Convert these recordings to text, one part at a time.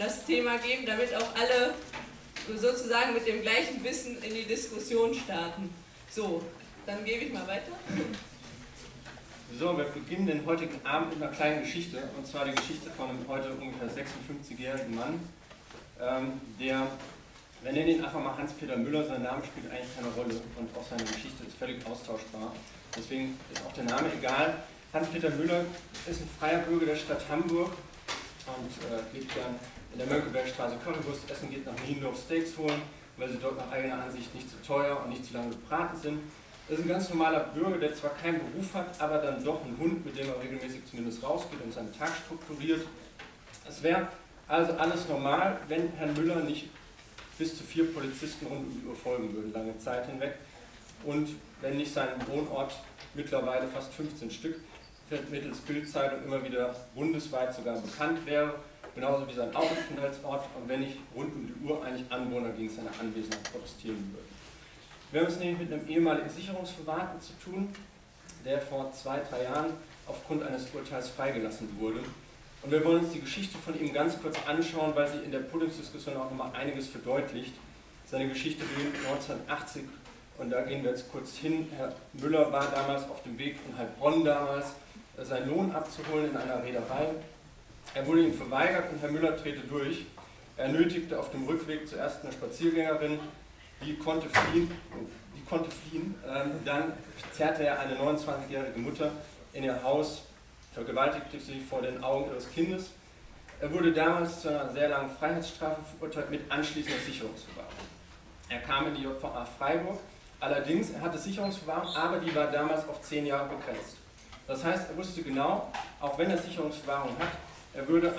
das Thema geben, damit auch alle sozusagen mit dem gleichen Wissen in die Diskussion starten. So, dann gebe ich mal weiter. So, wir beginnen den heutigen Abend mit einer kleinen Geschichte, und zwar die Geschichte von einem heute ungefähr 56-jährigen Mann, der, wir nennen ihn einfach mal Hans-Peter Müller, sein Name spielt eigentlich keine Rolle und auch seine Geschichte ist völlig austauschbar, deswegen ist auch der Name egal. Hans-Peter Müller ist ein freier Bürger der Stadt Hamburg und lebt gern in der Mönckebergstraße Currywurst essen, geht nach Niendorf Steaks holen, weil sie dort nach eigener Ansicht nicht zu teuer und nicht zu lange gebraten sind. Das ist ein ganz normaler Bürger, der zwar keinen Beruf hat, aber dann doch einen Hund, mit dem er regelmäßig zumindest rausgeht und seinen Tag strukturiert. Es wäre also alles normal, wenn Herrn Müller nicht bis zu 4 Polizisten rund um die Uhr folgen würden, lange Zeit hinweg. Und wenn nicht sein Wohnort, mittlerweile fast 15 Stück, mittels Bild-Zeitung immer wieder bundesweit sogar bekannt wäre, genauso wie sein Aufenthaltsort, und wenn nicht rund um die Uhr eigentlich Anwohner gegen seine Anwesenheit protestieren würden. Wir haben es nämlich mit einem ehemaligen Sicherungsverwahrten zu tun, der vor 2-3 Jahren aufgrund eines Urteils freigelassen wurde. Und wir wollen uns die Geschichte von ihm ganz kurz anschauen, weil sie in der Podiumsdiskussion auch nochmal einiges verdeutlicht. Seine Geschichte beginnt 1980 und da gehen wir jetzt kurz hin. Herr Müller war damals auf dem Weg von Heilbronn damals, seinen Lohn abzuholen in einer Reederei. Er wurde ihm verweigert und Herr Müller drehte durch. Er nötigte auf dem Rückweg zuerst eine Spaziergängerin, die konnte fliehen. Dann zerrte er eine 29-jährige Mutter in ihr Haus, vergewaltigte sie vor den Augen ihres Kindes. Er wurde damals zu einer sehr langen Freiheitsstrafe verurteilt mit anschließender Sicherungsverwahrung. Er kam in die JVA Freiburg, allerdings, er hatte Sicherungsverwahrung, aber die war damals auf 10 Jahre begrenzt. Das heißt, er wusste genau, auch wenn er Sicherungsverwahrung hat, er würde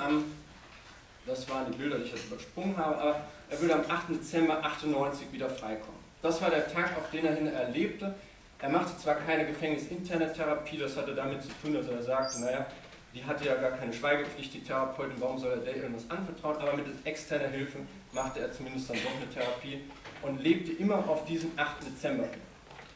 das waren die Bilder, die ich jetzt übersprungen habe, aber er würde am 8. Dezember 1998 wieder freikommen. Das war der Tag, auf den er hin erlebte. Er machte zwar keine gefängnisinterne Therapie, das hatte damit zu tun, dass er sagte, naja, die hatte ja gar keine Schweigepflicht, die Therapeutin, warum soll er der irgendwas anvertrauen, aber mit externer Hilfe machte er zumindest dann doch eine Therapie und lebte immer auf diesen 8. Dezember hin.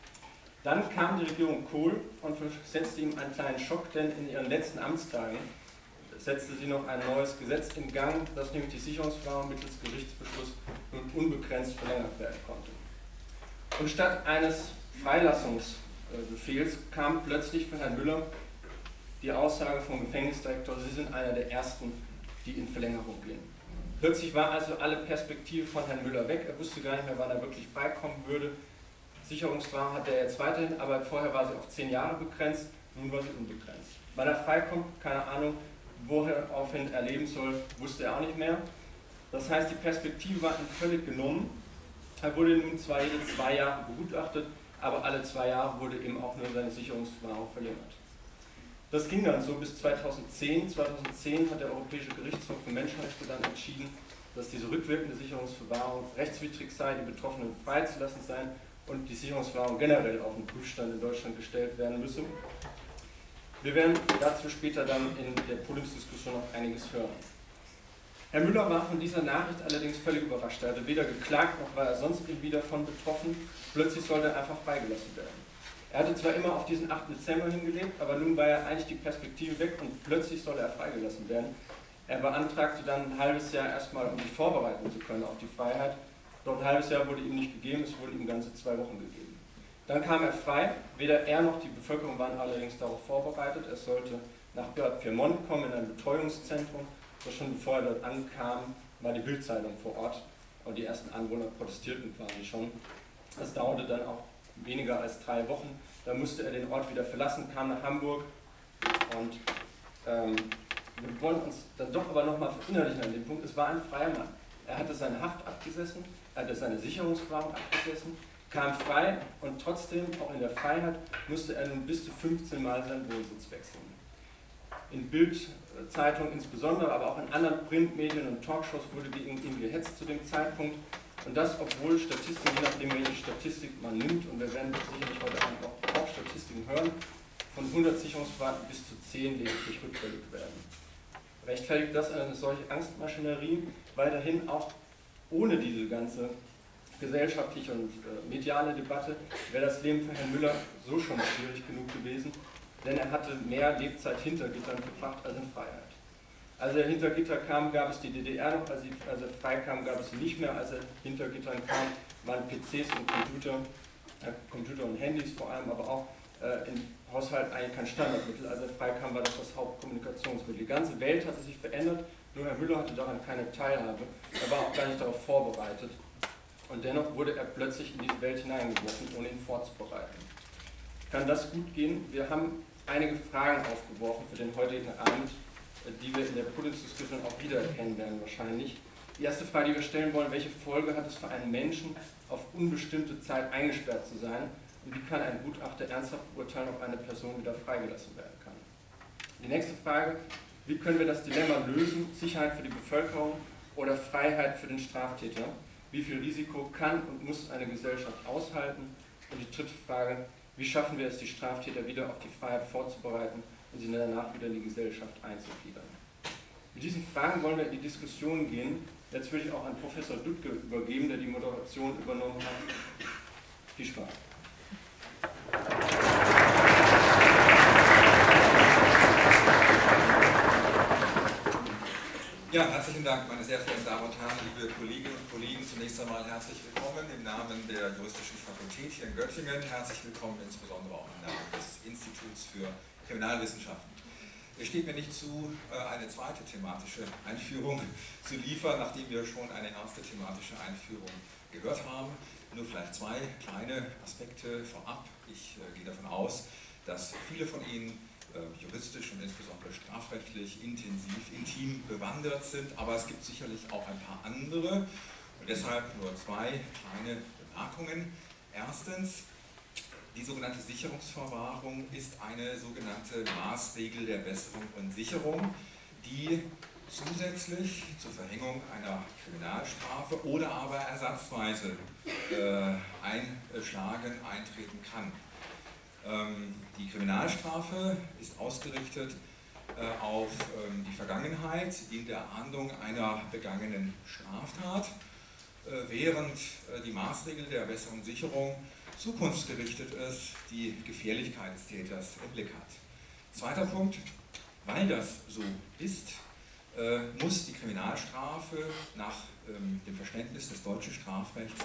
Dann kam die Regierung Kohl und setzte ihm einen kleinen Schock, denn in ihren letzten Amtstagen setzte sie noch ein neues Gesetz in Gang, das nämlich die Sicherungsverwahrung mittels Gerichtsbeschluss nun unbegrenzt verlängert werden konnte. Und statt eines Freilassungsbefehls kam plötzlich von Herrn Müller die Aussage vom Gefängnisdirektor, Sie sind einer der Ersten, die in Verlängerung gehen. Plötzlich war also alle Perspektive von Herrn Müller weg, er wusste gar nicht mehr, wann er wirklich freikommen würde. Sicherungsverwahrung hatte er jetzt weiterhin, aber vorher war sie auf 10 Jahre begrenzt, nun war sie unbegrenzt. Wann er freikommt, keine Ahnung, woraufhin er leben soll, wusste er auch nicht mehr. Das heißt, die Perspektive war ihm völlig genommen. Er wurde nun zwar jede 2 Jahre begutachtet, aber alle 2 Jahre wurde eben auch nur seine Sicherungsverwahrung verlängert. Das ging dann so bis 2010. 2010 hat der Europäische Gerichtshof für Menschenrechte dann entschieden, dass diese rückwirkende Sicherungsverwahrung rechtswidrig sei, die Betroffenen freizulassen seien und die Sicherungsverwahrung generell auf den Prüfstand in Deutschland gestellt werden müsse. Wir werden dazu später dann in der Podiumsdiskussion noch einiges hören. Herr Müller war von dieser Nachricht allerdings völlig überrascht. Er hatte weder geklagt, noch war er sonst irgendwie davon betroffen. Plötzlich sollte er einfach freigelassen werden. Er hatte zwar immer auf diesen 8. Dezember hingelebt, aber nun war ja eigentlich die Perspektive weg und plötzlich sollte er freigelassen werden. Er beantragte dann ein halbes Jahr erstmal, um sich vorbereiten zu können auf die Freiheit. Doch ein halbes Jahr wurde ihm nicht gegeben, es wurde ihm ganze 2 Wochen gegeben. Dann kam er frei, weder er noch die Bevölkerung waren allerdings darauf vorbereitet. Er sollte nach Bad Pyrmont kommen, in ein Betreuungszentrum. Doch schon bevor er dort ankam, war die Bild-Zeitung vor Ort und die ersten Anwohner protestierten quasi schon. Das dauerte dann auch weniger als 3 Wochen. Da musste er den Ort wieder verlassen, kam nach Hamburg und wir wollen uns dann doch aber nochmal verinnerlichen an dem Punkt, es war ein freier Mann. Er hatte seine Haft abgesessen, er hatte seine Sicherungsverwahrung abgesessen, kam frei und trotzdem, auch in der Freiheit, musste er nun bis zu 15 Mal seinen Wohnsitz wechseln. In Bild-Zeitung insbesondere, aber auch in anderen Printmedien und Talkshows wurde gegen ihn gehetzt zu dem Zeitpunkt. Und das, obwohl Statistiken, je nachdem welche Statistik man nimmt, und wir werden sicherlich heute Abend auch Statistiken hören, von 100 Sicherungsverwahrten bis zu 10 lediglich rückfällig werden. Rechtfertigt das eine solche Angstmaschinerie weiterhin auch ohne diese ganze gesellschaftliche und mediale Debatte, wäre das Leben für Herrn Müller so schon schwierig genug gewesen, denn er hatte mehr Lebzeit hinter Gittern verbracht als in Freiheit. Als er hinter Gitter kam, gab es die DDR noch, als er frei kam, gab es sie nicht mehr. Als er hinter Gittern kam, waren PCs und Computer und Handys vor allem, aber auch im Haushalt eigentlich kein Standardmittel. Als er frei kam, war das Hauptkommunikationsmittel. Die ganze Welt hatte sich verändert, nur Herr Müller hatte daran keine Teilhabe. Er war auch gar nicht darauf vorbereitet. Und dennoch wurde er plötzlich in diese Welt hineingeworfen, ohne ihn vorzubereiten. Kann das gut gehen? Wir haben einige Fragen aufgeworfen für den heutigen Abend, die wir in der Podiumsdiskussion auch wiedererkennen werden wahrscheinlich. Die erste Frage, die wir stellen wollen: Welche Folge hat es für einen Menschen, auf unbestimmte Zeit eingesperrt zu sein? Und wie kann ein Gutachter ernsthaft beurteilen, ob eine Person wieder freigelassen werden kann? Die nächste Frage: Wie können wir das Dilemma lösen? Sicherheit für die Bevölkerung oder Freiheit für den Straftäter? Wie viel Risiko kann und muss eine Gesellschaft aushalten? Und die dritte Frage: Wie schaffen wir es, die Straftäter wieder auf die Freiheit vorzubereiten und sie danach wieder in die Gesellschaft einzugliedern? Mit diesen Fragen wollen wir in die Diskussion gehen. Jetzt würde ich auch an Professor Dudke übergeben, der die Moderation übernommen hat. Viel Spaß. Ja, herzlichen Dank, meine sehr verehrten Damen und Herren, liebe Kolleginnen und Kollegen. Zunächst einmal herzlich willkommen im Namen der Juristischen Fakultät hier in Göttingen. Herzlich willkommen insbesondere auch im Namen des Instituts für Kriminalwissenschaften. Es steht mir nicht zu, eine zweite thematische Einführung zu liefern, nachdem wir schon eine erste thematische Einführung gehört haben. Nur vielleicht zwei kleine Aspekte vorab. Ich gehe davon aus, dass viele von Ihnen juristisch und insbesondere strafrechtlich intim bewandert sind, aber es gibt sicherlich auch ein paar andere und deshalb nur zwei kleine Bemerkungen. Erstens: Die sogenannte Sicherungsverwahrung ist eine sogenannte Maßregel der Besserung und Sicherung, die zusätzlich zur Verhängung einer Kriminalstrafe oder aber ersatzweise eintreten kann. Die Kriminalstrafe ist ausgerichtet auf die Vergangenheit in der Ahndung einer begangenen Straftat, während die Maßregel der besseren Sicherung zukunftsgerichtet ist, die Gefährlichkeit des Täters im Blick hat. Zweiter Punkt: Weil das so ist, muss die Kriminalstrafe nach dem Verständnis des deutschen Strafrechts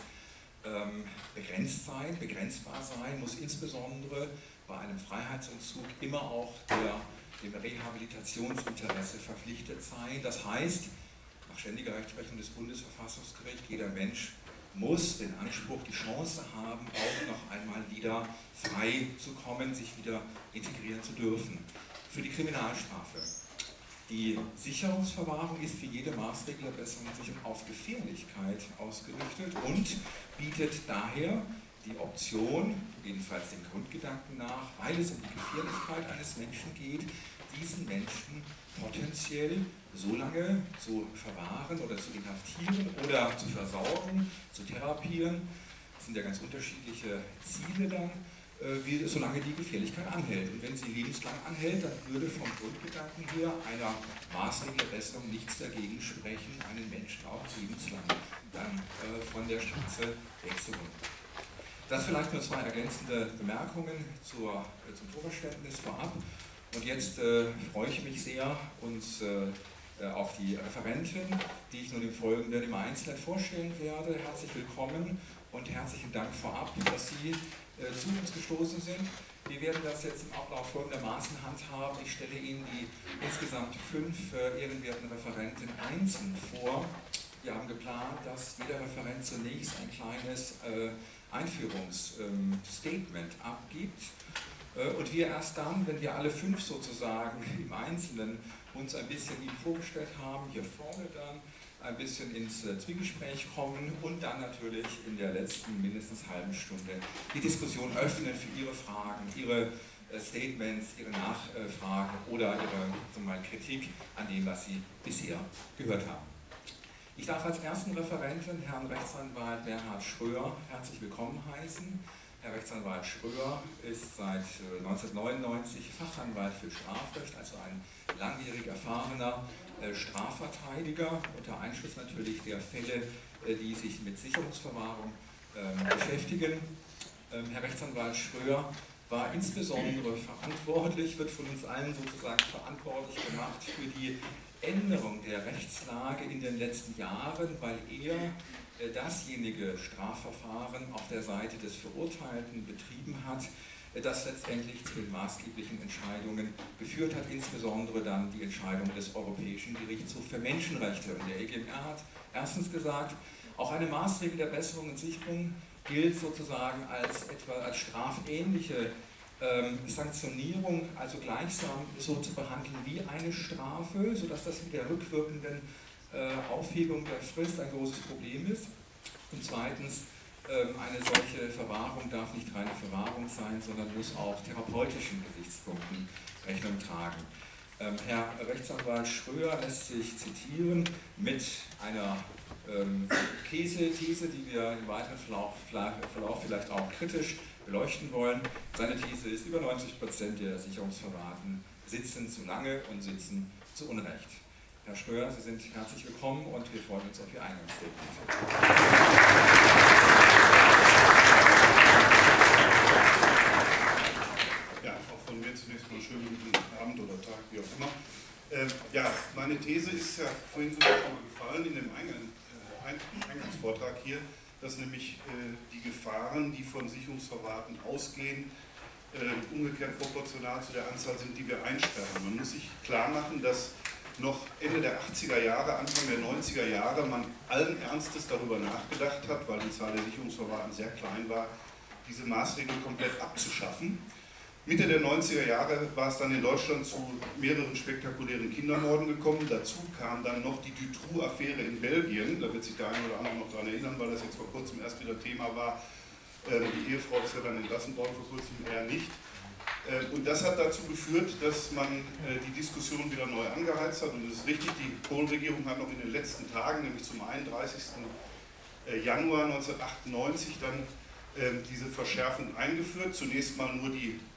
begrenzbar sein, muss insbesondere bei einem Freiheitsentzug immer auch dem Rehabilitationsinteresse verpflichtet sein. Das heißt, nach ständiger Rechtsprechung des Bundesverfassungsgerichts, jeder Mensch muss den Anspruch, die Chance haben, auch noch einmal wieder frei zu kommen, sich wieder integrieren zu dürfen. Für die Kriminalstrafe: Die Sicherungsverwahrung ist wie jede Maßregel der besseren Sicherung auf Gefährlichkeit ausgerichtet und bietet daher die Option, jedenfalls dem Grundgedanken nach, weil es um die Gefährlichkeit eines Menschen geht, diesen Menschen potenziell so lange zu verwahren oder zu inhaftieren oder zu versorgen, zu therapieren. Das sind ja ganz unterschiedliche Ziele dann, solange die Gefährlichkeit anhält. Und wenn sie lebenslang anhält, dann würde vom Grundgedanken her einer Maßregel der Besserung nichts dagegen sprechen, einen Menschen auch lebenslang dann von der Straße wegzuholen. Das vielleicht nur zwei ergänzende Bemerkungen zum Vorverständnis vorab. Und jetzt freue ich mich sehr, uns auf die Referentin, die ich nun im Folgenden im Einzelnen vorstellen werde. Herzlich willkommen und herzlichen Dank vorab, dass Sie zu uns gestoßen sind. Wir werden das jetzt im Ablauf folgendermaßen handhaben. Ich stelle Ihnen die insgesamt 5 ehrenwerten Referenten einzeln vor. Wir haben geplant, dass jeder Referent zunächst ein kleines Einführungsstatement abgibt und wir erst dann, wenn wir alle 5 sozusagen im Einzelnen uns ein bisschen Ihnen vorgestellt haben, hier vorne dann ein bisschen ins Zwiegespräch kommen und dann natürlich in der letzten mindestens halben Stunde die Diskussion öffnen für Ihre Fragen, Ihre Statements, Ihre Nachfragen oder Ihre Kritik an dem, was Sie bisher gehört haben. Ich darf als ersten Referenten Herrn Rechtsanwalt Bernhard Schröer herzlich willkommen heißen. Herr Rechtsanwalt Schröer ist seit 1999 Fachanwalt für Strafrecht, also ein langjährig erfahrener Strafverteidiger, unter Einschluss natürlich der Fälle, die sich mit Sicherungsverwahrung beschäftigen. Herr Rechtsanwalt Schröer war insbesondere verantwortlich, wird von uns allen sozusagen verantwortlich gemacht für die Änderung der Rechtslage in den letzten Jahren, weil er dasjenige Strafverfahren auf der Seite des Verurteilten betrieben hat, das letztendlich zu den maßgeblichen Entscheidungen geführt hat, insbesondere dann die Entscheidung des Europäischen Gerichtshofs für Menschenrechte. Und der EGMR hat erstens gesagt, auch eine Maßregel der Besserung und Sicherung gilt sozusagen als strafähnliche Sanktionierung, also gleichsam so zu behandeln wie eine Strafe, sodass das mit der rückwirkenden Aufhebung der Frist ein großes Problem ist. Und zweitens, eine solche Verwahrung darf nicht reine Verwahrung sein, sondern muss auch therapeutischen Gesichtspunkten Rechnung tragen. Herr Rechtsanwalt Schröer lässt sich zitieren mit einer These, die wir im weiteren Verlauf vielleicht auch kritisch beleuchten wollen. Seine These ist, über 90% der Sicherungsverwahrten sitzen zu lange und sitzen zu Unrecht. Herr Schröer, Sie sind herzlich willkommen und wir freuen uns auf Ihr Eingangsstatement. Ja, auch von mir zunächst mal einen schönen guten Abend oder Tag, wie auch immer. Ja, meine These ist ja vorhin sogar schon mal gefallen in dem Eingangsvortrag hier, dass nämlich die Gefahren, die von Sicherungsverwahrten ausgehen, umgekehrt proportional zu der Anzahl sind, die wir einsperren. Man muss sich klar machen, dass noch Ende der 80er Jahre, Anfang der 90er Jahre man allen Ernstes darüber nachgedacht hat, weil die Zahl der Sicherungsverwahrten sehr klein war, diese Maßregel komplett abzuschaffen. Mitte der 90er Jahre war es dann in Deutschland zu mehreren spektakulären Kindermorden gekommen. Dazu kam dann noch die Dutroux-Affäre in Belgien. Da wird sich der eine oder andere noch daran erinnern, weil das jetzt vor kurzem erst wieder Thema war. Die Ehefrau ist ja dann entlassen worden, vor kurzem eher nicht. Und das hat dazu geführt, dass man die Diskussion wieder neu angeheizt hat. Und es ist richtig, die Kohl-Regierung hat noch in den letzten Tagen, nämlich zum 31. Januar 1998, dann diese Verschärfung eingeführt. Zunächst mal nur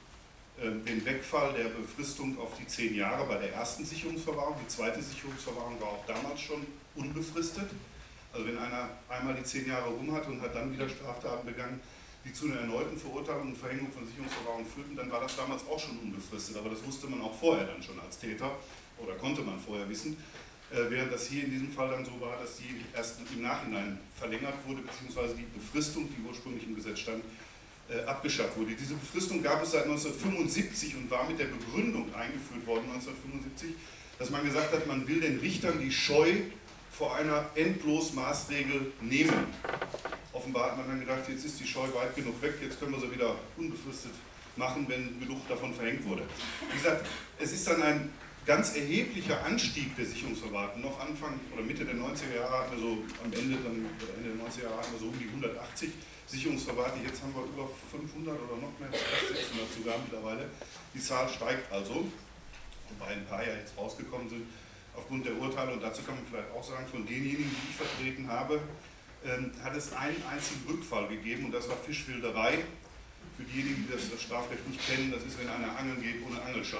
den Wegfall der Befristung auf die 10 Jahre bei der ersten Sicherungsverwahrung. Die zweite Sicherungsverwahrung war auch damals schon unbefristet. Also wenn einer einmal die 10 Jahre rum hat und hat dann wieder Straftaten begangen, die zu einer erneuten Verurteilung und Verhängung von Sicherungsverwahrung führten, dann war das damals auch schon unbefristet. Aber das wusste man auch vorher dann schon als Täter oder konnte man vorher wissen. Während das hier in diesem Fall dann so war, dass die erst im Nachhinein verlängert wurde, beziehungsweise die Befristung, die ursprünglich im Gesetz stand, abgeschafft wurde. Diese Befristung gab es seit 1975 und war mit der Begründung eingeführt worden 1975, dass man gesagt hat, man will den Richtern die Scheu vor einer Endlosmaßregel nehmen. Offenbar hat man dann gedacht, jetzt ist die Scheu weit genug weg, jetzt können wir sie wieder unbefristet machen, wenn genug davon verhängt wurde. Wie gesagt, es ist dann ein ganz erheblicher Anstieg der Sicherungsverwahrten. Noch Anfang oder Mitte der 90er Jahre hatten wir so, am Ende der 90er Jahre hatten wir so um die 180 Sicherungsverwahrte. Jetzt haben wir über 500 oder noch mehr, fast 600 sogar mittlerweile. Die Zahl steigt also, wobei ein paar ja jetzt rausgekommen sind aufgrund der Urteile. Und dazu kann man vielleicht auch sagen, von denjenigen, die ich vertreten habe, hat es einen einzigen Rückfall gegeben und das war Fischwilderei. Für diejenigen, die das Strafrecht nicht kennen, das ist, wenn einer angeln geht ohne Angelschein.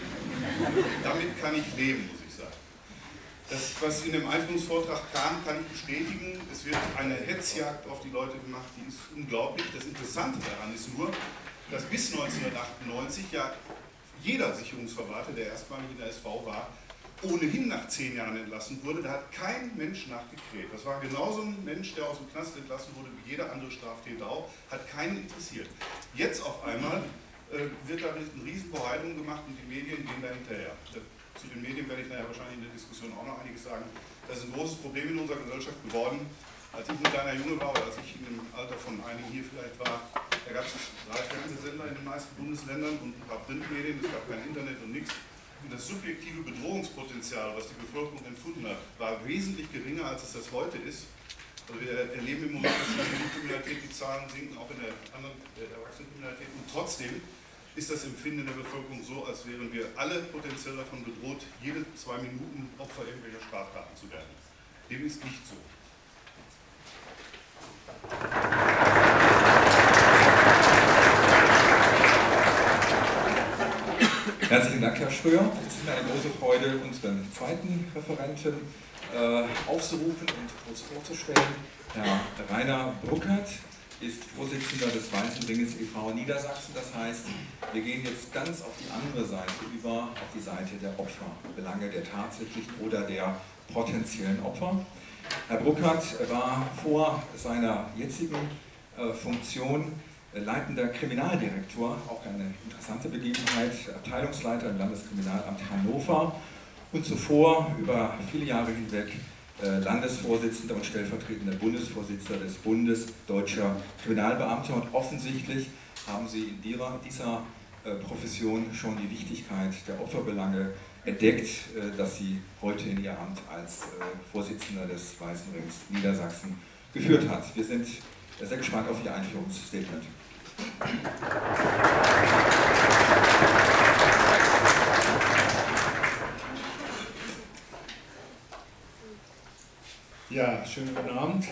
Damit kann ich leben, muss ich sagen. Das, was in dem Einführungsvortrag kam, kann ich bestätigen. Es wird eine Hetzjagd auf die Leute gemacht, die ist unglaublich. Das Interessante daran ist nur, dass bis 1998 ja jeder Sicherungsverwahrte, der erstmalig in der SV war, ohnehin nach 10 Jahren entlassen wurde. Da hat kein Mensch nachgekräht. Das war genauso ein Mensch, der aus dem Knast entlassen wurde, wie jeder andere Straftäter auch, hat keinen interessiert. Jetzt auf einmal wird da eine Riesenbohreidung gemacht und die Medien gehen da hinterher. Zu den Medien werde ich nachher wahrscheinlich in der Diskussion auch noch einiges sagen. Das ist ein großes Problem in unserer Gesellschaft geworden. Als ich ein kleiner Junge war oder als ich in dem Alter von einigen hier vielleicht war, da gab es 3 Fernsehsender in den meisten Bundesländern und ein paar Printmedien, es gab kein Internet und nichts. Und das subjektive Bedrohungspotenzial, was die Bevölkerung empfunden hat, war wesentlich geringer, als es das heute ist. Also wir erleben im Moment, dass in der Jugendkriminalität die Zahlen sinken, auch in der anderen Erwachsenenkriminalität. Und trotzdem ist das Empfinden der Bevölkerung so, als wären wir alle potenziell davon bedroht, jede 2 Minuten Opfer irgendwelcher Straftaten zu werden. Dem ist nicht so. Herzlichen Dank, Herr Schröer. Es ist mir eine große Freude, unseren zweiten Referenten aufzurufen und kurz vorzustellen. Herr Rainer Bruckert ist Vorsitzender des Weißen Ringes e.V. Niedersachsen. Das heißt, wir gehen jetzt ganz auf die andere Seite über, auf die Seite der Opferbelange, der tatsächlichen oder der potenziellen Opfer. Herr Bruckert war vor seiner jetzigen Funktion leitender Kriminaldirektor, auch eine interessante Begebenheit, Abteilungsleiter im Landeskriminalamt Hannover und zuvor über viele Jahre hinweg Landesvorsitzender und stellvertretender Bundesvorsitzender des Bundes Deutscher Kriminalbeamter. Und offensichtlich haben Sie in dieser Profession schon die Wichtigkeit der Opferbelange entdeckt, dass Sie heute in Ihr Amt als Vorsitzender des Weißen Rings Niedersachsen geführt hat. Wir sind sehr gespannt auf Ihr Einführungsstatement. Ja, schönen guten Abend.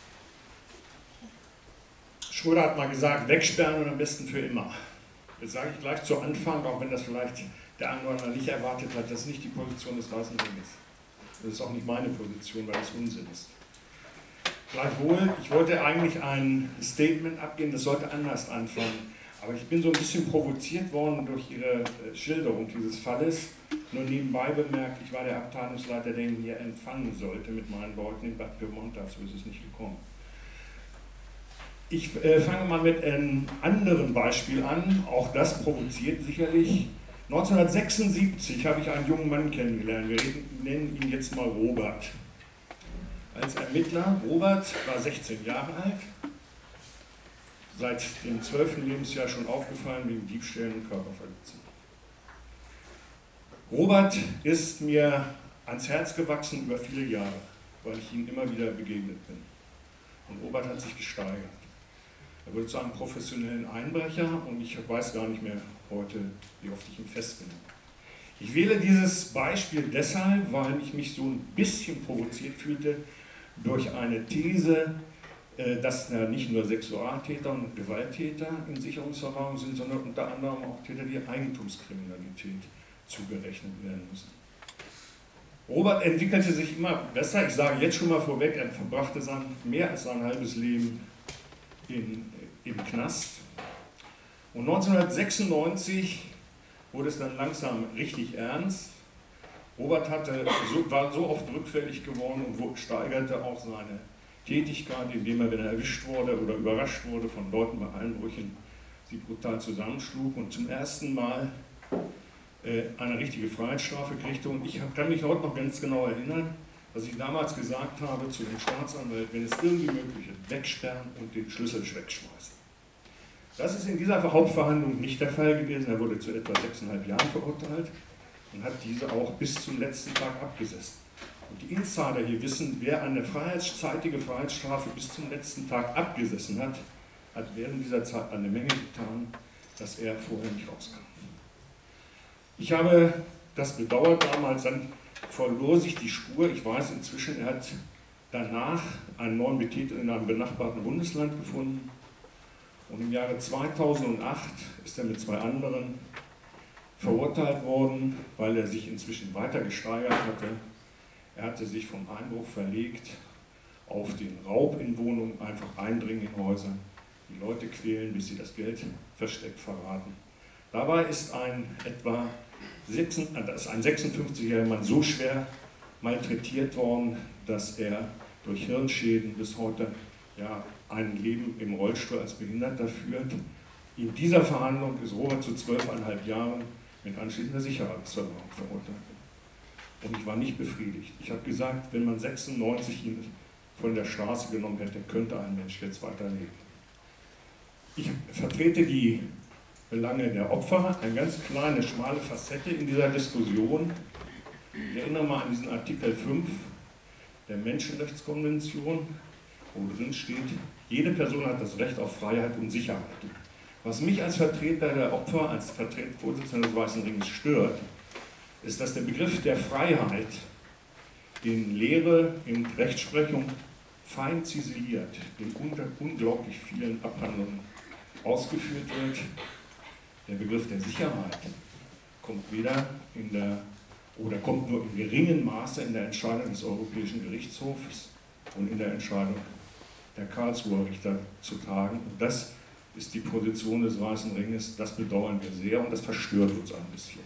Schröder hat mal gesagt, wegsperren und am besten für immer. Jetzt sage ich gleich zu Anfang, auch wenn das vielleicht der eine oder andere nicht erwartet hat, das ist nicht die Position des Weißen Ringes. Das ist auch nicht meine Position, weil das Unsinn ist. Gleichwohl, ich wollte eigentlich ein Statement abgeben, das sollte anders anfangen. Aber ich bin so ein bisschen provoziert worden durch Ihre Schilderung dieses Falles. Nur nebenbei bemerkt, ich war der Abteilungsleiter, der ihn hier empfangen sollte mit meinen Leuten in Bad Pyrmont, dazu ist es nicht gekommen. Ich fange mal mit einem anderen Beispiel an, auch das provoziert sicherlich. 1976 habe ich einen jungen Mann kennengelernt, wir nennen ihn jetzt mal Robert. Als Ermittler, Robert war 16 Jahre alt, seit dem 12. Lebensjahr schon aufgefallen wegen Diebstählen und Körperverletzungen. Robert ist mir ans Herz gewachsen über viele Jahre, weil ich ihm immer wieder begegnet bin. Und Robert hat sich gesteigert. Er wurde zu einem professionellen Einbrecher und ich weiß gar nicht mehr heute, wie oft ich ihn festgenommen habe. Ich wähle dieses Beispiel deshalb, weil ich mich so ein bisschen provoziert fühlte durch eine These, dass nicht nur Sexualtäter und Gewalttäter in Sicherungsverwahrung sind, sondern unter anderem auch Täter, die Eigentumskriminalität zugerechnet werden müssen. Robert entwickelte sich immer besser, ich sage jetzt schon mal vorweg, er verbrachte mehr als sein halbes Leben im Knast. Und 1996 wurde es dann langsam richtig ernst. Robert war so oft rückfällig geworden und steigerte auch seine Tätigkeit, indem er, wenn er erwischt wurde oder überrascht wurde von Leuten bei Einbrüchen, sie brutal zusammenschlug und zum ersten Mal eine richtige Freiheitsstrafe kriegte. Und ich kann mich heute noch ganz genau erinnern, dass ich damals gesagt habe zu dem Staatsanwalt, wenn es irgendwie möglich ist, wegsperren und den Schlüssel wegschmeißen. Das ist in dieser Hauptverhandlung nicht der Fall gewesen. Er wurde zu etwa 6,5 Jahren verurteilt und hat diese auch bis zum letzten Tag abgesessen. Und die Insider hier wissen, wer eine zeitige Freiheitsstrafe bis zum letzten Tag abgesessen hat, hat während dieser Zeit eine Menge getan, dass er vorher nicht rauskam. Ich habe das bedauert damals, dann verlor sich die Spur. Ich weiß inzwischen, er hat danach einen neuen Betätigten in einem benachbarten Bundesland gefunden. Und im Jahre 2008 ist er mit 2 anderen verurteilt worden, weil er sich inzwischen weiter gesteigert hatte. Er hatte sich vom Einbruch verlegt auf den Raub in Wohnungen, einfach eindringen in Häuser, die Leute quälen, bis sie das Geld versteckt verraten. Dabei ist ein 56-jähriger Mann so schwer malträtiert worden, dass er durch Hirnschäden bis heute ein Leben im Rollstuhl als Behinderter führt. In dieser Verhandlung ist Robert zu 12,5 Jahren mit anschließender Sicherheitsverwahrung verurteilt. Und ich war nicht befriedigt. Ich habe gesagt, wenn man 96 ihn von der Straße genommen hätte, könnte ein Mensch jetzt weiterleben. Ich vertrete die Belange der Opfer, eine ganz kleine, schmale Facette in dieser Diskussion. Ich erinnere mal an diesen Artikel 5 der Menschenrechtskonvention, wo drin steht, jede Person hat das Recht auf Freiheit und Sicherheit. Was mich als Vertreter der Opfer, als Vorsitzender des Weißen Ringes stört, ist, dass der Begriff der Freiheit in Lehre, in Rechtsprechung fein ziseliert, in unglaublich vielen Abhandlungen ausgeführt wird. Der Begriff der Sicherheit kommt kommt nur in geringem Maße in der Entscheidung des Europäischen Gerichtshofs und in der Entscheidung der Karlsruher Richter zu tragen. Und das ist die Position des Weißen Ringes, das bedauern wir sehr und das verstört uns ein bisschen.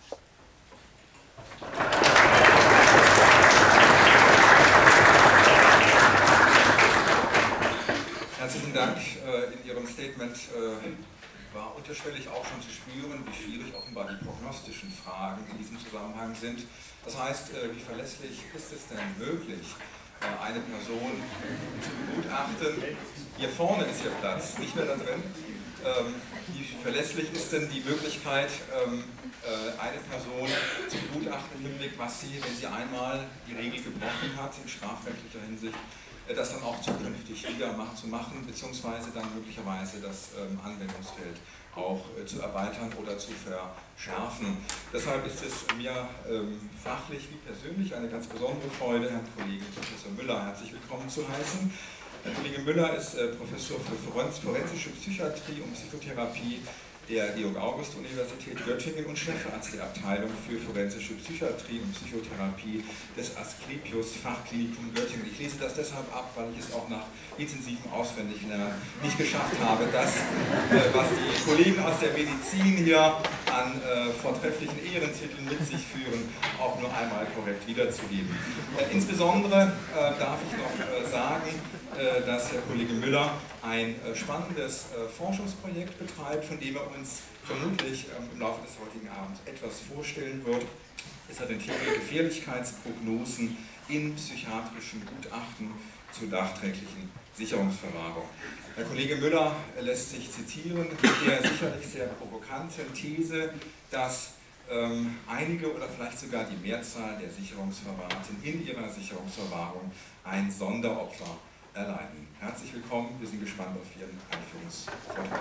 Herzlichen Dank. In Ihrem Statement war unterschwellig auch schon zu spüren, wie schwierig offenbar die prognostischen Fragen in diesem Zusammenhang sind. Das heißt, wie verlässlich ist es denn möglich, eine Person zu begutachten? Hier vorne ist Ihr Platz, nicht mehr da drin. Wie verlässlich ist denn die Möglichkeit, eine Person zu begutachten im Hinblick, was sie, wenn sie einmal die Regel gebrochen hat, in strafrechtlicher Hinsicht, das dann auch zukünftig wieder zu machen, beziehungsweise dann möglicherweise das Anwendungsfeld auch zu erweitern oder zu verschärfen. Deshalb ist es mir fachlich wie persönlich eine ganz besondere Freude, Herrn Kollegen Professor Müller herzlich willkommen zu heißen. Herr Kollege Müller ist Professor für forensische Psychiatrie und Psychotherapie der Georg-August-Universität Göttingen und Chefarzt der Abteilung für forensische Psychiatrie und Psychotherapie des Asklepios-Fachklinikum Göttingen. Ich lese das deshalb ab, weil ich es auch nach intensivem Auswendiglernen nicht geschafft habe, das, was die Kollegen aus der Medizin hier an vortrefflichen Ehrentiteln mit sich führen, auch nur einmal korrekt wiederzugeben. Insbesondere darf ich noch sagen, dass Herr Kollege Müller ein spannendes Forschungsprojekt betreibt, von dem er uns vermutlich im Laufe des heutigen Abends etwas vorstellen wird. Es hat den Titel Gefährlichkeitsprognosen in psychiatrischen Gutachten zur nachträglichen Sicherungsverwahrung. Herr Kollege Müller lässt sich zitieren mit der sicherlich sehr provokanten These, dass einige oder vielleicht sogar die Mehrzahl der Sicherungsverwahrten in ihrer Sicherungsverwahrung ein Sonderopfer erleiden. Herzlich willkommen, wir sind gespannt auf Ihren Einführungsvortrag.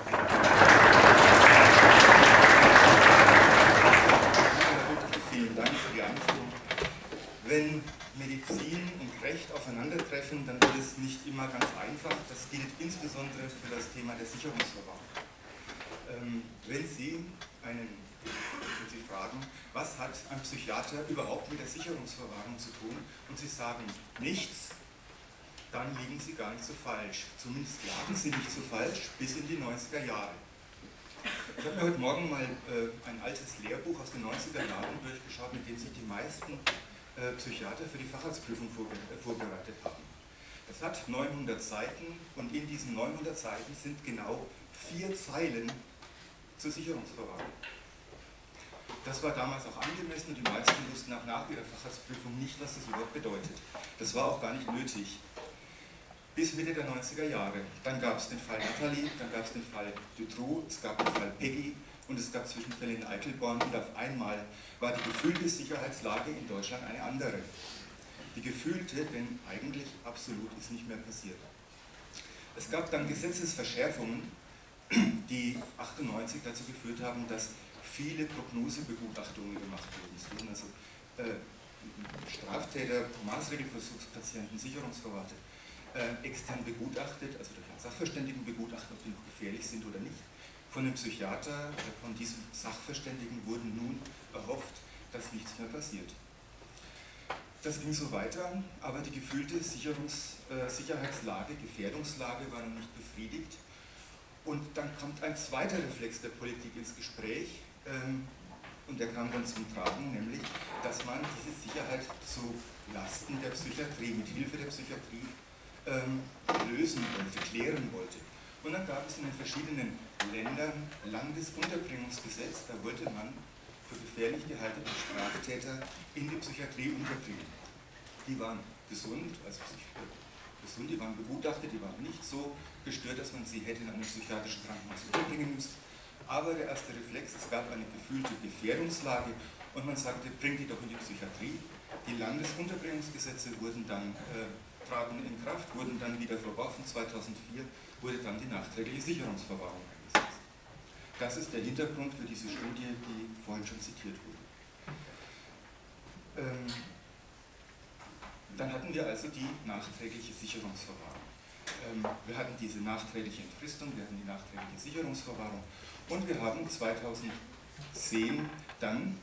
Vielen Dank für die Einführung. Wenn Medizin und Recht aufeinandertreffen, dann wird es nicht immer ganz einfach. Das gilt insbesondere für das Thema der Sicherungsverwahrung. Wenn Sie fragen, was hat ein Psychiater überhaupt mit der Sicherungsverwahrung zu tun, und Sie sagen nichts, dann liegen Sie gar nicht so falsch. Zumindest lagen Sie nicht so falsch bis in die 90er Jahre. Ich habe mir heute Morgen mal ein altes Lehrbuch aus den 90er Jahren durchgeschaut, mit dem sich die meisten Psychiater für die Facharztprüfung vorbereitet haben. Das hat 900 Seiten und in diesen 900 Seiten sind genau 4 Zeilen zur Sicherungsverwahrung. Das war damals auch angemessen und die meisten wussten auch nach ihrer Facharztprüfung nicht, was das überhaupt bedeutet. Das war auch gar nicht nötig. Bis Mitte der 90er Jahre. Dann gab es den Fall Nathalie, dann gab es den Fall Dutroux, es gab den Fall Peggy und es gab Zwischenfälle in Eichelborn und auf einmal war die gefühlte Sicherheitslage in Deutschland eine andere. Die gefühlte, denn eigentlich absolut ist nicht mehr passiert. Es gab dann Gesetzesverschärfungen, die 98 dazu geführt haben, dass viele Prognosebegutachtungen gemacht wurden. Es wurden also Straftäter, Maßregelversuchspatienten, Sicherungsverwahrte extern begutachtet, also durch einen Sachverständigen begutachtet, ob die noch gefährlich sind oder nicht. Von dem Psychiater oder von diesem Sachverständigen wurden nun erhofft, dass nichts mehr passiert. Das ging so weiter, aber die gefühlte Sicherheitslage, Gefährdungslage war noch nicht befriedigt. Und dann kommt ein zweiter Reflex der Politik ins Gespräch, und der kam dann zum Tragen, nämlich, dass man diese Sicherheit zu Lasten der Psychiatrie, mit Hilfe der Psychiatrie lösen wollte, klären wollte. Und dann gab es in den verschiedenen Ländern Landesunterbringungsgesetz, da wollte man für gefährlich gehaltene Straftäter in die Psychiatrie unterbringen. Die waren gesund, die waren begutachtet, die waren nicht so gestört, dass man sie hätte in einem psychiatrischen Krankenhaus unterbringen müssen. Aber der erste Reflex, es gab eine gefühlte Gefährdungslage und man sagte, bringt die doch in die Psychiatrie. Die Landesunterbringungsgesetze wurden dann traten in Kraft, wurden dann wieder verworfen. 2004 wurde dann die nachträgliche Sicherungsverwahrung eingesetzt. Das ist der Hintergrund für diese Studie, die vorhin schon zitiert wurde. Dann hatten wir also die nachträgliche Sicherungsverwahrung. Wir hatten diese nachträgliche Entfristung, wir hatten die nachträgliche Sicherungsverwahrung und wir haben 2010 dann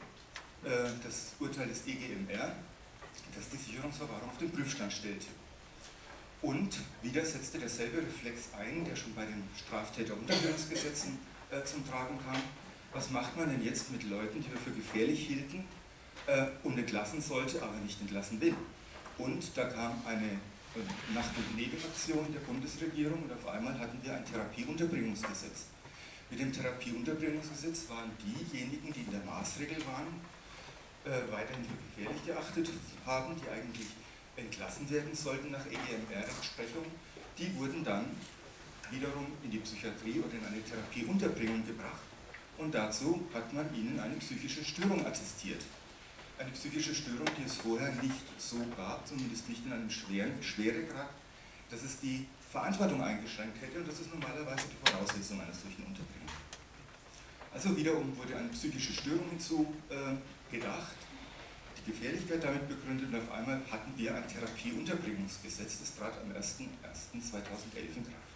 das Urteil des EGMR, das die Sicherungsverwahrung auf den Prüfstand stellte. Und wieder setzte derselbe Reflex ein, der schon bei den Straftäterunterbringungsgesetzen zum Tragen kam. Was macht man denn jetzt mit Leuten, die wir für gefährlich hielten und entlassen sollte, aber nicht entlassen will? Und da kam eine Nacht- und Nebenaktion der Bundesregierung und auf einmal hatten wir ein Therapieunterbringungsgesetz. Mit dem Therapieunterbringungsgesetz waren diejenigen, die in der Maßregel waren, weiterhin für gefährlich geachtet haben, die eigentlich entlassen werden sollten nach EGMR-Rechtsprechung, die wurden dann wiederum in die Psychiatrie oder in eine Therapieunterbringung gebracht und dazu hat man ihnen eine psychische Störung attestiert. Eine psychische Störung, die es vorher nicht so gab, zumindest nicht in einem Schweregrad, dass es die Verantwortung eingeschränkt hätte und das ist normalerweise die Voraussetzung einer solchen Unterbringung. Also wiederum wurde eine psychische Störung hinzu gedacht, die Gefährlichkeit damit begründet und auf einmal hatten wir ein Therapieunterbringungsgesetz, das trat am 01.01.2011 in Kraft.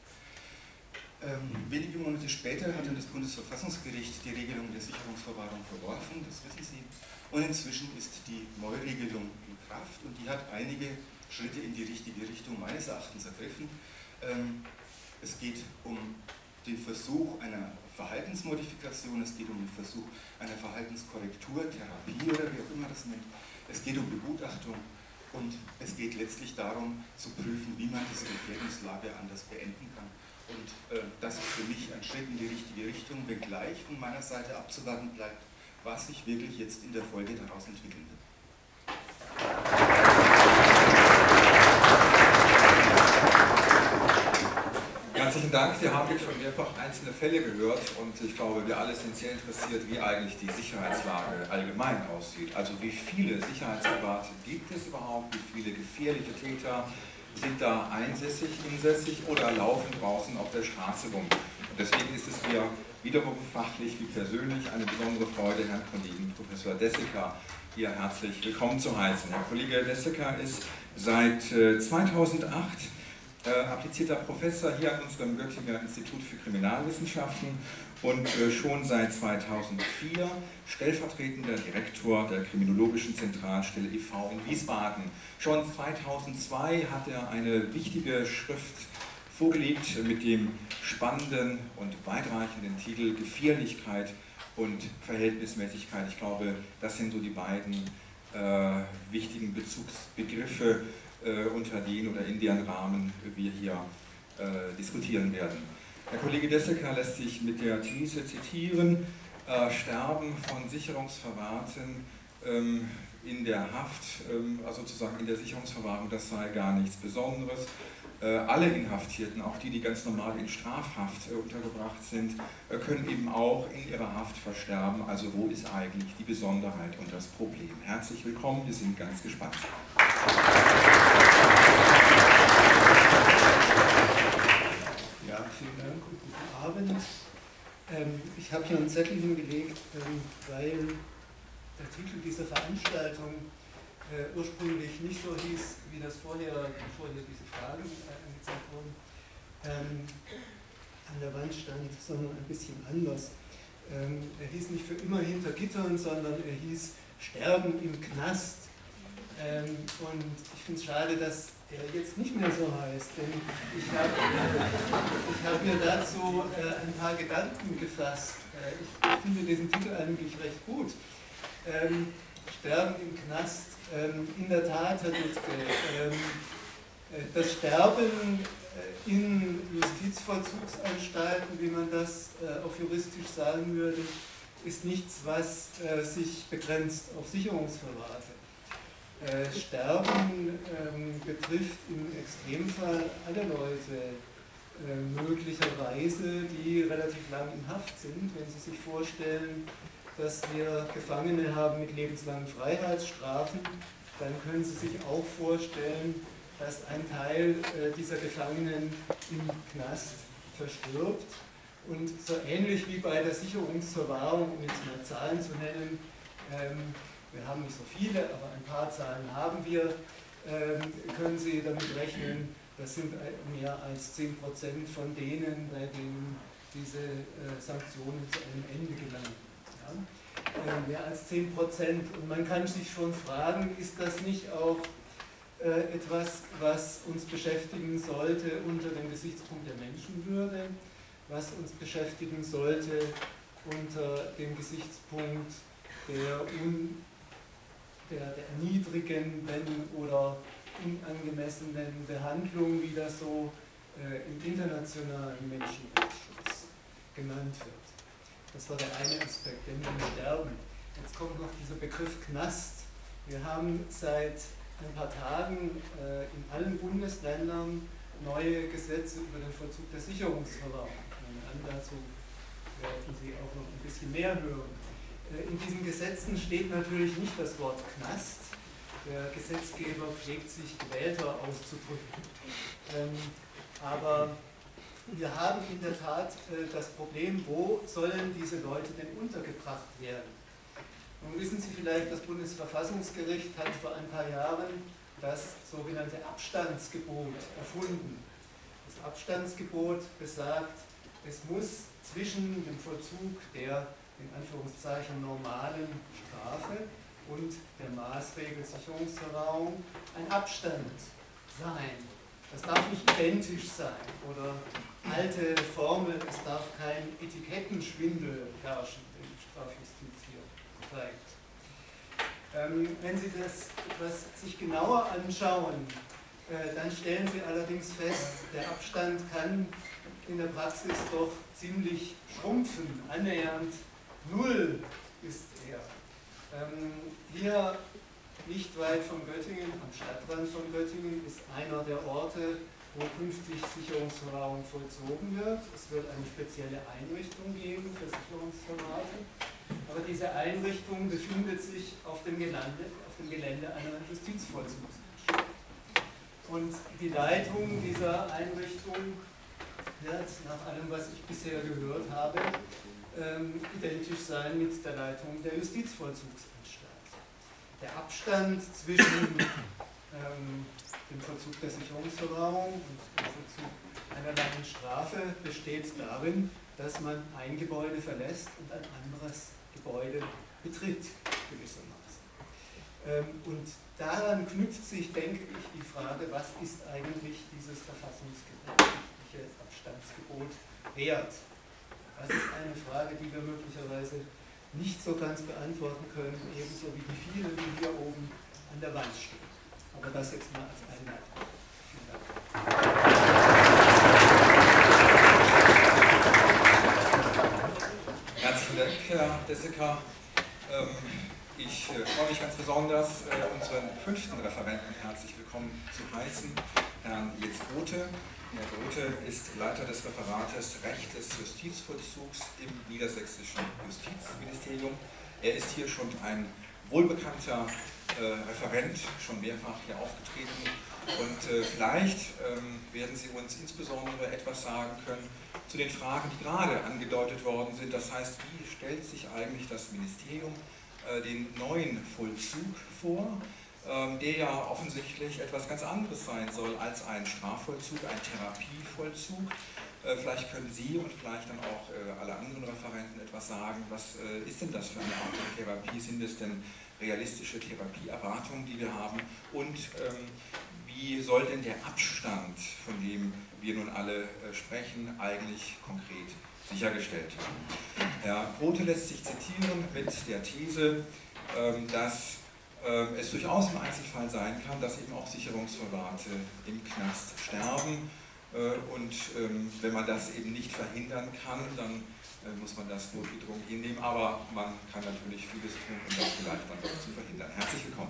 Wenige Monate später hat dann das Bundesverfassungsgericht die Regelung der Sicherungsverwahrung verworfen, das wissen Sie, und inzwischen ist die Neuregelung in Kraft und die hat einige Schritte in die richtige Richtung meines Erachtens ergriffen. Es geht um den Versuch einer Verhaltensmodifikation, es geht um den Versuch einer Verhaltenskorrektur, Therapie oder wie auch immer das nennt. Es geht um Begutachtung und es geht letztlich darum zu prüfen, wie man diese Gefährdungslage anders beenden kann. Und das ist für mich ein Schritt in die richtige Richtung, wenngleich von meiner Seite abzuwarten bleibt, was sich wirklich jetzt in der Folge daraus entwickeln wird. Herzlichen Dank. Wir haben jetzt schon mehrfach einzelne Fälle gehört und ich glaube, wir alle sind sehr interessiert, wie eigentlich die Sicherheitslage allgemein aussieht. Also wie viele Sicherheitsbewahrte gibt es überhaupt, wie viele gefährliche Täter sind da insässig oder laufen draußen auf der Straße rum. Und deswegen ist es mir wiederum fachlich wie persönlich eine besondere Freude, Herrn Kollegen Professor Desseker hier herzlich willkommen zu heißen. Herr Kollege Desseker ist seit 2008 applizierter Professor hier an unserem Göttinger Institut für Kriminalwissenschaften und schon seit 2004 stellvertretender Direktor der Kriminologischen Zentralstelle e.V. in Wiesbaden. Schon 2002 hat er eine wichtige Schrift vorgelegt mit dem spannenden und weitreichenden Titel Gefährlichkeit und Verhältnismäßigkeit. Ich glaube, das sind so die beiden wichtigen Bezugsbegriffe, unter denen oder in deren Rahmen wir hier diskutieren werden. Herr Kollege Desseker lässt sich mit der These zitieren, Sterben von Sicherungsverwahrten in der Haft, also sozusagen in der Sicherungsverwahrung, das sei gar nichts Besonderes. Alle Inhaftierten, auch die, die ganz normal in Strafhaft untergebracht sind, können eben auch in ihrer Haft versterben. Also wo ist eigentlich die Besonderheit und das Problem? Herzlich willkommen, wir sind ganz gespannt. Ja, vielen Dank und guten Abend. Ich habe hier einen Zettel hingelegt, weil der Titel dieser Veranstaltung ursprünglich nicht so hieß, wie das vorher, bevor hier diese Fragen angezeigt wurden, an der Wand stand, sondern ein bisschen anders. Er hieß nicht für immer hinter Gittern, sondern er hieß Sterben im Knast. Und ich finde es schade, dass er jetzt nicht mehr so heißt, denn ich hab mir dazu ein paar Gedanken gefasst. Ich finde diesen Titel eigentlich recht gut. Sterben im Knast. In der Tat, Herr Dudke, das Sterben in Justizvollzugsanstalten, wie man das auf juristisch sagen würde, ist nichts, was sich begrenzt auf Sicherungsverwahrte. Sterben betrifft im Extremfall alle Leute, möglicherweise, die relativ lang in Haft sind, wenn Sie sich vorstellen, dass wir Gefangene haben mit lebenslangen Freiheitsstrafen, dann können Sie sich auch vorstellen, dass ein Teil dieser Gefangenen im Knast verstirbt. Und so ähnlich wie bei der Sicherungsverwahrung, um jetzt mal Zahlen zu nennen, wir haben nicht so viele, aber ein paar Zahlen haben wir, können Sie damit rechnen, das sind mehr als 10% von denen, bei denen diese Sanktionen zu einem Ende gelangen. Ja? Mehr als 10%. Und man kann sich schon fragen, ist das nicht auch etwas, was uns beschäftigen sollte unter dem Gesichtspunkt der Menschenwürde, was uns beschäftigen sollte unter dem Gesichtspunkt der erniedrigenden oder unangemessenen Behandlung, wie das so im internationalen Menschenrechtsschutz genannt wird. Das war der eine Aspekt, der mit dem Sterben. Jetzt kommt noch dieser Begriff Knast. Wir haben seit ein paar Tagen in allen Bundesländern neue Gesetze über den Vollzug der Sicherungsverwahrung. Ich nehme an, dazu werden Sie auch noch ein bisschen mehr hören. In diesen Gesetzen steht natürlich nicht das Wort Knast. Der Gesetzgeber pflegt sich gewählter auszudrücken. Aber wir haben in der Tat das Problem, wo sollen diese Leute denn untergebracht werden? Nun wissen Sie vielleicht, das Bundesverfassungsgericht hat vor ein paar Jahren das sogenannte Abstandsgebot erfunden. Das Abstandsgebot besagt, es muss zwischen dem Vollzug der in Anführungszeichen normalen Strafe und der Maßregel Sicherungsverwahrung ein Abstand sein. Das darf nicht identisch sein oder alte Formel, es darf kein Etikettenschwindel herrschen, den die Strafjustiz hier trägt. Wenn Sie das etwas sich genauer anschauen, dann stellen Sie allerdings fest, der Abstand kann in der Praxis doch ziemlich schrumpfen, annähernd 0 ist er. Hier nicht weit von Göttingen, am Stadtrand von Göttingen, ist einer der Orte, wo künftig Sicherungsverwahrung vollzogen wird. Es wird eine spezielle Einrichtung geben für Sicherungsverwahrte, aber diese Einrichtung befindet sich auf dem Gelände einer Justizvollzugsanstalt. Und die Leitung dieser Einrichtung wird, nach allem, was ich bisher gehört habe, identisch sein mit der Leitung der Justizvollzugsanstalt. Der Abstand zwischen dem Vollzug der Sicherungsverwahrung und dem Vollzug einer langen Strafe besteht darin, dass man ein Gebäude verlässt und ein anderes Gebäude betritt, gewissermaßen. Und daran knüpft sich, denke ich, die Frage, was ist eigentlich dieses verfassungsgerichtliche Abstandsgebot wert? Das ist eine Frage, die wir möglicherweise nicht so ganz beantworten können, ebenso wie die vielen, die hier oben an der Wand stehen. Aber das jetzt mal als Einleitung. Vielen Dank. Herzlichen Dank, Herr Dessecker. Ich freue mich ganz besonders, unseren 5. Referenten herzlich willkommen zu heißen, Herrn Jens Grote. Herr Grote ist Leiter des Referates Recht des Justizvollzugs im niedersächsischen Justizministerium. Er ist hier schon ein wohlbekannter Referent, schon mehrfach hier aufgetreten. Und vielleicht werden Sie uns insbesondere etwas sagen können zu den Fragen, die gerade angedeutet worden sind. Das heißt, wie stellt sich eigentlich das Ministerium den neuen Vollzug vor, der ja offensichtlich etwas ganz anderes sein soll als ein Strafvollzug, ein Therapievollzug. Vielleicht können Sie und vielleicht dann auch alle anderen Referenten etwas sagen, was ist denn das für eine Art von Therapie? Sind es denn realistische Therapieerwartungen, die wir haben? Und wie soll denn der Abstand, von dem wir nun alle sprechen, eigentlich konkret sichergestellt werden? Herr Grote lässt sich zitieren mit der These, dass es durchaus im Einzelfall sein kann, dass eben auch Sicherungsverwahrte im Knast sterben. Und wenn man das eben nicht verhindern kann, dann muss man das notgedrungen hinnehmen. Aber man kann natürlich vieles tun, um das vielleicht dann doch zu verhindern. Herzlich willkommen.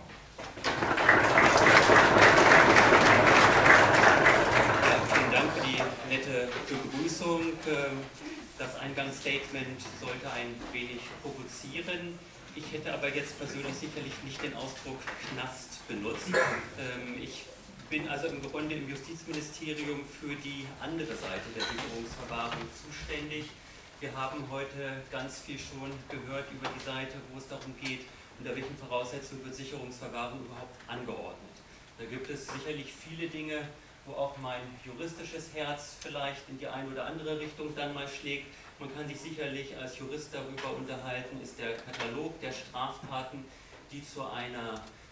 Ja, vielen Dank für die nette Begrüßung. Das Eingangsstatement sollte ein wenig provozieren. Ich hätte aber jetzt persönlich sicherlich nicht den Ausdruck Knast benutzt. Ich bin also im Grunde im Justizministerium für die andere Seite der Sicherungsverwahrung zuständig. Wir haben heute ganz viel schon gehört über die Seite, wo es darum geht, unter welchen Voraussetzungen wird Sicherungsverwahrung überhaupt angeordnet. Da gibt es sicherlich viele Dinge, wo auch mein juristisches Herz vielleicht in die eine oder andere Richtung dann mal schlägt. Man kann sich sicherlich als Jurist darüber unterhalten, ist der Katalog der Straftaten, die zu einer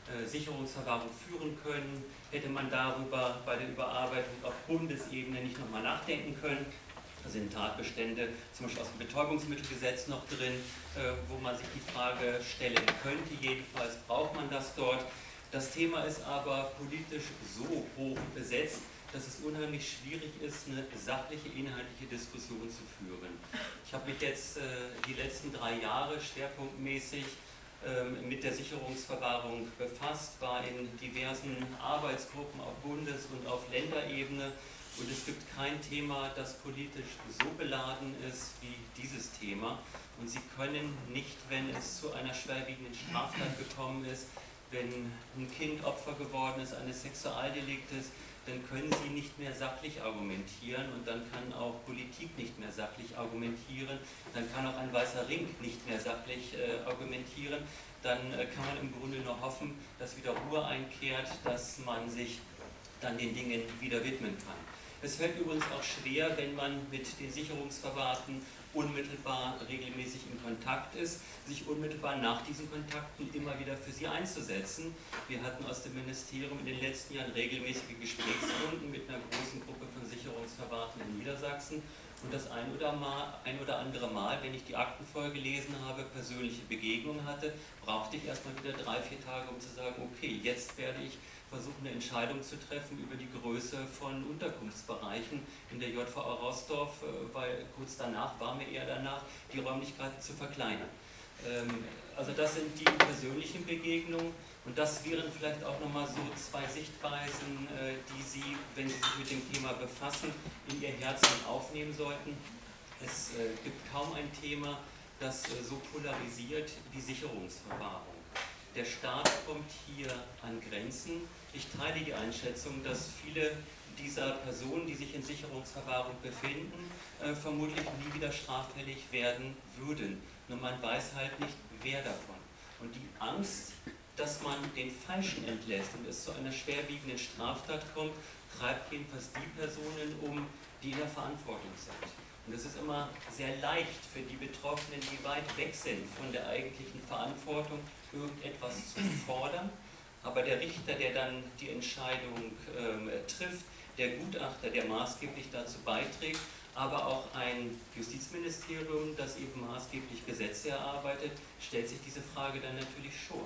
Sicherungsverwahrung führen können? Hätte man darüber bei der Überarbeitung auf Bundesebene nicht nochmal nachdenken können? Da sind Tatbestände zum Beispiel aus dem Betäubungsmittelgesetz noch drin, wo man sich die Frage stellen könnte. Jedenfalls braucht man das dort. Das Thema ist aber politisch so hoch besetzt, dass es unheimlich schwierig ist, eine sachliche, inhaltliche Diskussion zu führen. Ich habe mich jetzt die letzten 3 Jahre schwerpunktmäßig mit der Sicherungsverwahrung befasst, war in diversen Arbeitsgruppen auf Bundes- und auf Länderebene, und es gibt kein Thema, das politisch so beladen ist wie dieses Thema. Und Sie können nicht, wenn es zu einer schwerwiegenden Straftat gekommen ist, wenn ein Kind Opfer geworden ist eines Sexualdeliktes, dann können Sie nicht mehr sachlich argumentieren, und dann kann auch Politik nicht mehr sachlich argumentieren, dann kann auch ein weißer Ring nicht mehr sachlich argumentieren. Dann kann man im Grunde nur hoffen, dass wieder Ruhe einkehrt, dass man sich dann den Dingen wieder widmen kann. Es fällt übrigens auch schwer, wenn man mit den Sicherungsverwahrten unmittelbar regelmäßig in Kontakt ist, sich unmittelbar nach diesen Kontakten immer wieder für sie einzusetzen. Wir hatten aus dem Ministerium in den letzten Jahren regelmäßige Gesprächsrunden mit einer großen Gruppe von Sicherungsverwahrten in Niedersachsen, und das ein oder andere Mal, wenn ich die Aktenfolge gelesen habe, persönliche Begegnungen hatte, brauchte ich erstmal wieder 3-4 Tage, um zu sagen, okay, jetzt werde ich versuchen, eine Entscheidung zu treffen über die Größe von Unterkunftsbereichen in der JVA Roßdorf, weil kurz danach war mir eher danach, die Räumlichkeiten zu verkleinern. Also das sind die persönlichen Begegnungen, und das wären vielleicht auch nochmal so 2 Sichtweisen, die Sie, wenn Sie sich mit dem Thema befassen, in Ihr Herzen aufnehmen sollten. Es gibt kaum ein Thema, das so polarisiert wie Sicherungsverwahrung. Der Staat kommt hier an Grenzen. Ich teile die Einschätzung, dass viele dieser Personen, die sich in Sicherungsverwahrung befinden, vermutlich nie wieder straffällig werden würden. Nur man weiß halt nicht, wer davon. Und die Angst, dass man den Falschen entlässt und es zu einer schwerwiegenden Straftat kommt, treibt jedenfalls die Personen um, die in der Verantwortung sind. Und es ist immer sehr leicht für die Betroffenen, die weit weg sind von der eigentlichen Verantwortung, irgendetwas zu fordern. Aber der Richter, der dann die Entscheidung trifft, der Gutachter, der maßgeblich dazu beiträgt, aber auch ein Justizministerium, das eben maßgeblich Gesetze erarbeitet, stellt sich diese Frage dann natürlich schon.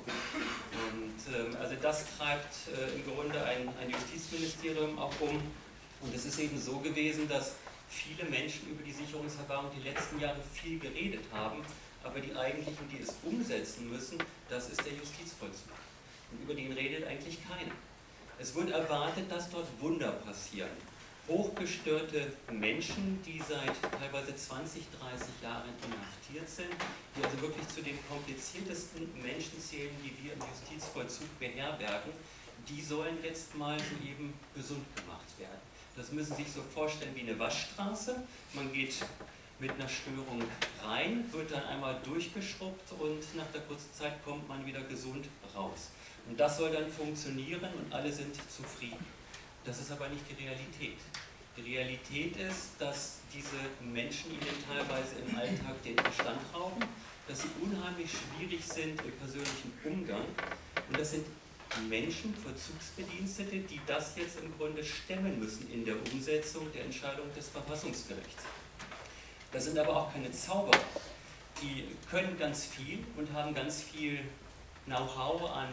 Und also das treibt im Grunde ein Justizministerium auch um. Und es ist eben so gewesen, dass viele Menschen über die Sicherungsverwahrung die letzten Jahre viel geredet haben, aber die eigentlichen, die es umsetzen müssen, das ist der Justizvollzug. Und über den redet eigentlich keiner. Es wird erwartet, dass dort Wunder passieren. Hochgestörte Menschen, die seit teilweise 20, 30 Jahren inhaftiert sind, die also wirklich zu den kompliziertesten Menschen zählen, die wir im Justizvollzug beherbergen, die sollen jetzt mal soeben gesund gemacht werden. Das müssen Sie sich so vorstellen wie eine Waschstraße. Man geht mit einer Störung rein, wird dann einmal durchgeschrubbt und nach der kurzen Zeit kommt man wieder gesund raus. Und das soll dann funktionieren und alle sind zufrieden. Das ist aber nicht die Realität. Die Realität ist, dass diese Menschen ihnen teilweise im Alltag den Verstand rauben, dass sie unheimlich schwierig sind im persönlichen Umgang, und das sind Menschen, Vollzugsbedienstete, die das jetzt im Grunde stemmen müssen in der Umsetzung der Entscheidung des Verfassungsgerichts. Das sind aber auch keine Zauberer. Die können ganz viel und haben ganz viel Know-how an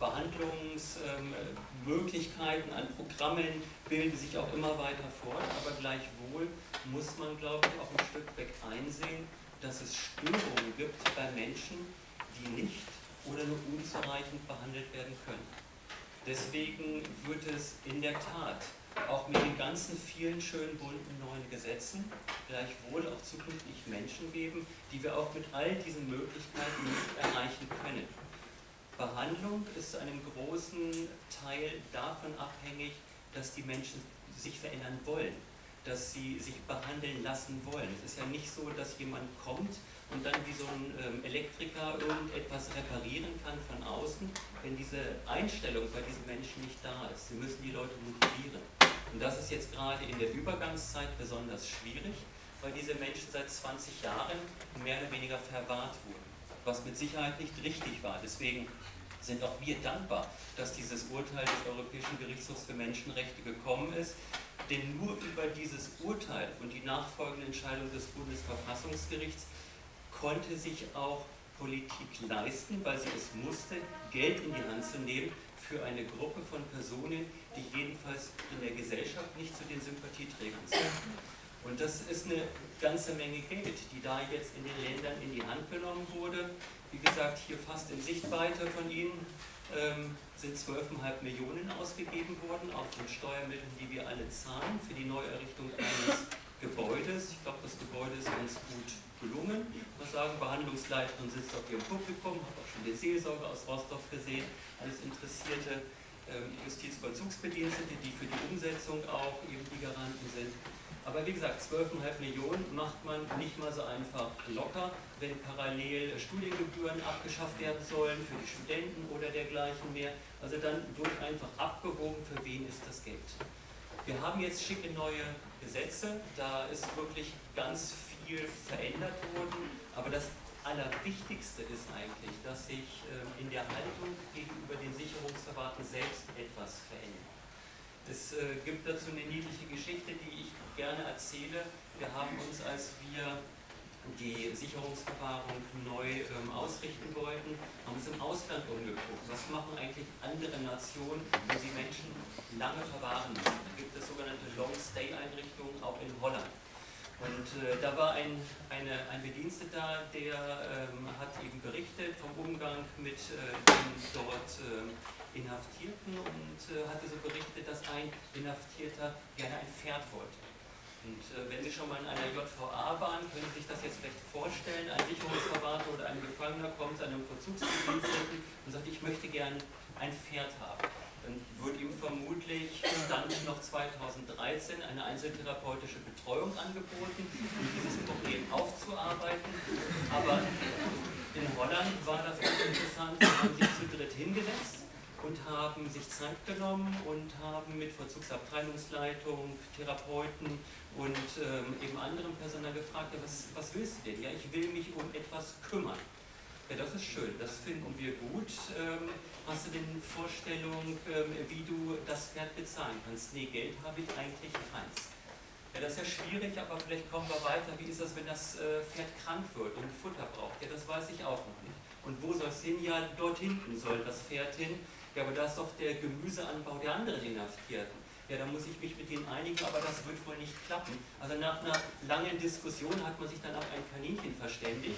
Behandlungsmöglichkeiten, an Programmen, bilden sich auch immer weiter fort, aber gleichwohl muss man, glaube ich, auch ein Stück weg einsehen, dass es Störungen gibt bei Menschen, die nicht oder nur unzureichend behandelt werden können. Deswegen wird es in der Tat auch mit den ganzen vielen schönen bunten neuen Gesetzen gleichwohl auch zukünftig Menschen geben, die wir auch mit all diesen Möglichkeiten nicht erreichen können. Behandlung ist zu einem großen Teil davon abhängig, dass die Menschen sich verändern wollen, dass sie sich behandeln lassen wollen. Es ist ja nicht so, dass jemand kommt und dann wie so ein Elektriker irgendetwas reparieren kann von außen, wenn diese Einstellung bei diesen Menschen nicht da ist. Sie müssen die Leute motivieren. Und das ist jetzt gerade in der Übergangszeit besonders schwierig, weil diese Menschen seit 20 Jahren mehr oder weniger verwahrt wurden, was mit Sicherheit nicht richtig war. Deswegen sind auch wir dankbar, dass dieses Urteil des Europäischen Gerichtshofs für Menschenrechte gekommen ist. Denn nur über dieses Urteil und die nachfolgende Entscheidung des Bundesverfassungsgerichts konnte sich auch Politik leisten, weil sie es musste, Geld in die Hand zu nehmen für eine Gruppe von Personen, die jedenfalls in der Gesellschaft nicht zu den Sympathieträgern sind. Und das ist eine ganze Menge Geld, die da jetzt in den Ländern in die Hand genommen wurde. Wie gesagt, hier fast in Sichtweite von Ihnen sind 12,5 Millionen ausgegeben worden, auch von Steuermitteln, die wir alle zahlen, für die Neuerrichtung eines Gebäudes. Ich glaube, das Gebäude ist ganz gut gelungen. Ich muss sagen, Behandlungsleiterin sitzt auf ihrem Publikum, habe auch schon den Seelsorger aus Rostock gesehen, alles interessierte Justizvollzugsbedienstete, die für die Umsetzung auch eben die Garanten sind. Aber wie gesagt, 12,5 Millionen macht man nicht mal so einfach locker, wenn parallel Studiengebühren abgeschafft werden sollen für die Studenten oder dergleichen mehr. Also dann wird einfach abgewogen, für wen ist das Geld. Wir haben jetzt schicke neue Gesetze, da ist wirklich ganz viel verändert worden, aber das Allerwichtigste ist eigentlich, dass sich in der Haltung gegenüber den Sicherungsverwahrten selbst etwas verändert. Es gibt dazu eine niedliche Geschichte, die ich gerne erzähle. Wir haben uns, als wir die Sicherungsverwahrung neu ausrichten wollten, haben uns im Ausland umgeguckt. Was machen eigentlich andere Nationen, wo sie Menschen lange verwahren müssen? Da gibt es sogenannte Long-Stay-Einrichtungen, auch in Holland. Und da war ein Bediensteter, der hat eben berichtet vom Umgang mit den dort Inhaftierten und hatte so berichtet, dass ein Inhaftierter gerne ein Pferd wollte. Und wenn Sie schon mal in einer JVA waren, können Sie sich das jetzt vielleicht vorstellen, ein Sicherungsverwahrter oder ein Gefangener kommt zu einem Vollzugsbediensteten und sagt, ich möchte gern ein Pferd haben. Dann wird ihm vermutlich dann noch 2013 eine einzeltherapeutische Betreuung angeboten, um dieses Problem aufzuarbeiten. Aber in Holland war das ganz interessant, sie haben sich zu dritt hingesetzt und haben sich Zeit genommen und haben mit Vollzugsabteilungsleitung, Therapeuten und eben anderem Personal gefragt, ja, was willst du denn? Ja, ich will mich um etwas kümmern. Ja, das ist schön, das finden wir gut. Hast du denn eine Vorstellung, wie du das Pferd bezahlen kannst? Nee, Geld habe ich eigentlich keins. Ja, das ist ja schwierig, aber vielleicht kommen wir weiter. Wie ist das, wenn das Pferd krank wird und Futter braucht? Ja, das weiß ich auch noch nicht. Und wo soll es hin? Ja, dort hinten soll das Pferd hin. Ja, aber da ist doch der Gemüseanbau der anderen Inhaftierten. Ja, da muss ich mich mit denen einigen, aber das wird wohl nicht klappen. Also nach einer langen Diskussion hat man sich dann auf ein Kaninchen verständigt.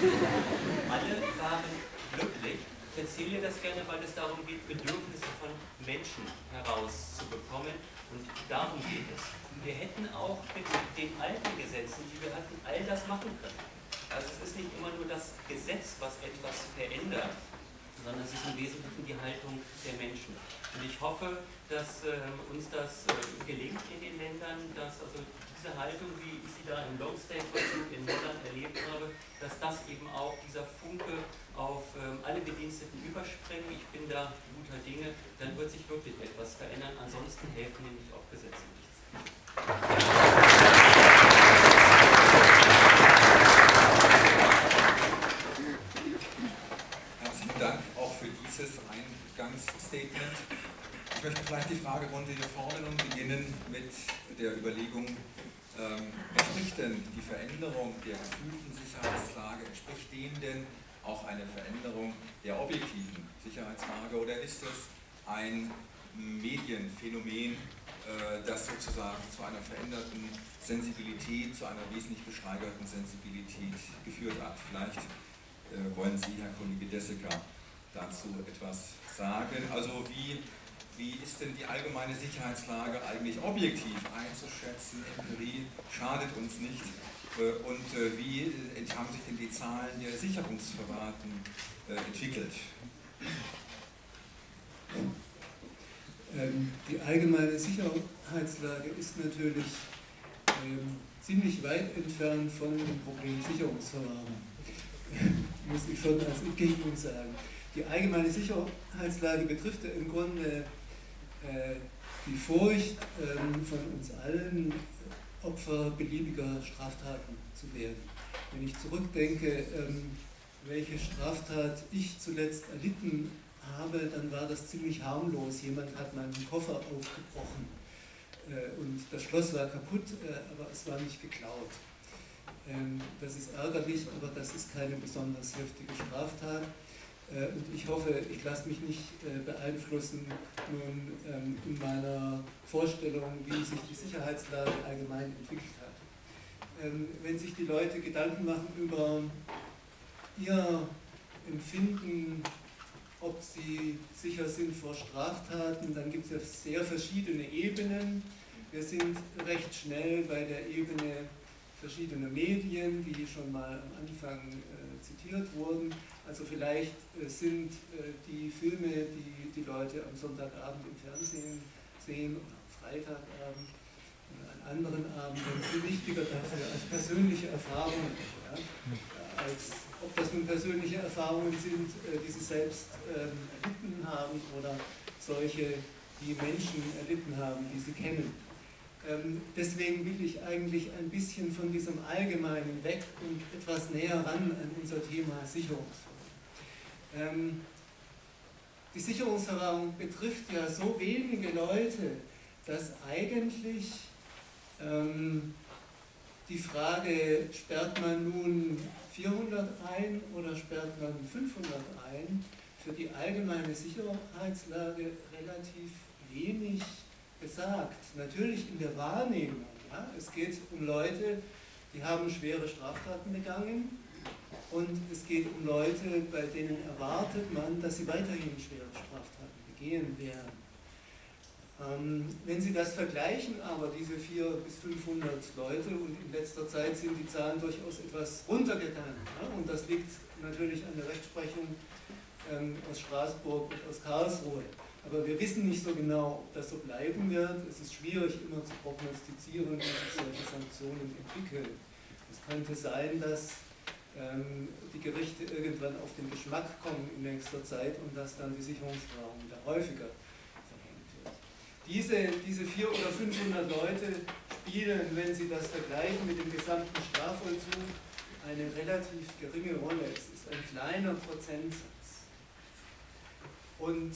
Alle waren glücklich. Ich erzähle das gerne, weil es darum geht, Bedürfnisse von Menschen herauszubekommen. Und darum geht es. Wir hätten auch mit den alten Gesetzen, die wir hatten, all das machen können. Also es ist nicht immer nur das Gesetz, was etwas verändert, sondern es ist im Wesentlichen die Haltung der Menschen. Und ich hoffe, dass uns das gelingt in den Ländern, dass also diese Haltung, wie ich sie da im Long-Stay-Vollzug in Holland erlebt habe, dass das eben auch dieser Funke auf alle Bediensteten überspringen. Ich bin da guter Dinge, dann wird sich wirklich etwas verändern. Ansonsten helfen nämlich auch Gesetze nichts. Herzlichen Dank auch für dieses Eingangsstatement. Ich möchte vielleicht die Fragerunde hier vorne nun beginnen mit der Überlegung, entspricht denn die Veränderung der gefühlten Sicherheitslage, entspricht dem denn auch eine Veränderung der objektiven Sicherheitslage oder ist es ein Medienphänomen, das sozusagen zu einer veränderten Sensibilität, zu einer wesentlich gesteigerten Sensibilität geführt hat? Vielleicht wollen Sie, Herr Kollege Desseker, dazu etwas sagen. Also wie ist denn die allgemeine Sicherheitslage eigentlich objektiv einzuschätzen? Empirie schadet uns nicht. Und wie haben sich denn die Zahlen der Sicherungsverwahrten entwickelt? Die allgemeine Sicherheitslage ist natürlich ziemlich weit entfernt von dem Problem Sicherungsverwahrung. Muss ich schon als Entgegnung sagen. Die allgemeine Sicherheitslage betrifft ja im Grunde die Furcht von uns allen, Opfer beliebiger Straftaten zu werden. Wenn ich zurückdenke, welche Straftat ich zuletzt erlitten habe, dann war das ziemlich harmlos. Jemand hat meinen Koffer aufgebrochen und das Schloss war kaputt, aber es war nicht geklaut. Das ist ärgerlich, aber das ist keine besonders heftige Straftat. Und ich hoffe, ich lasse mich nicht beeinflussen nun in meiner Vorstellung, wie sich die Sicherheitslage allgemein entwickelt hat. Wenn sich die Leute Gedanken machen über ihr Empfinden, ob sie sicher sind vor Straftaten, dann gibt es ja sehr verschiedene Ebenen. Wir sind recht schnell bei der Ebene verschiedener Medien, die schon mal am Anfang zitiert wurden. Also vielleicht sind die Filme, die die Leute am Sonntagabend im Fernsehen sehen oder am Freitagabend oder an anderen Abenden viel wichtiger dafür als persönliche Erfahrungen. Ja? Als ob das nun persönliche Erfahrungen sind, die sie selbst erlitten haben oder solche, die Menschen erlitten haben, die sie kennen. Deswegen will ich eigentlich ein bisschen von diesem Allgemeinen weg und etwas näher ran an unser Thema Sicherungsverwahrung. Die Sicherungsverwahrung betrifft ja so wenige Leute, dass eigentlich die Frage, sperrt man nun 400 ein oder sperrt man 500 ein, für die allgemeine Sicherheitslage relativ wenig gesagt. Natürlich in der Wahrnehmung. Ja? Es geht um Leute, die haben schwere Straftaten begangen und es geht um Leute, bei denen erwartet man, dass sie weiterhin schwere Straftaten begehen werden. Wenn Sie das vergleichen, aber diese 400 bis 500 Leute, und in letzter Zeit sind die Zahlen durchaus etwas runtergegangen, ja? Und das liegt natürlich an der Rechtsprechung aus Straßburg und aus Karlsruhe. Aber wir wissen nicht so genau, ob das so bleiben wird. Es ist schwierig, immer zu prognostizieren, wie sich solche Sanktionen entwickeln. Es könnte sein, dass die Gerichte irgendwann auf den Geschmack kommen in nächster Zeit und dass dann die Sicherungsverwahrung wieder häufiger verhängt wird. Diese 400 oder 500 Leute spielen, wenn Sie das vergleichen mit dem gesamten Strafvollzug, eine relativ geringe Rolle. Es ist ein kleiner Prozentsatz. Und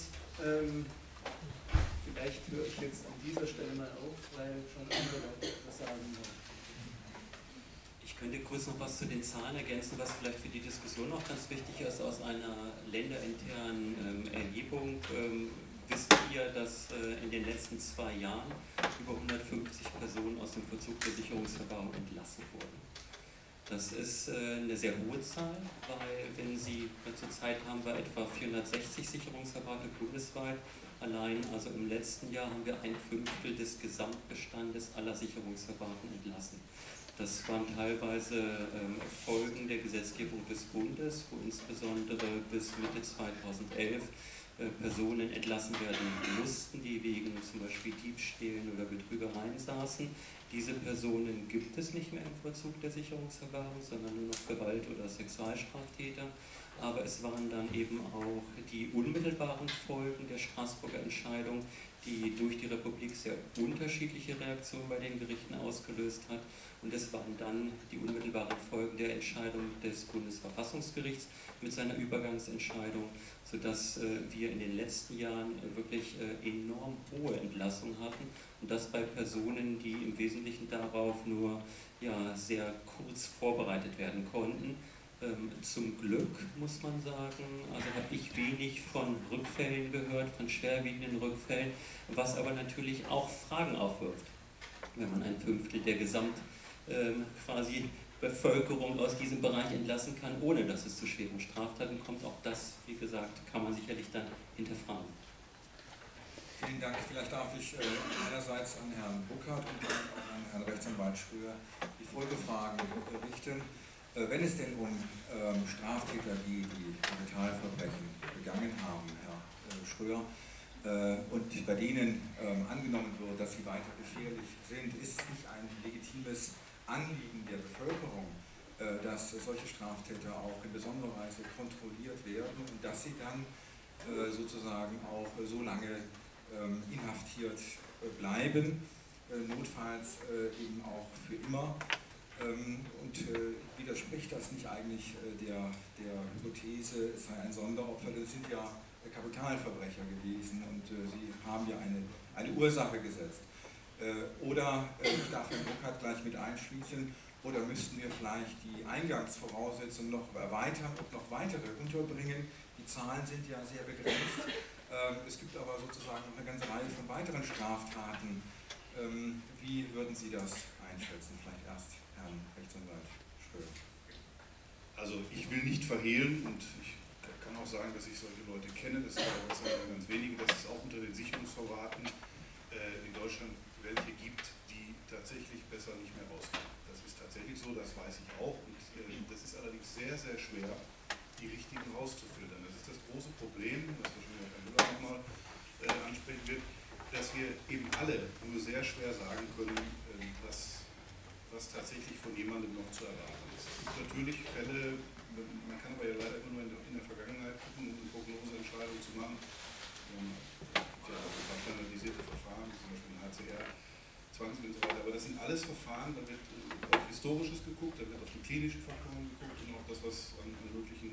vielleicht höre ich jetzt an dieser Stelle mal auf, weil schon andere Leute etwas sagen wollen. Ich könnte kurz noch was zu den Zahlen ergänzen, was vielleicht für die Diskussion auch ganz wichtig ist. Aus einer länderinternen Erhebung wisst ihr, dass in den letzten 2 Jahren über 150 Personen aus dem Vollzug der Sicherungsverwahrung entlassen wurden. Das ist eine sehr hohe Zahl, weil wenn Sie zurzeit haben wir etwa 460 Sicherungsverwahrte bundesweit. Allein also im letzten Jahr haben wir 1/5 des Gesamtbestandes aller Sicherungsverwahrten entlassen. Das waren teilweise Folgen der Gesetzgebung des Bundes, wo insbesondere bis Mitte 2011 Personen entlassen werden mussten, die wegen zum Beispiel Diebstählen oder Betrügereien saßen. Diese Personen gibt es nicht mehr im Vollzug der Sicherungsverwahrung, sondern nur noch Gewalt- oder Sexualstraftäter. Aber es waren dann eben auch die unmittelbaren Folgen der Straßburger Entscheidung, die durch die Republik sehr unterschiedliche Reaktionen bei den Gerichten ausgelöst hat. Und es waren dann die unmittelbaren Folgen der Entscheidung des Bundesverfassungsgerichts mit seiner Übergangsentscheidung, sodass wir in den letzten Jahren wirklich enorm hohe Entlassungen hatten. Und das bei Personen, die im Wesentlichen darauf nur sehr kurz vorbereitet werden konnten. Zum Glück, muss man sagen, also habe ich wenig von Rückfällen gehört, von schwerwiegenden Rückfällen, was aber natürlich auch Fragen aufwirft, wenn man 1/5 der quasi Bevölkerung aus diesem Bereich entlassen kann, ohne dass es zu schweren Straftaten kommt. Auch das, wie gesagt, kann man sicherlich dann hinterfragen. Vielen Dank. Vielleicht darf ich einerseits an Herrn Burkhardt und auch an Herrn Rechtsanwalt Schröer die Folgefragen richten. Wenn es denn um Straftäter geht, die Kapitalverbrechen begangen haben, Herr Schröer, und bei denen angenommen wird, dass sie weiter gefährlich sind, ist es nicht ein legitimes Anliegen der Bevölkerung, dass solche Straftäter auch in besonderer Weise kontrolliert werden und dass sie dann sozusagen auch so lange inhaftiert bleiben, notfalls eben auch für immer. Und widerspricht das nicht eigentlich der Hypothese, es sei ein Sonderopfer? Das sind ja Kapitalverbrecher gewesen und Sie haben ja eine Ursache gesetzt. Oder, ich darf Herrn Burkhardt gleich mit einschließen, oder müssten wir vielleicht die Eingangsvoraussetzungen noch erweitern und noch weitere unterbringen? Die Zahlen sind ja sehr begrenzt. Es gibt aber sozusagen noch eine ganze Reihe von weiteren Straftaten. Wie würden Sie das einschätzen? Vielleicht erst Herrn Rechtsanwalt Schröder. Also ich will nicht verhehlen und ich kann auch sagen, dass ich solche Leute kenne, das sind aber ganz wenige, dass es auch unter den Sicherungsverwahrten in Deutschland welche gibt, die tatsächlich besser nicht mehr rauskommen. Das ist tatsächlich so, das weiß ich auch und das ist allerdings sehr, sehr schwer, die richtigen rauszufiltern. Das ist das große Problem, was wahrscheinlich Herr Müller nochmal ansprechen wird, dass wir eben alle nur sehr schwer sagen können, was tatsächlich von jemandem noch zu erwarten ist. Es gibt natürlich Fälle, man kann aber ja leider immer nur in der Vergangenheit gucken, um eine Prognoseentscheidung zu machen. Ja, standardisierte Verfahren, zum Beispiel ein HCR, Zwangsmittel und so weiter, aber das sind alles Verfahren, da wird auf Historisches geguckt, da wird auf die klinischen Faktoren geguckt und auf das, was an möglichen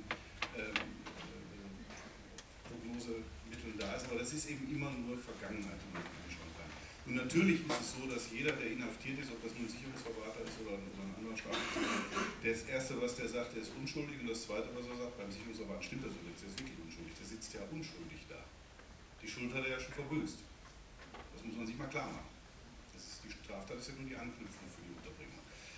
Prognosemitteln da ist, aber das ist eben immer nur Vergangenheit, die man anschauen kann. Und natürlich ist es so, dass jeder, der inhaftiert ist, ob das nun ein Sicherungsverwahrer ist oder ein anderer Strafverfolger, das Erste, was der sagt, der ist unschuldig und das Zweite, was er sagt, beim Sicherungsverwahrer stimmt das übrigens, der ist wirklich unschuldig, der sitzt ja unschuldig da. Die Schuld hat er ja schon verbüßt. Das muss man sich mal klar machen. Die Straftat ist ja nur die Anknüpfung für die Unterbringung.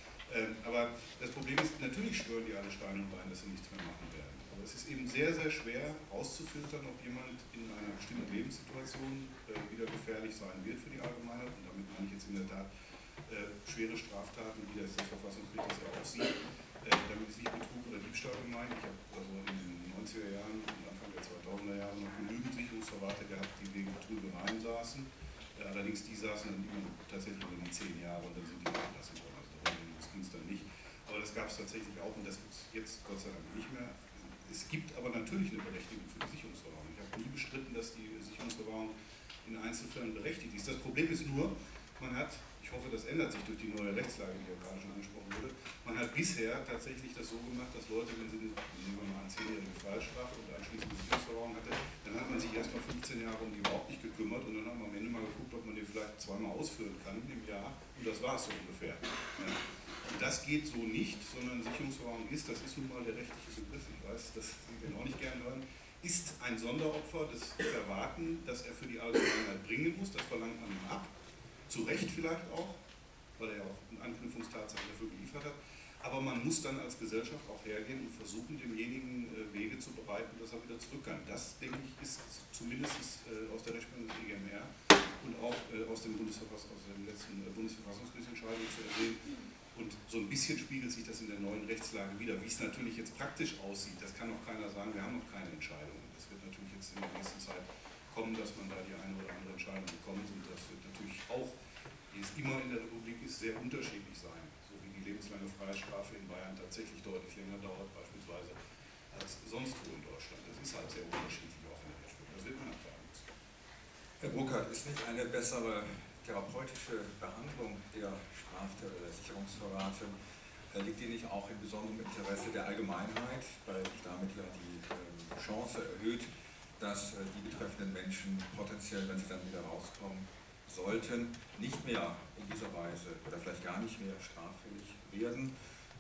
Aber das Problem ist, natürlich schwören die alle Stein und Bein, dass sie nichts mehr machen werden. Aber es ist eben sehr, sehr schwer rauszufiltern, ob jemand in einer bestimmten Lebenssituation wieder gefährlich sein wird für die Allgemeinheit. Und damit meine ich jetzt in der Tat schwere Straftaten, wie das Verfassungsgericht das ja auch sieht. Damit ist nicht Betrug oder Diebstahl gemeint. Ich habe also in den 90er Jahren und Anfang der 2000er Jahre noch genügend Sicherungsverwahrte gehabt, die wegen Betrügereien saßen. Allerdings die saßen dann immer tatsächlich über die 10 Jahre und dann sind die entlassen worden. Also das ging es dann nicht. Aber das gab es tatsächlich auch und das gibt es jetzt Gott sei Dank nicht mehr. Es gibt aber natürlich eine Berechtigung für die Sicherungsverwahrung. Ich habe nie bestritten, dass die Sicherungsverwahrung in Einzelfällen berechtigt ist. Das Problem ist nur, man hat, ich hoffe, das ändert sich durch die neue Rechtslage, die ja gerade schon angesprochen wurde, man hat bisher tatsächlich das so gemacht, dass Leute, wenn sie eine 10-jährige Freiheitsstrafe und anschließend eine Sicherungsverwahrung hatte, dann hat man sich erst mal 15 Jahre um die überhaupt nicht gekümmert und dann hat man am Ende mal geguckt, ob man den vielleicht zweimal ausführen kann im Jahr und das war es so ungefähr. Ja. Und das geht so nicht, sondern Sicherungsverwahrung ist, das ist nun mal der rechtliche Begriff, ich weiß, dass Sie den auch nicht gerne hören, ist ein Sonderopfer des Verwahrten, das er für die Allgemeinheit bringen muss, das verlangt man ihm ab. Zu Recht vielleicht auch, weil er ja auch eine Anknüpfungstatsache dafür geliefert hat. Aber man muss dann als Gesellschaft auch hergehen und versuchen, demjenigen Wege zu bereiten, dass er wieder zurück kann. Das, denke ich, ist zumindest aus der Rechtsprechung des EGMR und auch aus der letzten Bundesverfassungsgerichtsentscheidung zu ersehen. Und so ein bisschen spiegelt sich das in der neuen Rechtslage wieder. Wie es natürlich jetzt praktisch aussieht, das kann auch keiner sagen, wir haben noch keine Entscheidung. Das wird natürlich jetzt in der nächsten Zeit kommen, dass man da die eine oder andere Entscheidung bekommt und das wird natürlich auch, wie es immer in der Republik ist, sehr unterschiedlich sein, so wie die lebenslange Freiheitsstrafe in Bayern tatsächlich deutlich länger dauert beispielsweise als sonst wo in Deutschland. Das ist halt sehr unterschiedlich auch in der Rechtsprechung, das wird man abwarten müssen. Herr Burkhardt, ist nicht eine bessere therapeutische Behandlung der Straftäter oder der Sicherungsverwahrten, liegt die nicht auch in besonderem Interesse der Allgemeinheit, weil sich damit ja die Chance erhöht, dass die betreffenden Menschen potenziell, wenn sie dann wieder rauskommen sollten, nicht mehr in dieser Weise oder vielleicht gar nicht mehr straffällig werden.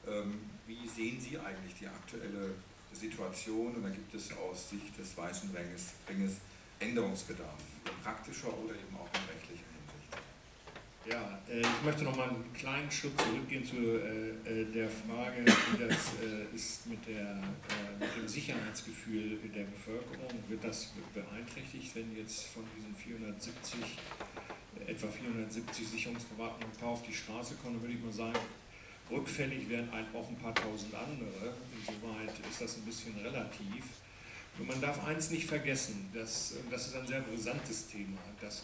Wie sehen Sie eigentlich die aktuelle Situation und da gibt es aus Sicht des Weißen Ringes Änderungsbedarf, in praktischer oder eben auch in rechtlicher Hinsicht? Ja, ich möchte noch mal einen kleinen Schritt zurückgehen zu der Frage, wie das ist mit dem Sicherheitsgefühl der Bevölkerung. Wird das beeinträchtigt, wenn jetzt von diesen etwa 470 Sicherungsverwahrten ein paar auf die Straße kommen? Dann würde ich mal sagen, rückfällig wären auch ein paar tausend andere. Insoweit ist das ein bisschen relativ. Und man darf eins nicht vergessen, das ist ein sehr brisantes Thema, dass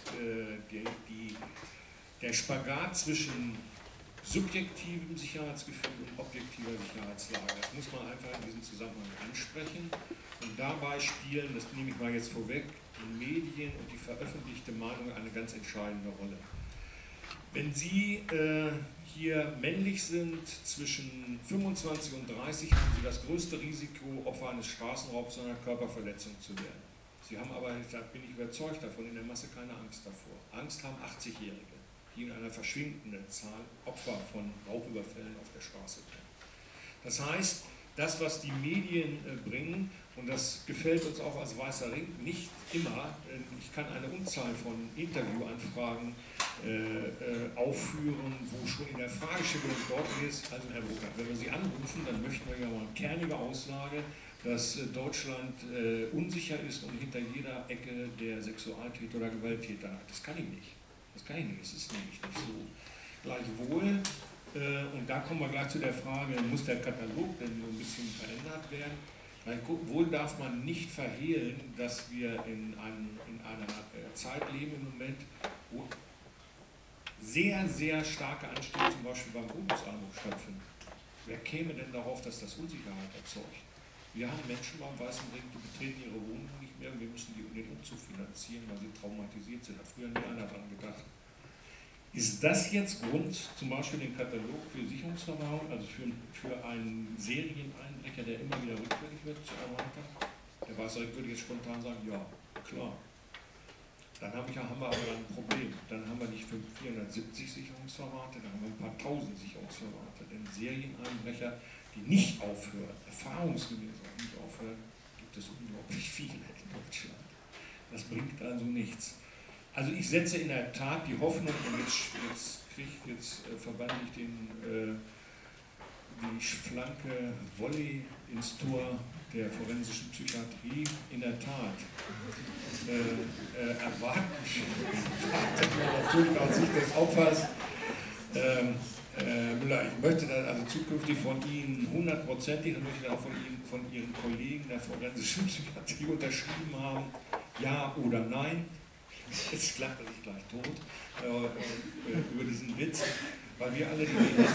der Spagat zwischen subjektivem Sicherheitsgefühl und objektiver Sicherheitslage, das muss man einfach in diesem Zusammenhang ansprechen. Und dabei spielen, das nehme ich mal jetzt vorweg, die Medien und die veröffentlichte Meinung eine ganz entscheidende Rolle. Wenn Sie hier männlich sind, zwischen 25 und 30 haben Sie das größte Risiko, Opfer eines Straßenraubs oder einer Körperverletzung zu werden. Sie haben aber, da bin ich überzeugt davon, in der Masse keine Angst davor. Angst haben 80-Jährige, die in einer verschwindenden Zahl Opfer von Raubüberfällen auf der Straße werden. Das heißt, das, was die Medien bringen, und das gefällt uns auch als Weißer Ring nicht immer, ich kann eine Unzahl von Interviewanfragen aufführen, wo schon in der Fragestellung dort ist, also Herr Burkhardt, wenn wir Sie anrufen, dann möchten wir ja mal eine kernige Aussage, dass Deutschland unsicher ist und hinter jeder Ecke der Sexualtäter oder Gewalttäter hat. Das kann ich nicht. Das kann ich nicht, das ist nämlich nicht so. Gleichwohl, und da kommen wir gleich zu der Frage, muss der Katalog denn so ein bisschen verändert werden? Gleichwohl darf man nicht verhehlen, dass wir in einer Zeit leben im Moment, wo sehr, sehr starke Anstiege zum Beispiel beim Wohnungsarmut stattfinden. Wer käme denn darauf, dass das Unsicherheit erzeugt? Wir haben Menschen beim Weißen Ring, die betreten ihre Wohnung nicht mehr und wir müssen den Umzug finanzieren, weil sie traumatisiert sind. Hat früher nie einer daran gedacht. Ist das jetzt Grund, zum Beispiel den Katalog für Sicherungsverwahrung, also für einen Serieneinbrecher, der immer wieder rückfällig wird, zu erweitern? Der Weiße Ring würde jetzt spontan sagen, ja, klar. Dann haben wir aber ein Problem. Dann haben wir nicht 470 Sicherungsverwahrte, dann haben wir ein paar tausend Sicherungsverwahrte. Denn Serieneinbrecher, die nicht aufhören, erfahrungsgemäß auch nicht aufhören, gibt es unglaublich viele in Deutschland. Das bringt also nichts. Also ich setze in der Tat die Hoffnung, und jetzt verwandle ich die schlanke Volley ins Tor der forensischen Psychiatrie. In der Tat erwarten wir natürlich aus Sicht des Opfers, Müller, ich möchte dann also zukünftig von Ihnen 100%ig, und möchte auch von Ihren Kollegen der forensischen Psychiatrie unterschrieben haben, ja oder nein. Jetzt lacht er sich gleich tot über diesen Witz, weil wir alle,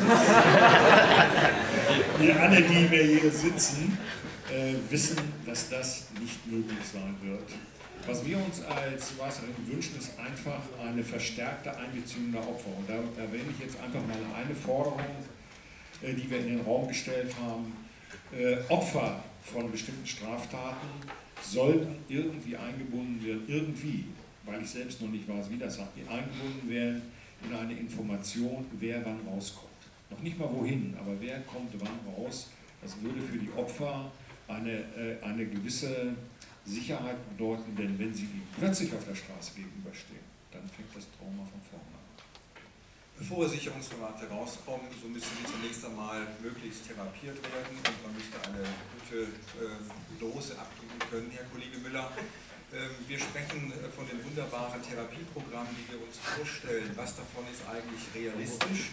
die wir hier sitzen, wissen, dass das nicht möglich sein wird. Was wir uns als Weißer Ring wünschen, ist einfach eine verstärkte Einbeziehung der Opfer. Und da erwähne ich jetzt einfach mal eine Forderung, die wir in den Raum gestellt haben. Opfer von bestimmten Straftaten sollten irgendwie eingebunden werden, irgendwie, weil ich selbst noch nicht weiß, wie das eingebunden werden, in eine Information, wer wann rauskommt. Noch nicht mal wohin, aber wer kommt wann raus. Das würde für die Opfer eine gewisse Sicherheit bedeuten, denn wenn sie ihm plötzlich auf der Straße gegenüberstehen, dann fängt das Trauma von vorne an. Bevor Sicherungsverwahrte rauskommen, so müssen sie zunächst einmal möglichst therapiert werden und man müsste eine gute Dose abgeben können, Herr Kollege Müller. Wir sprechen von den wunderbaren Therapieprogrammen, die wir uns vorstellen. Was davon ist eigentlich realistisch?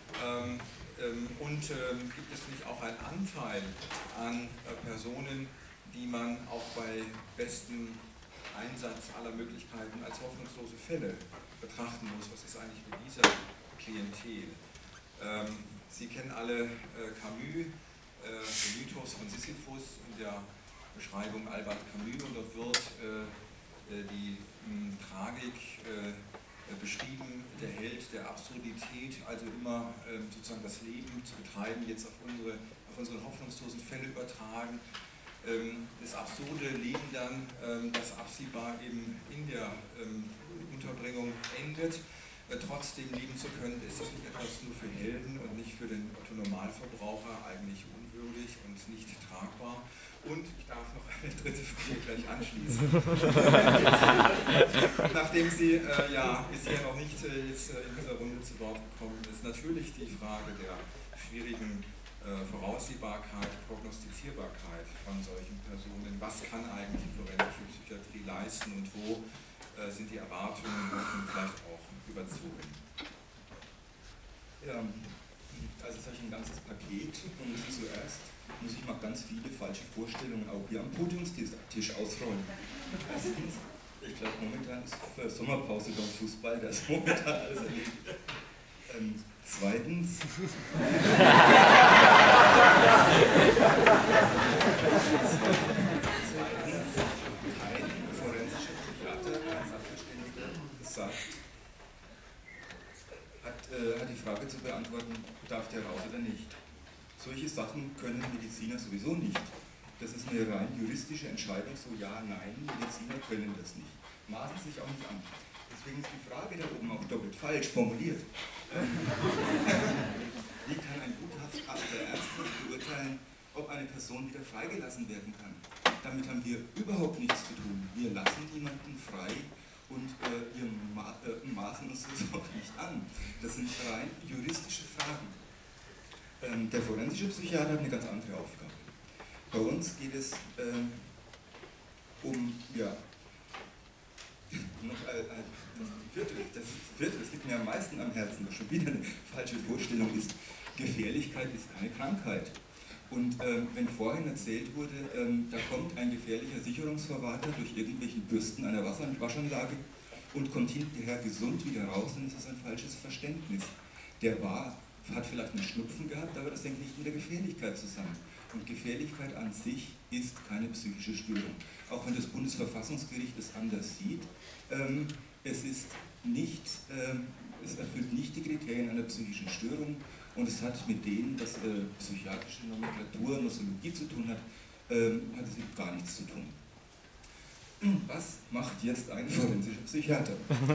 Gibt es nicht auch einen Anteil an Personen, die man auch bei bestem Einsatz aller Möglichkeiten als hoffnungslose Fälle betrachten muss? Was ist eigentlich mit dieser Klientel? Sie kennen alle Camus, den Mythos von Sisyphus in der Beschreibung Albert Camus, und dort wird die Tragik beschrieben, der Held der Absurdität, also immer sozusagen das Leben zu betreiben, jetzt auf unsere hoffnungslosen Fälle übertragen. Das absurde Leben dann, das absehbar eben in der Unterbringung endet, trotzdem leben zu können, ist das nicht etwas nur für Helden und nicht für den Otto-Normalverbraucher eigentlich unwürdig und nicht tragbar. Und ich darf noch eine dritte Frage gleich anschließen. Nachdem Sie bisher noch nicht jetzt in dieser Runde zu Wort gekommen ist, natürlich die Frage der schwierigen Voraussehbarkeit, Prognostizierbarkeit von solchen Personen. Was kann eigentlich die forensische Psychiatrie leisten und wo sind die Erwartungen vielleicht auch überzogen? Ja, also solch ein ganzes Paket, und zuerst muss ich mal ganz viele falsche Vorstellungen auch hier am Podiumstisch ausräumen. Erstens, ich glaube momentan ist für Sommerpause beim Fußball das momentan alles erledigt. Zweitens, ein forensischer Psychiater, ein Sachverständiger, hat die Frage zu beantworten, darf der raus oder nicht. Solche Sachen können Mediziner sowieso nicht. Das ist eine rein juristische Entscheidung, so ja, nein, Mediziner können das nicht. Maßen sich auch nicht an. Deswegen ist die Frage da oben auch doppelt falsch formuliert. Wie kann ein Gutachter ernsthaft beurteilen, ob eine Person wieder freigelassen werden kann? Damit haben wir überhaupt nichts zu tun. Wir lassen jemanden frei und wir maßen uns das auch nicht an. Das sind rein juristische Fragen. Der forensische Psychiater hat eine ganz andere Aufgabe. Bei uns geht es um, ja, noch das Vierte, das liegt mir am meisten am Herzen, was schon wieder eine falsche Vorstellung ist. Gefährlichkeit ist keine Krankheit. Und wenn vorhin erzählt wurde, da kommt ein gefährlicher Sicherungsverwalter durch irgendwelche Bürsten einer Waschanlage und kommt hinterher gesund wieder raus, dann ist das ein falsches Verständnis. Der hat vielleicht einen Schnupfen gehabt, aber das hängt nicht mit der Gefährlichkeit zusammen. Und Gefährlichkeit an sich ist keine psychische Störung. Auch wenn das Bundesverfassungsgericht es anders sieht, es erfüllt nicht die Kriterien einer psychischen Störung und es hat mit denen, was psychiatrische Nomenklatur, Nosologie zu tun hat, hat es eben gar nichts zu tun. Was macht jetzt ein forensischer Psychiater?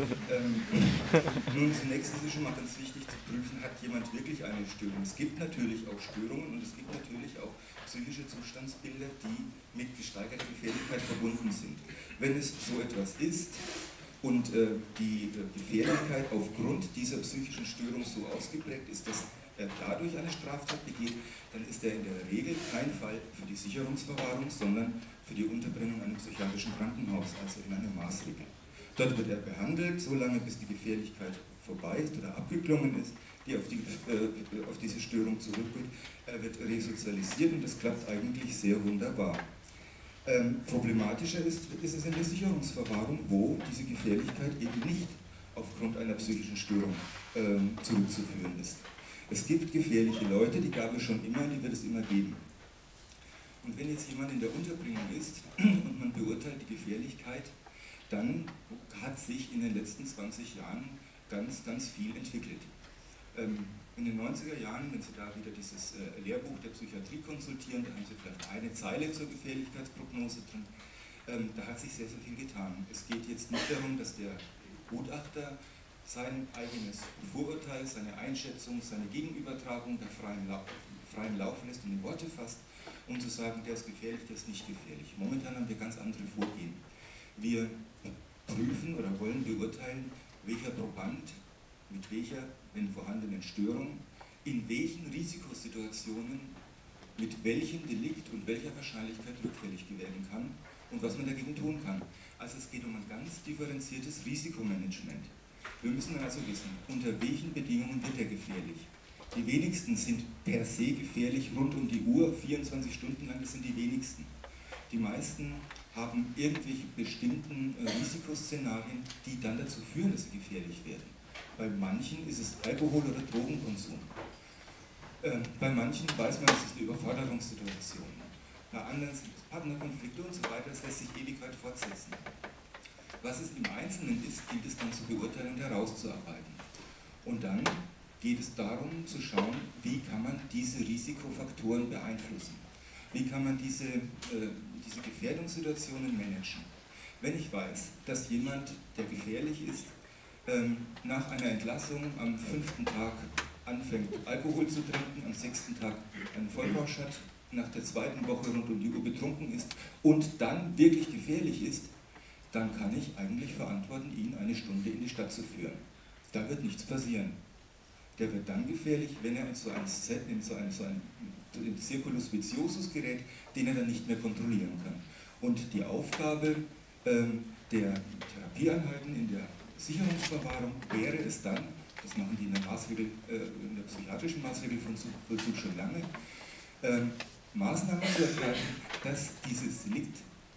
Nun, zunächst ist es schon mal ganz wichtig zu prüfen, hat jemand wirklich eine Störung? Es gibt natürlich auch Störungen und es gibt natürlich auch psychische Zustandsbilder, die mit gesteigerter Gefährlichkeit verbunden sind. Wenn es so etwas ist und die Gefährlichkeit aufgrund dieser psychischen Störung so ausgeprägt ist, dass er dadurch eine Straftat begeht, dann ist er in der Regel kein Fall für die Sicherungsverwahrung, sondern für die Unterbringung in einem psychiatrischen Krankenhaus, also in einer Maßregel. Dort wird er behandelt, solange bis die Gefährlichkeit vorbei ist oder abgeklungen ist, die auf diese Störung zurückgeht. Er wird resozialisiert und das klappt eigentlich sehr wunderbar. Problematischer ist es in der Sicherungsverwahrung, wo diese Gefährlichkeit eben nicht aufgrund einer psychischen Störung zurückzuführen ist. Es gibt gefährliche Leute, die gab es schon immer und die wird es immer geben. Und wenn jetzt jemand in der Unterbringung ist und man beurteilt die Gefährlichkeit, dann hat sich in den letzten 20 Jahren ganz, ganz viel entwickelt. In den 90er Jahren, wenn Sie da wieder dieses Lehrbuch der Psychiatrie konsultieren, da haben Sie vielleicht eine Zeile zur Gefährlichkeitsprognose drin, da hat sich sehr, sehr viel getan. Es geht jetzt nicht darum, dass der Gutachter sein eigenes Vorurteil, seine Einschätzung, seine Gegenübertragung der freien Lauf lässt und in Worte fasst, um zu sagen, der ist gefährlich, der ist nicht gefährlich. Momentan haben wir ganz andere Vorgehen. Wir prüfen oder wollen beurteilen, welcher Proband mit welcher, wenn vorhandenen Störung, in welchen Risikosituationen, mit welchem Delikt und welcher Wahrscheinlichkeit rückfällig werden kann und was man dagegen tun kann. Also es geht um ein ganz differenziertes Risikomanagement. Wir müssen also wissen, unter welchen Bedingungen wird er gefährlich. Die wenigsten sind per se gefährlich rund um die Uhr, 24 Stunden lang, das sind die wenigsten. Die meisten haben irgendwelche bestimmten Risikoszenarien, die dann dazu führen, dass sie gefährlich werden. Bei manchen ist es Alkohol- oder Drogenkonsum. Bei manchen weiß man, es ist eine Überforderungssituation. Bei anderen sind es Partnerkonflikte und so weiter, das lässt sich ewig weit fortsetzen. Was es im Einzelnen ist, gilt es dann zu beurteilen und herauszuarbeiten. Und dann geht es darum zu schauen, wie kann man diese Risikofaktoren beeinflussen. Wie kann man diese Gefährdungssituationen managen. Wenn ich weiß, dass jemand, der gefährlich ist, nach einer Entlassung am 5. Tag anfängt Alkohol zu trinken, am 6. Tag einen Vollrausch hat, nach der 2. Woche rund um die Uhr betrunken ist und dann wirklich gefährlich ist, dann kann ich eigentlich verantworten, ihn eine Stunde in die Stadt zu führen. Da wird nichts passieren. Der wird dann gefährlich, wenn er in so einen Circulus viciosus gerät, den er dann nicht mehr kontrollieren kann. Und die Aufgabe der Therapieeinheiten in der Sicherungsverwahrung wäre es dann, das machen die in der Maßregel, in der psychiatrischen Maßregelvollzug schon lange, Maßnahmen zu ergreifen, dass dieses Delikt,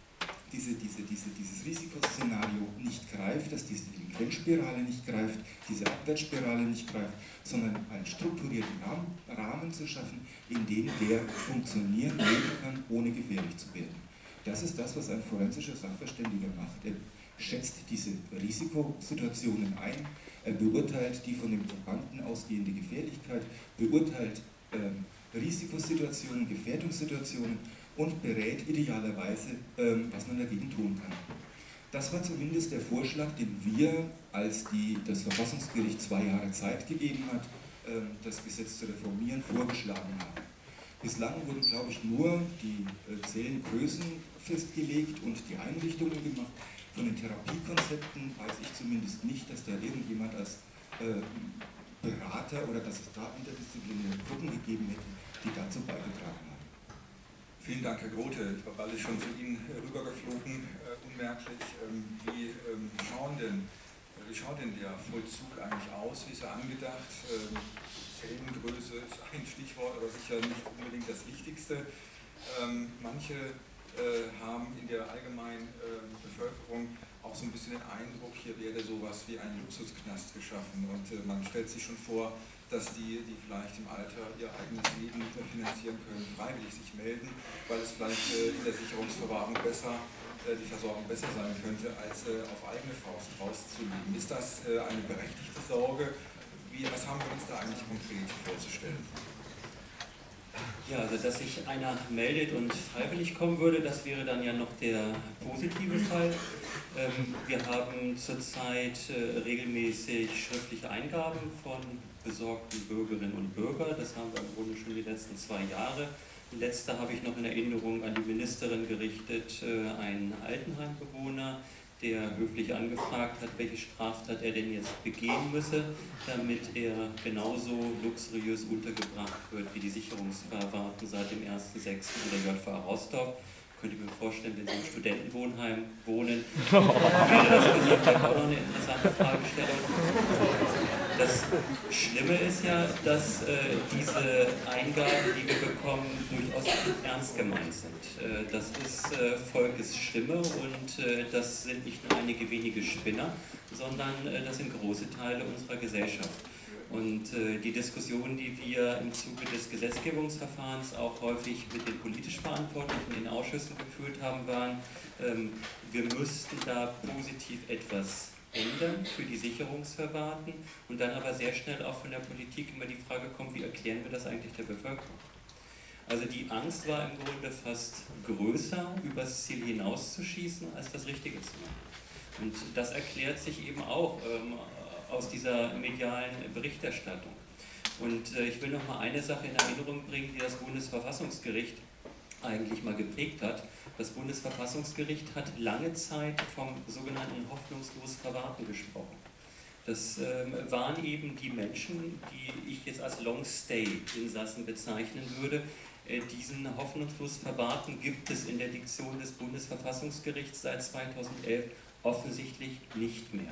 dieses Risikoszenario nicht greift, dass diese Delinquenzspirale nicht greift, diese Abwärtsspirale nicht greift, sondern einen strukturierten Rahmen zu schaffen, in dem der funktionieren leben kann, ohne gefährlich zu werden. Das ist das, was ein forensischer Sachverständiger macht. Er schätzt diese Risikosituationen ein, er beurteilt die von dem Probanden ausgehende Gefährlichkeit, beurteilt Risikosituationen, Gefährdungssituationen und berät idealerweise, was man dagegen tun kann. Das war zumindest der Vorschlag, den wir, als das Verfassungsgericht 2 Jahre Zeit gegeben hat, das Gesetz zu reformieren, vorgeschlagen haben. Bislang wurden, glaube ich, nur die Zellengrößen festgelegt und die Einrichtungen gemacht. Von den Therapiekonzepten weiß ich zumindest nicht, dass da irgendjemand als Berater oder dass es da interdisziplinäre Gruppen gegeben hätte, die dazu beigetragen haben. Vielen Dank, Herr Grote. Ich war bald schon zu Ihnen rübergeflogen, unmerklich. Wie schaut denn der Vollzug eigentlich aus? Wie ist er angedacht? Zellengröße ist ein Stichwort, aber sicher nicht unbedingt das Wichtigste. Manche haben in der allgemeinen Bevölkerung auch so ein bisschen den Eindruck, hier werde sowas wie ein Luxusknast geschaffen und man stellt sich schon vor, dass die vielleicht im Alter ihr eigenes Leben nicht mehr finanzieren können, freiwillig sich melden, weil es vielleicht in der Sicherungsverwahrung die Versorgung besser sein könnte, als auf eigene Faust rauszulegen. Ist das eine berechtigte Sorge? Was haben wir uns da eigentlich konkret vorzustellen? Ja, also dass sich einer meldet und freiwillig kommen würde, das wäre dann ja noch der positive Fall. Wir haben zurzeit regelmäßig schriftliche Eingaben von besorgten Bürgerinnen und Bürgern. Das haben wir im Grunde schon die letzten 2 Jahre. Letzte habe ich noch in Erinnerung an die Ministerin gerichtet, einen Altenheimbewohner, der höflich angefragt hat, welche Straftat er denn jetzt begehen müsse, damit er genauso luxuriös untergebracht wird wie die Sicherungsverwahrten seit dem 1.6. in der JVA Rostock. Könnte ich mir vorstellen, wenn Sie im Studentenwohnheim wohnen, wäre das für Sie vielleicht auch noch eine interessante Fragestellung. Das Schlimme ist ja, dass diese Eingaben, die wir bekommen, durchaus ernst gemeint sind. Das ist Volkes Stimme und das sind nicht nur einige wenige Spinner, sondern das sind große Teile unserer Gesellschaft. Und die Diskussionen, die wir im Zuge des Gesetzgebungsverfahrens auch häufig mit den politisch Verantwortlichen in Ausschüssen geführt haben, waren, wir müssten da positiv etwas ändern für die Sicherungsverwahrten und dann aber sehr schnell auch von der Politik immer die Frage kommt, wie erklären wir das eigentlich der Bevölkerung? Also die Angst war im Grunde fast größer, übers Ziel hinauszuschießen, als das Richtige zu machen. Und das erklärt sich eben auch aus dieser medialen Berichterstattung. Und ich will noch mal eine Sache in Erinnerung bringen, die das Bundesverfassungsgericht eigentlich mal geprägt hat. Das Bundesverfassungsgericht hat lange Zeit vom sogenannten hoffnungslos Verwahrten gesprochen. Das waren eben die Menschen, die ich jetzt als Long-Stay-Insassen bezeichnen würde. Diesen hoffnungslos Verwahrten gibt es in der Diktion des Bundesverfassungsgerichts seit 2011 offensichtlich nicht mehr.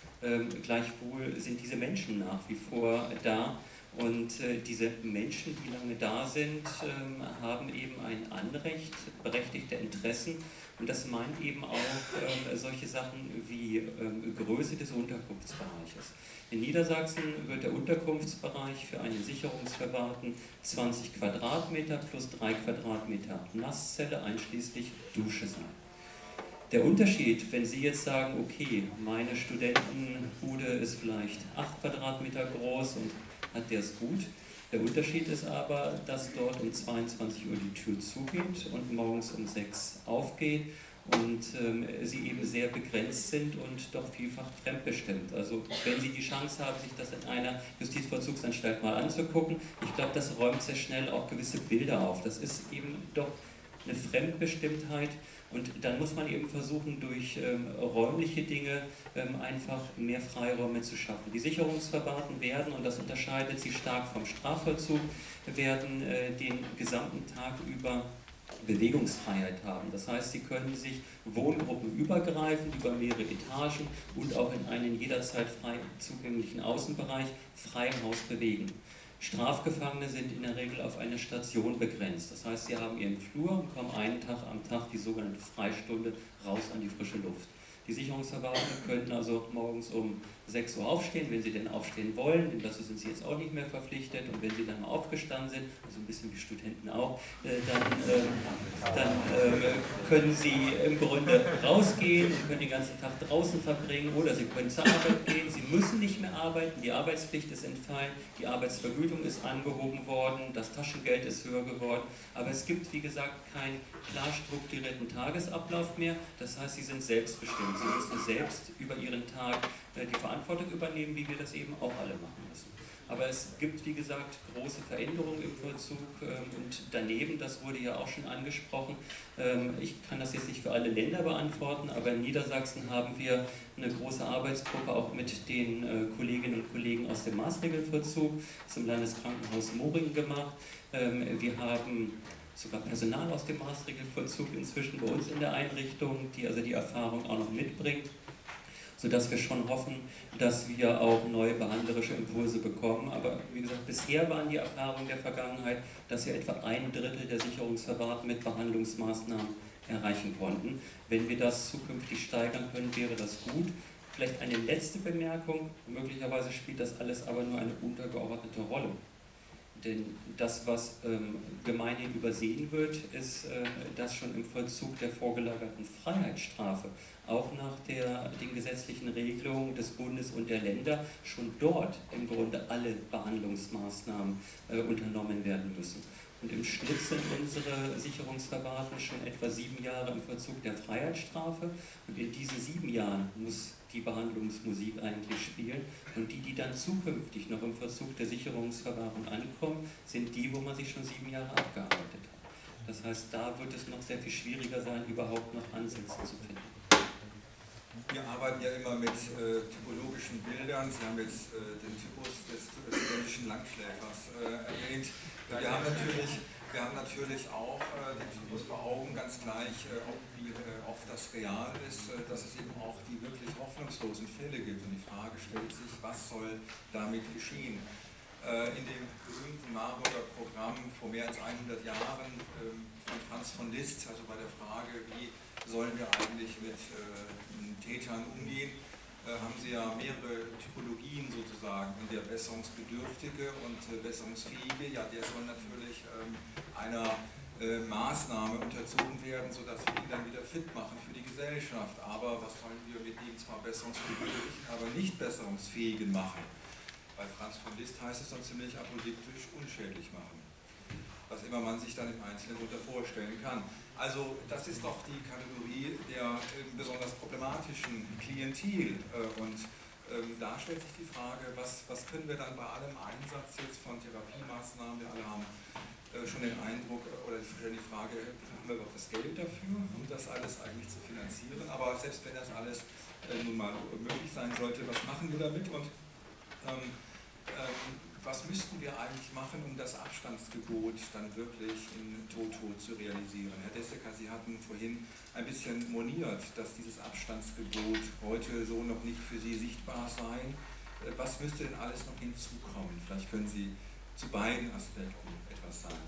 Gleichwohl sind diese Menschen nach wie vor da und diese Menschen, die lange da sind, haben eben ein Anrecht, berechtigte Interessen und das meint eben auch solche Sachen wie Größe des Unterkunftsbereiches. In Niedersachsen wird der Unterkunftsbereich für einen Sicherungsverwahrten 20 Quadratmeter plus 3 Quadratmeter Nasszelle einschließlich Dusche sein. Der Unterschied, wenn Sie jetzt sagen, okay, meine Studentenbude ist vielleicht 8 Quadratmeter groß und hat der es gut, der Unterschied ist aber, dass dort um 22 Uhr die Tür zugeht und morgens um 6 aufgeht und Sie eben sehr begrenzt sind und doch vielfach fremdbestimmt. Also wenn Sie die Chance haben, sich das in einer Justizvollzugsanstalt mal anzugucken, ich glaube, das räumt sehr schnell auch gewisse Bilder auf. Das ist eben doch eine Fremdbestimmtheit und dann muss man eben versuchen, durch räumliche Dinge einfach mehr Freiräume zu schaffen. Die Sicherungsverwahrten werden, und das unterscheidet sie stark vom Strafvollzug, werden den gesamten Tag über Bewegungsfreiheit haben. Das heißt, sie können sich wohngruppenübergreifend über mehrere Etagen und auch in einen jederzeit frei zugänglichen Außenbereich frei im Haus bewegen. Strafgefangene sind in der Regel auf eine Station begrenzt. Das heißt, sie haben ihren Flur und kommen einen Tag am Tag, die sogenannte Freistunde, raus an die frische Luft. Die Sicherungsverwahrten könnten also morgens um 6 Uhr aufstehen, wenn sie denn aufstehen wollen, denn dazu sind sie jetzt auch nicht mehr verpflichtet. Und wenn sie dann mal aufgestanden sind, also ein bisschen wie Studenten auch, dann können sie im Grunde rausgehen und können den ganzen Tag draußen verbringen oder sie können zur Arbeit gehen. Sie müssen nicht mehr arbeiten, die Arbeitspflicht ist entfallen, die Arbeitsvergütung ist angehoben worden, das Taschengeld ist höher geworden. Aber es gibt, wie gesagt, keinen klar strukturierten Tagesablauf mehr. Das heißt, sie sind selbstbestimmt. Sie müssen selbst über ihren Tag die Verantwortung übernehmen, wie wir das eben auch alle machen müssen. Aber es gibt, wie gesagt, große Veränderungen im Vollzug und daneben, das wurde ja auch schon angesprochen, ich kann das jetzt nicht für alle Länder beantworten, aber in Niedersachsen haben wir eine große Arbeitsgruppe auch mit den Kolleginnen und Kollegen aus dem Maßregelvollzug, das im Landeskrankenhaus Moringen gemacht. Wir haben sogar Personal aus dem Maßregelvollzug inzwischen bei uns in der Einrichtung, die also die Erfahrung auch noch mitbringt, sodass wir schon hoffen, dass wir auch neue behandlerische Impulse bekommen. Aber wie gesagt, bisher waren die Erfahrungen der Vergangenheit, dass wir etwa 1/3 der Sicherungsverwahrten mit Behandlungsmaßnahmen erreichen konnten. Wenn wir das zukünftig steigern können, wäre das gut. Vielleicht eine letzte Bemerkung, möglicherweise spielt das alles aber nur eine untergeordnete Rolle. Denn das, was gemeinhin übersehen wird, ist, dass schon im Vollzug der vorgelagerten Freiheitsstrafe, auch nach den gesetzlichen Regelungen des Bundes und der Länder, schon dort im Grunde alle Behandlungsmaßnahmen unternommen werden müssen. Und im Schnitt sind unsere Sicherungsverwahrten schon etwa 7 Jahre im Vollzug der Freiheitsstrafe. Und in diesen 7 Jahren muss die Behandlungsmusik eigentlich spielen. Und die dann zukünftig noch im Vollzug der Sicherungsverwahrung ankommen, sind die, wo man sich schon 7 Jahre abgearbeitet hat. Das heißt, da wird es noch sehr viel schwieriger sein, überhaupt noch Ansätze zu finden. Wir arbeiten ja immer mit typologischen Bildern. Sie haben jetzt den Typus des studentischen Langschläfers erwähnt. Wir haben natürlich auch den Typus vor Augen, ganz gleich, wie oft das real ist, dass es eben auch die wirklich hoffnungslosen Fälle gibt. Und die Frage stellt sich, was soll damit geschehen? In dem berühmten Marburger Programm vor mehr als 100 Jahren von Franz von Liszt, also bei der Frage, wie sollen wir eigentlich mit Tätern umgehen, haben Sie ja mehrere Typologien sozusagen, in der Besserungsbedürftige und Besserungsfähige, ja, der soll natürlich einer Maßnahme unterzogen werden, sodass wir ihn dann wieder fit machen für die Gesellschaft. Aber was sollen wir mit dem zwar Besserungsbedürftigen, aber nicht Besserungsfähigen machen? Bei Franz von Liszt heißt es dann ziemlich apodiktisch unschädlich machen, was immer man sich dann im Einzelnen darunter vorstellen kann. Also das ist doch die Kategorie der besonders problematischen Klientel und da stellt sich die Frage, was können wir dann bei allem Einsatz jetzt von Therapiemaßnahmen, wir alle haben schon den Eindruck oder die Frage, haben wir überhaupt das Geld dafür, um das alles eigentlich zu finanzieren, aber selbst wenn das alles nun mal möglich sein sollte, was machen wir damit und was müssten wir eigentlich machen, um das Abstandsgebot dann wirklich in Toto zu realisieren? Herr Dessecker, Sie hatten vorhin ein bisschen moniert, dass dieses Abstandsgebot heute so noch nicht für Sie sichtbar sei. Was müsste denn alles noch hinzukommen? Vielleicht können Sie zu beiden Aspekten etwas sagen.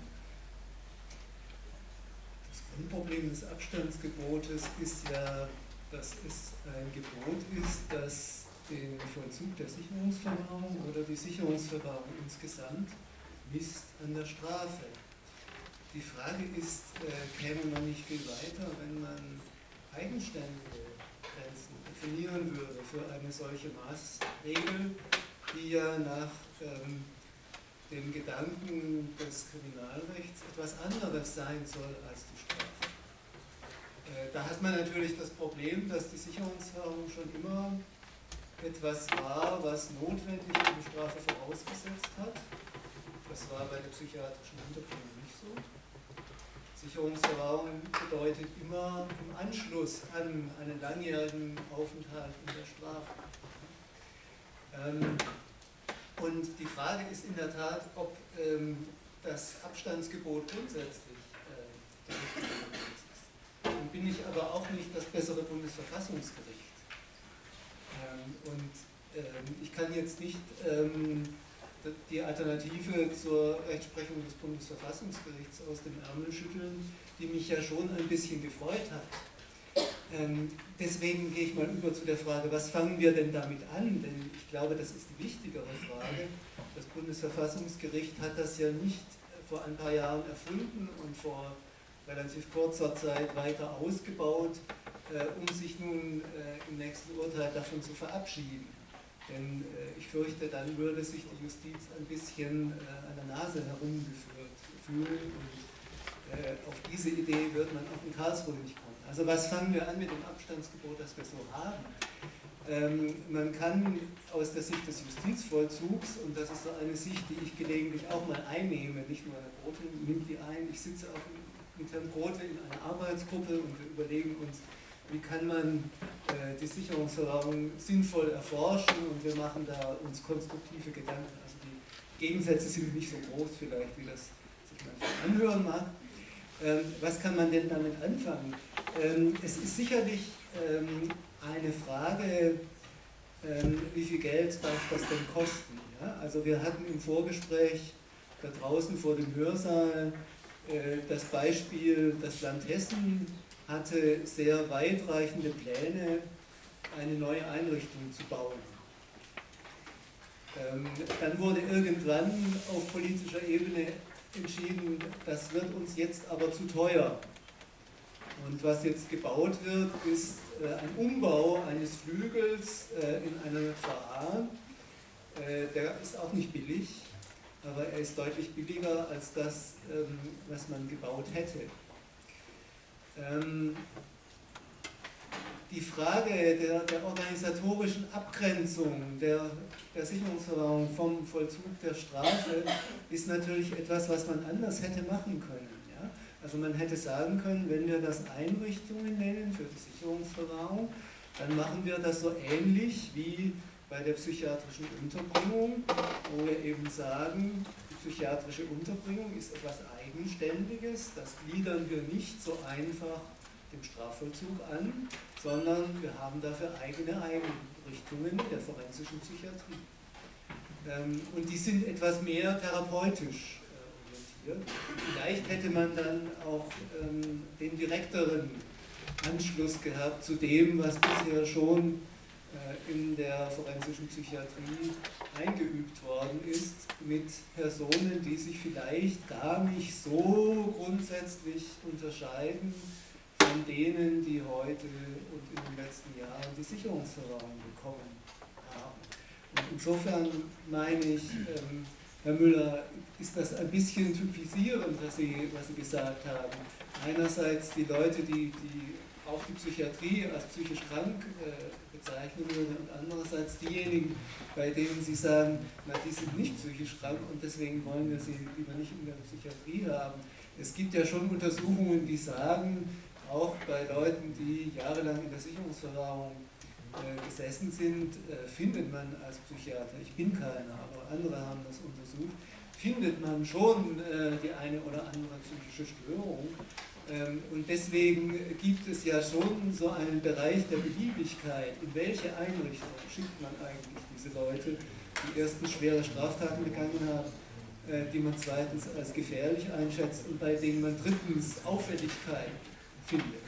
Das Grundproblem des Abstandsgebotes ist ja, dass es ein Gebot ist, das den Vollzug der Sicherungsverwahrung oder die Sicherungsverwahrung insgesamt misst an der Strafe. Die Frage ist, käme man nicht viel weiter, wenn man eigenständige Grenzen definieren würde für eine solche Maßregel, die ja nach den Gedanken des Kriminalrechts etwas anderes sein soll als die Strafe. Da hat man natürlich das Problem, dass die Sicherungsverwahrung schon immer etwas war, was notwendig für die Strafe vorausgesetzt hat. Das war bei der psychiatrischen Unterbringung nicht so. Sicherungsverwahrung bedeutet immer im Anschluss an einen langjährigen Aufenthalt in der Strafe. Und die Frage ist in der Tat, ob das Abstandsgebot grundsätzlich der richtige Ansatz ist. Dann bin ich aber auch nicht das bessere Bundesverfassungsgericht. Ich kann jetzt nicht die Alternative zur Rechtsprechung des Bundesverfassungsgerichts aus dem Ärmel schütteln, die mich ja schon ein bisschen gefreut hat. Deswegen gehe ich mal über zu der Frage, was fangen wir denn damit an? Denn ich glaube, das ist die wichtigere Frage. Das Bundesverfassungsgericht hat das ja nicht vor ein paar Jahren erfunden und vor relativ kurzer Zeit weiter ausgebaut, um sich nun im nächsten Urteil davon zu verabschieden. Denn ich fürchte, dann würde sich die Justiz ein bisschen an der Nase herumgeführt fühlen und auf diese Idee wird man auch in Karlsruhe nicht kommen. Also was fangen wir an mit dem Abstandsgebot, das wir so haben? Man kann aus der Sicht des Justizvollzugs, und das ist so eine Sicht, die ich gelegentlich auch mal einnehme, nicht nur Herr Grote nimmt die ein, ich sitze auch mit Herrn Grote in einer Arbeitsgruppe und wir überlegen uns, wie kann man die Sicherungsverwahrung sinnvoll erforschen und wir machen da uns konstruktive Gedanken. Also die Gegensätze sind nicht so groß vielleicht, wie das sich manchmal anhören mag. Was kann man denn damit anfangen? Es ist sicherlich eine Frage, wie viel Geld darf das denn kosten? Ja? Also wir hatten im Vorgespräch da draußen vor dem Hörsaal das Beispiel, das Land Hessen hatte sehr weitreichende Pläne, eine neue Einrichtung zu bauen. Dann wurde irgendwann auf politischer Ebene entschieden, das wird uns jetzt aber zu teuer. Und was jetzt gebaut wird, ist ein Umbau eines Flügels in einer VA. Der ist auch nicht billig, aber er ist deutlich billiger als das, was man gebaut hätte. Die Frage der organisatorischen Abgrenzung der Sicherungsverwahrung vom Vollzug der Strafe ist natürlich etwas, was man anders hätte machen können. Ja? Also man hätte sagen können, wenn wir das Einrichtungen nennen für die Sicherungsverwahrung, dann machen wir das so ähnlich wie bei der psychiatrischen Unterbringung, wo wir eben sagen, die psychiatrische Unterbringung ist etwas Eigenständiges, das gliedern wir nicht so einfach dem Strafvollzug an, sondern wir haben dafür eigene Einrichtungen der forensischen Psychiatrie. Und die sind etwas mehr therapeutisch orientiert. Vielleicht hätte man dann auch den direkteren Anschluss gehabt zu dem, was bisher schon in der forensischen Psychiatrie eingeübt worden ist, mit Personen, die sich vielleicht gar nicht so grundsätzlich unterscheiden von denen, die heute und in den letzten Jahren die Sicherungsverwahrung bekommen haben. Und insofern meine ich, Herr Müller, ist das ein bisschen typisierend, was Sie gesagt haben. Einerseits die Leute, die auch die Psychiatrie als psychisch krank bezeichnen würden und andererseits diejenigen, bei denen Sie sagen, na, die sind nicht psychisch krank und deswegen wollen wir sie lieber nicht in der Psychiatrie haben. Es gibt ja schon Untersuchungen, die sagen, auch bei Leuten, die jahrelang in der Sicherungsverwahrung gesessen sind, findet man als Psychiater, ich bin keiner, aber andere haben das untersucht, findet man schon die eine oder andere psychische Störung. Und deswegen gibt es ja schon so einen Bereich der Beliebigkeit, in welche Einrichtung schickt man eigentlich diese Leute, die erstens schwere Straftaten begangen haben, die man zweitens als gefährlich einschätzt und bei denen man drittens Auffälligkeit findet.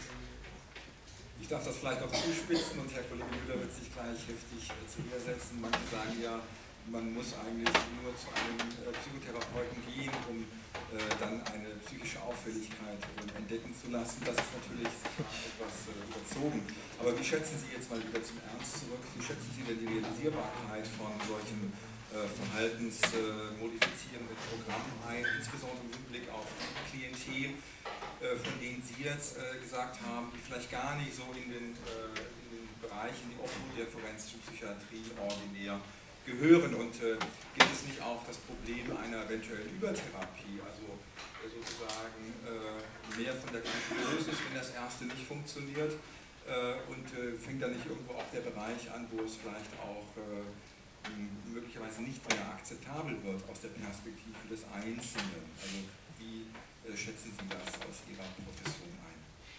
Ich darf das vielleicht noch zuspitzen und Herr Kollege Müller wird sich gleich heftig zu mir setzen. Manche sagen ja, man muss eigentlich nur zu einem Psychotherapeuten gehen, um dann eine psychische Auffälligkeit entdecken zu lassen. Das ist natürlich etwas überzogen. Aber wie schätzen Sie jetzt mal wieder zum Ernst zurück, wie schätzen Sie denn die Realisierbarkeit von solchen verhaltensmodifizierenden Programmen ein, insbesondere im Hinblick auf die Klientel, von denen Sie jetzt gesagt haben, die vielleicht gar nicht so in den Bereich, in die Obhut der forensischen Psychiatrie ordinär gehören. Und gibt es nicht auch das Problem einer eventuellen Übertherapie, also sozusagen mehr von der gleichen Dosis, wenn das erste nicht funktioniert, und fängt da nicht irgendwo auch der Bereich an, wo es vielleicht auch möglicherweise nicht mehr akzeptabel wird aus der Perspektive des Einzelnen? Also wie schätzen Sie das aus Ihrer Profession ein?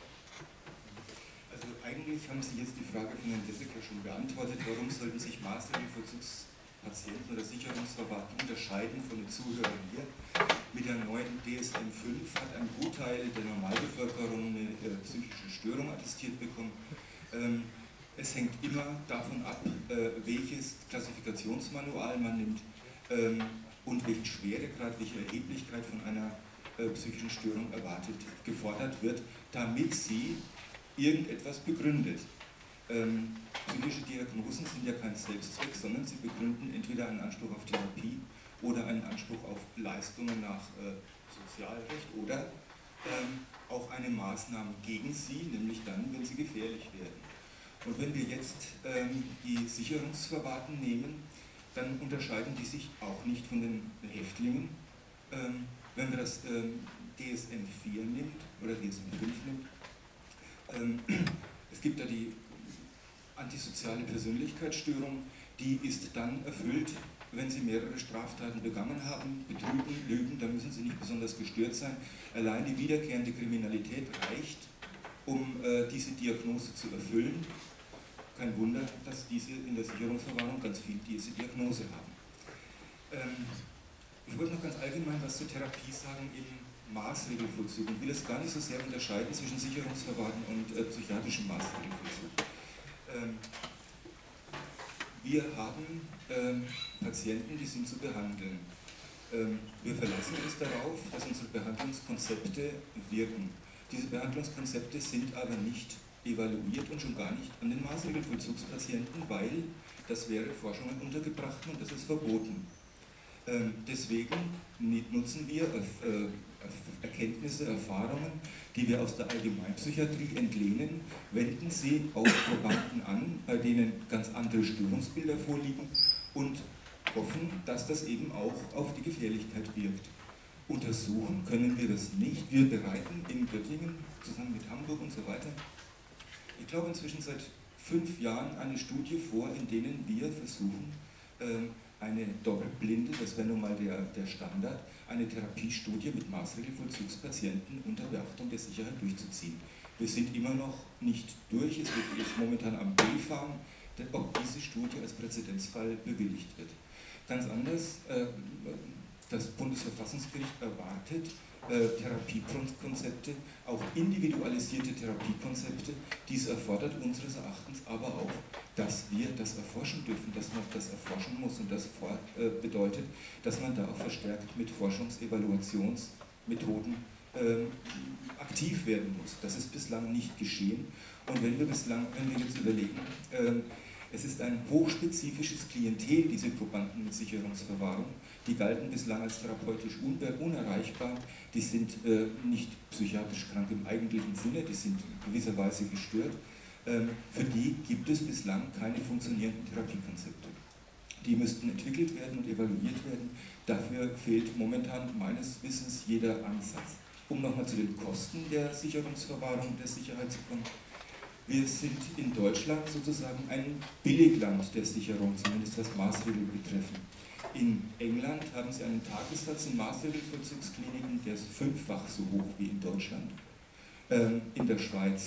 Also eigentlich haben Sie jetzt die Frage von Herrn Dessecker schon beantwortet, warum sollten sich Maßnahmen Vollzugspatienten oder Sicherungsverwahrten unterscheiden von den Zuhörern hier. Mit der neuen DSM-5 hat ein Gutteil der Normalbevölkerung eine psychische Störung attestiert bekommen. Es hängt immer davon ab, welches Klassifikationsmanual man nimmt und welchen Schweregrad, welche Erheblichkeit von einer psychischen Störung gefordert wird, damit sie irgendetwas begründet. Psychische Diagnosen sind ja kein Selbstzweck, sondern sie begründen entweder einen Anspruch auf Therapie oder einen Anspruch auf Leistungen nach Sozialrecht oder auch eine Maßnahme gegen sie, nämlich dann, wenn sie gefährlich werden. Und wenn wir jetzt die Sicherungsverwahrten nehmen, dann unterscheiden die sich auch nicht von den Häftlingen. Wenn wir das DSM-4 nimmt oder DSM-5 nimmt, es gibt da die antisoziale Persönlichkeitsstörung, die ist dann erfüllt, wenn Sie mehrere Straftaten begangen haben, betrügen, lügen, dann müssen Sie nicht besonders gestört sein. Allein die wiederkehrende Kriminalität reicht, um diese Diagnose zu erfüllen. Kein Wunder, dass diese in der Sicherungsverwahrung ganz viel diese Diagnose haben. Ich wollte noch ganz allgemein was zur Therapie sagen im Maßregelvollzug und will es gar nicht so sehr unterscheiden zwischen Sicherungsverwahrten und psychiatrischem Maßregelvollzug. Wir haben Patienten, die sind zu behandeln. Wir verlassen uns darauf, dass unsere Behandlungskonzepte wirken. Diese Behandlungskonzepte sind aber nicht evaluiert und schon gar nicht an den Maßregelvollzugspatienten, weil das wäre Forschungen untergebracht und das ist verboten. Deswegen nutzen wir Erkenntnisse, Erfahrungen, die wir aus der Allgemeinpsychiatrie entlehnen, wenden sie auf Probanden an, bei denen ganz andere Störungsbilder vorliegen und hoffen, dass das eben auch auf die Gefährlichkeit wirkt. Untersuchen können wir das nicht. Wir bereiten in Göttingen zusammen mit Hamburg und so weiter, ich glaube inzwischen seit 5 Jahren eine Studie vor, in denen wir versuchen, eine doppelblinde, das wäre nun mal der Standard, eine Therapiestudie mit Maßregelvollzugspatienten unter Beachtung der Sicherheit durchzuziehen. Wir sind immer noch nicht durch, es wird jetzt momentan am B-Fahren, ob diese Studie als Präzedenzfall bewilligt wird. Ganz anders, das Bundesverfassungsgericht erwartet Therapiekonzepte, auch individualisierte Therapiekonzepte. Dies erfordert unseres Erachtens aber auch, dass wir das erforschen dürfen, dass man das erforschen muss und das bedeutet, dass man da auch verstärkt mit Forschungsevaluationsmethoden aktiv werden muss. Das ist bislang nicht geschehen und wenn wir jetzt überlegen, es ist ein hochspezifisches Klientel, diese Probanden mit Sicherungsverwahrung. Die galten bislang als therapeutisch unerreichbar. Die sind nicht psychiatrisch krank im eigentlichen Sinne, die sind in gewisser Weise gestört. Für die gibt es bislang keine funktionierenden Therapiekonzepte. Die müssten entwickelt werden und evaluiert werden. Dafür fehlt momentan meines Wissens jeder Ansatz. Um nochmal zu den Kosten der Sicherungsverwahrung, der Sicherheit zu kommen. Wir sind in Deutschland sozusagen ein Billigland der Sicherung, zumindest was Maßregeln betreffen. In England haben sie einen Tagessatz in Maßregelvollzugskliniken, der ist 5-fach so hoch wie in Deutschland. In der Schweiz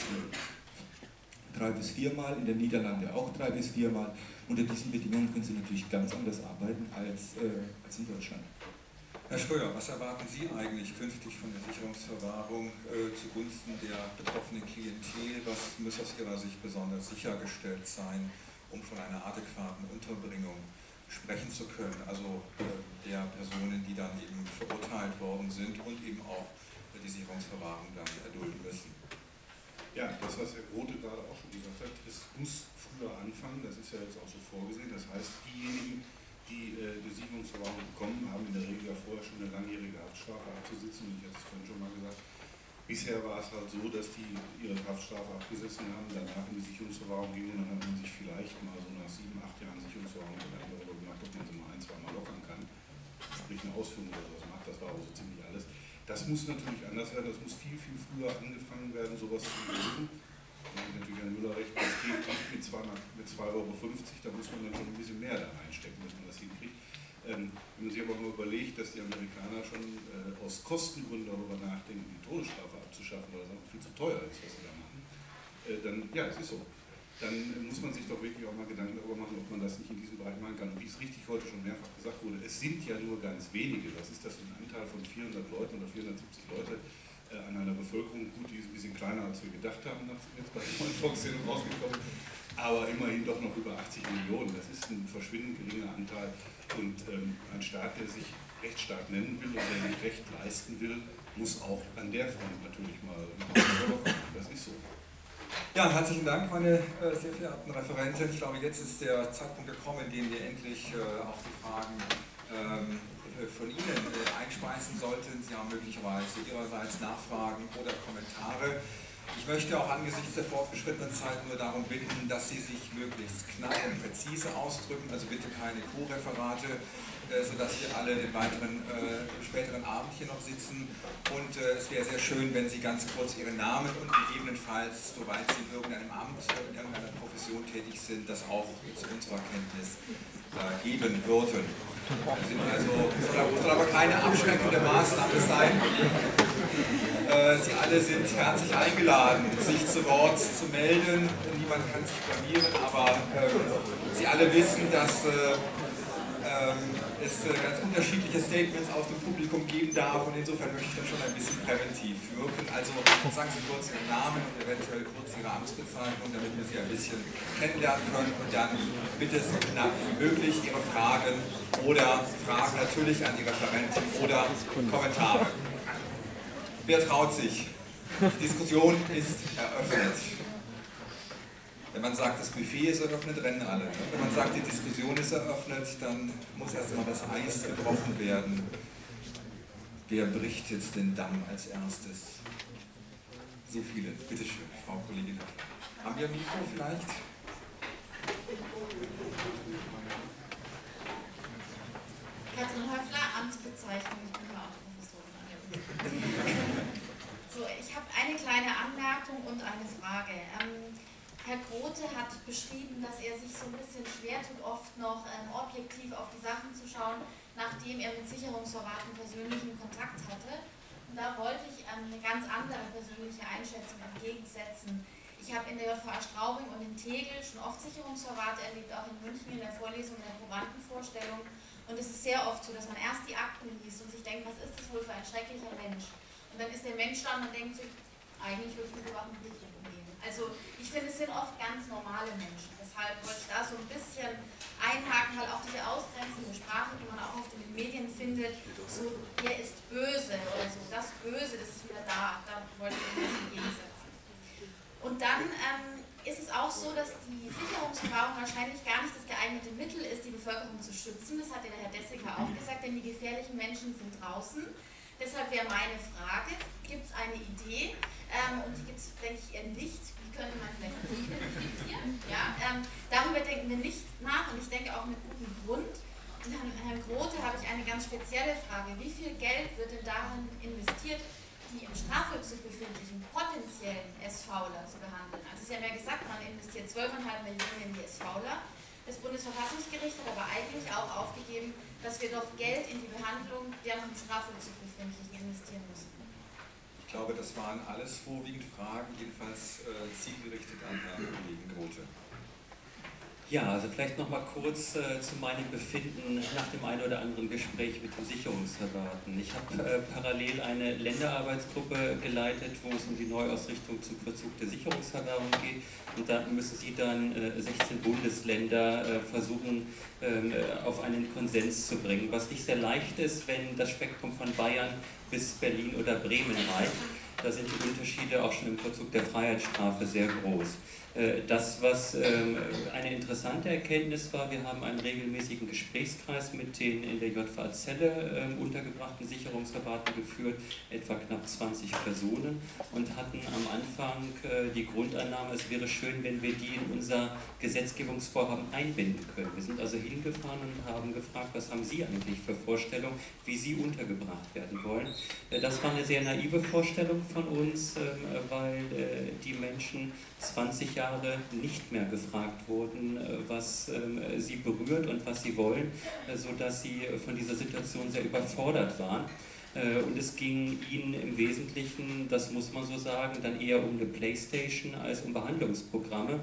3 bis 4 Mal, in den Niederlanden auch 3 bis 4 Mal. Unter diesen Bedingungen können sie natürlich ganz anders arbeiten als in Deutschland. Herr Schröer, was erwarten Sie eigentlich künftig von der Sicherungsverwahrung zugunsten der betroffenen Klientel? Was muss aus Ihrer Sicht besonders sichergestellt sein, um von einer adäquaten Unterbringung sprechen zu können? Also der Personen, die dann eben verurteilt worden sind und eben auch die Sicherungsverwahrung dann erdulden müssen. Ja, das, was Herr Grote gerade auch schon gesagt hat, es muss früher anfangen, das ist ja jetzt auch so vorgesehen. Das heißt, diejenigen, die die Sicherungsverwahrung bekommen, haben in der Regel ja vorher schon eine langjährige Haftstrafe abzusitzen. Und ich hatte es vorhin schon mal gesagt, bisher war es halt so, dass die ihre Haftstrafe abgesessen haben, danach in die Sicherungsverwahrung gingen und dann hat man sich vielleicht mal so nach 7, 8 Jahren Sicherungsverwahrung darüber gemacht, ob man sie mal 1, 2 Mal lockern kann. Sprich eine Ausführung oder sowas macht, das war auch so ziemlich alles. Das muss natürlich anders werden, das muss viel, viel früher angefangen werden, sowas zu lösen. Da hat natürlich Herr Müller recht, das geht nicht mit 2,50 €, da muss man dann schon ein bisschen mehr da reinstecken, dass man das hinkriegt. Wenn man sich aber mal überlegt, dass die Amerikaner schon aus Kostengründen darüber nachdenken, die Todesstrafe abzuschaffen, weil das einfach viel zu teuer ist, was sie da machen, dann, ja, es ist so. dann muss man sich doch wirklich auch mal Gedanken darüber machen, ob man das nicht in diesem Bereich machen kann. Und wie es richtig heute schon mehrfach gesagt wurde, es sind ja nur ganz wenige, was ist das für ein Anteil von 400 Leuten oder 470 Leute an einer Bevölkerung, gut, die ist ein bisschen kleiner als wir gedacht haben, nach jetzt bei der neuen Volkszählung rausgekommen, aber immerhin doch noch über 80 Millionen, das ist ein verschwindend geringer Anteil und ein Staat, der sich Rechtsstaat nennen will und der sich Recht leisten will, muss auch an der Front natürlich mal kommen. Das ist so. Ja, herzlichen Dank, meine sehr verehrten Referenten. Ich glaube, jetzt ist der Zeitpunkt gekommen, in dem wir endlich auch die Fragen von Ihnen einspeisen sollten. Sie haben möglicherweise Ihrerseits Nachfragen oder Kommentare. Ich möchte auch angesichts der fortgeschrittenen Zeit nur darum bitten, dass Sie sich möglichst knapp und präzise ausdrücken, also bitte keine Co-Referate, sodass wir alle den weiteren späteren Abend hier noch sitzen. Und es wäre sehr schön, wenn Sie ganz kurz Ihren Namen und gegebenenfalls, soweit Sie in irgendeinem Amt, in irgendeiner Profession tätig sind, das auch zu unserer Kenntnis geben würden. Soll aber keine abschreckende Maßnahme sein. Sie alle sind herzlich eingeladen, sich zu Wort zu melden. Niemand kann sich blamieren, aber Sie alle wissen, dass es ganz unterschiedliche Statements aus dem Publikum geben darf und insofern möchte ich dann schon ein bisschen präventiv wirken. Also sagen Sie kurz Ihren Namen und eventuell kurz Ihre Amtsbezeichnung, damit wir Sie ein bisschen kennenlernen können und dann bitte so knapp wie möglich Ihre Fragen oder Fragen natürlich an die Referentin oder Kommentare. Wer traut sich? Die Diskussion ist eröffnet. Wenn man sagt, das Buffet ist eröffnet, rennen alle. Wenn man sagt, die Diskussion ist eröffnet, dann muss erst einmal das Eis gebrochen werden. Wer bricht jetzt den Damm als erstes? So viele. Bitte schön, Frau Kollegin. Haben wir ein Mikro vielleicht? Katrin Höffler, Amtsbezeichnung. Ich bin ja auch Professorin an der Uni. So, ich habe eine kleine Anmerkung und eine Frage. Herr Grote hat beschrieben, dass er sich so ein bisschen schwer tut, oft noch objektiv auf die Sachen zu schauen, nachdem er mit Sicherungsverwahrten persönlichen Kontakt hatte. Und da wollte ich eine ganz andere persönliche Einschätzung entgegensetzen. Ich habe in der JVA Straubing und in Tegel schon oft Sicherungsverwahrte erlebt, auch in München in der Vorlesung, in der Probandenvorstellung. Und es ist sehr oft so, dass man erst die Akten liest und sich denkt, was ist das wohl für ein schrecklicher Mensch? Und dann ist der Mensch da und man denkt sich, eigentlich würde ich mit Bewachen nicht umgehen. Also ich finde, es sind oft ganz normale Menschen. Deshalb wollte ich da so ein bisschen einhaken, halt auch diese ausgrenzende Sprache, die man auch oft in den Medien findet, so, der ist böse oder so, das Böse, das ist wieder da wollte ich ein bisschen gegensetzen. Und dann ist es auch so, dass die Sicherungsverwahrung wahrscheinlich gar nicht das geeignete Mittel ist, die Bevölkerung zu schützen. Das hat ja der Herr Dessiger auch gesagt, denn die gefährlichen Menschen sind draußen. Deshalb wäre meine Frage, gibt es eine Idee, und die gibt es, denke ich, eher nicht, wie könnte man vielleicht identifizieren? Ja, darüber denken wir nicht nach und ich denke auch mit gutem Grund. Und Herrn Grote habe ich eine ganz spezielle Frage. Wie viel Geld wird denn darin investiert, die im Strafvollzug befindlichen potenziellen SVler zu behandeln? Also Sie haben ja gesagt, man investiert 12,5 Millionen in die SVler. Das Bundesverfassungsgericht hat aber eigentlich auch aufgegeben, dass wir doch Geld in die Behandlung der noch im Strafvollzug befindlichen investieren müssen. Ich glaube, das waren alles vorwiegend Fragen, jedenfalls zielgerichtet an Herrn Kollegen Grote. Ja, also vielleicht noch mal kurz zu meinem Befinden nach dem einen oder anderen Gespräch mit den Sicherungsverwahrten. Ich habe parallel eine Länderarbeitsgruppe geleitet, wo es um die Neuausrichtung zum Vollzug der Sicherungsverwahrung geht. Und da müssen Sie dann 16 Bundesländer versuchen, auf einen Konsens zu bringen, was nicht sehr leicht ist, wenn das Spektrum von Bayern bis Berlin oder Bremen reicht. Da sind die Unterschiede auch schon im Vollzug der Freiheitsstrafe sehr groß. Das, was eine interessante Erkenntnis war, wir haben einen regelmäßigen Gesprächskreis mit den in der JVA Celle untergebrachten Sicherungsverwahrten geführt, etwa knapp 20 Personen, und hatten am Anfang die Grundannahme, es wäre schön, wenn wir die in unser Gesetzgebungsvorhaben einbinden können. Wir sind also hingefahren und haben gefragt, was haben Sie eigentlich für Vorstellungen, wie Sie untergebracht werden wollen. Das war eine sehr naive Vorstellung von uns, weil die Menschen 20 Jahre nicht mehr gefragt wurden, was sie berührt und was sie wollen, sodass sie von dieser Situation sehr überfordert waren. Und es ging ihnen im Wesentlichen, das muss man so sagen, dann eher um eine Playstation als um Behandlungsprogramme.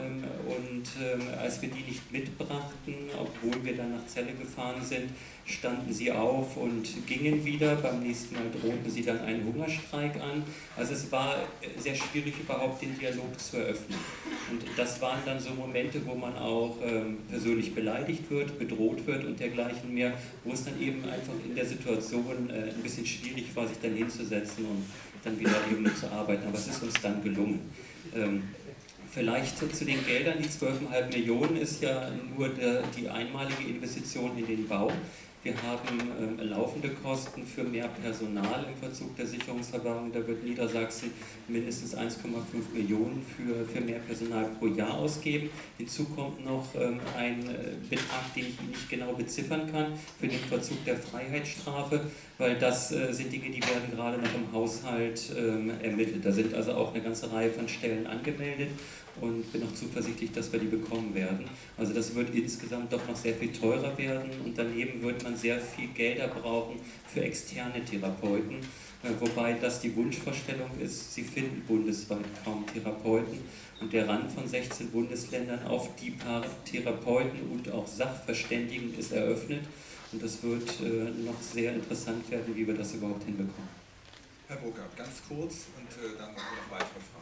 Als wir die nicht mitbrachten, obwohl wir dann nach Celle gefahren sind, standen sie auf und gingen wieder. Beim nächsten Mal drohten sie dann einen Hungerstreik an. Also es war sehr schwierig, überhaupt den Dialog zu eröffnen. Und das waren dann so Momente, wo man auch persönlich beleidigt wird, bedroht wird und dergleichen mehr, wo es dann eben einfach in der Situation ein bisschen schwierig war, sich dann hinzusetzen und dann wieder eben zu arbeiten. Aber es ist uns dann gelungen. Vielleicht zu den Geldern, die 12,5 Millionen ist ja nur die einmalige Investition in den Bau. Wir haben laufende Kosten für mehr Personal im Verzug der Sicherungsverwahrung. Da wird Niedersachsen mindestens 1,5 Millionen für mehr Personal pro Jahr ausgeben. Hinzu kommt noch ein Betrag, den ich Ihnen nicht genau beziffern kann, für den Verzug der Freiheitsstrafe, weil das sind Dinge, die werden gerade noch im Haushalt ermittelt. Da sind also auch eine ganze Reihe von Stellen angemeldet und bin auch zuversichtlich, dass wir die bekommen werden. Also das wird insgesamt doch noch sehr viel teurer werden und daneben wird man sehr viel Gelder brauchen für externe Therapeuten, wobei das die Wunschvorstellung ist, sie finden bundesweit kaum Therapeuten und der Rand von 16 Bundesländern auf die paar Therapeuten und auch Sachverständigen ist eröffnet und das wird noch sehr interessant werden, wie wir das überhaupt hinbekommen. Herr Burkhardt, ganz kurz und dann noch weitere Fragen.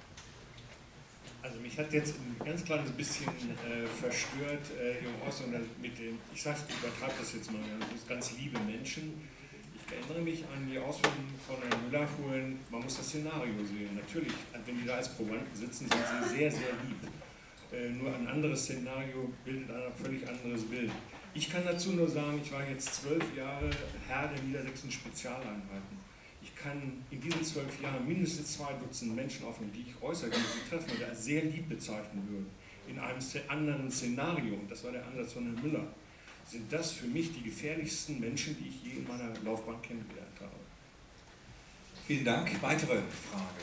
Also mich hat jetzt ein ganz kleines bisschen verstört Ihre Äußerung mit den, ich übertreibe das jetzt mal, ganz liebe Menschen. Ich erinnere mich an die Ausführungen von Herrn Müller vorhin, man muss das Szenario sehen. Natürlich, wenn die da als Probanden sitzen, sind sie sehr, sehr lieb. Nur ein anderes Szenario bildet ein völlig anderes Bild. Ich kann dazu nur sagen, ich war jetzt 12 Jahre Herr der niedersächsischen Spezialeinheiten. Ich kann in diesen 12 Jahren mindestens 2 Dutzend Menschen aufnehmen, die ich äußerlich treffen würde, als sehr lieb bezeichnen würde. In einem anderen Szenario, und das war der Ansatz von Herrn Müller, sind das für mich die gefährlichsten Menschen, die ich je in meiner Laufbahn kennengelernt habe. Vielen Dank. Weitere Fragen?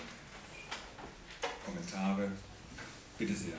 Kommentare? Bitte sehr.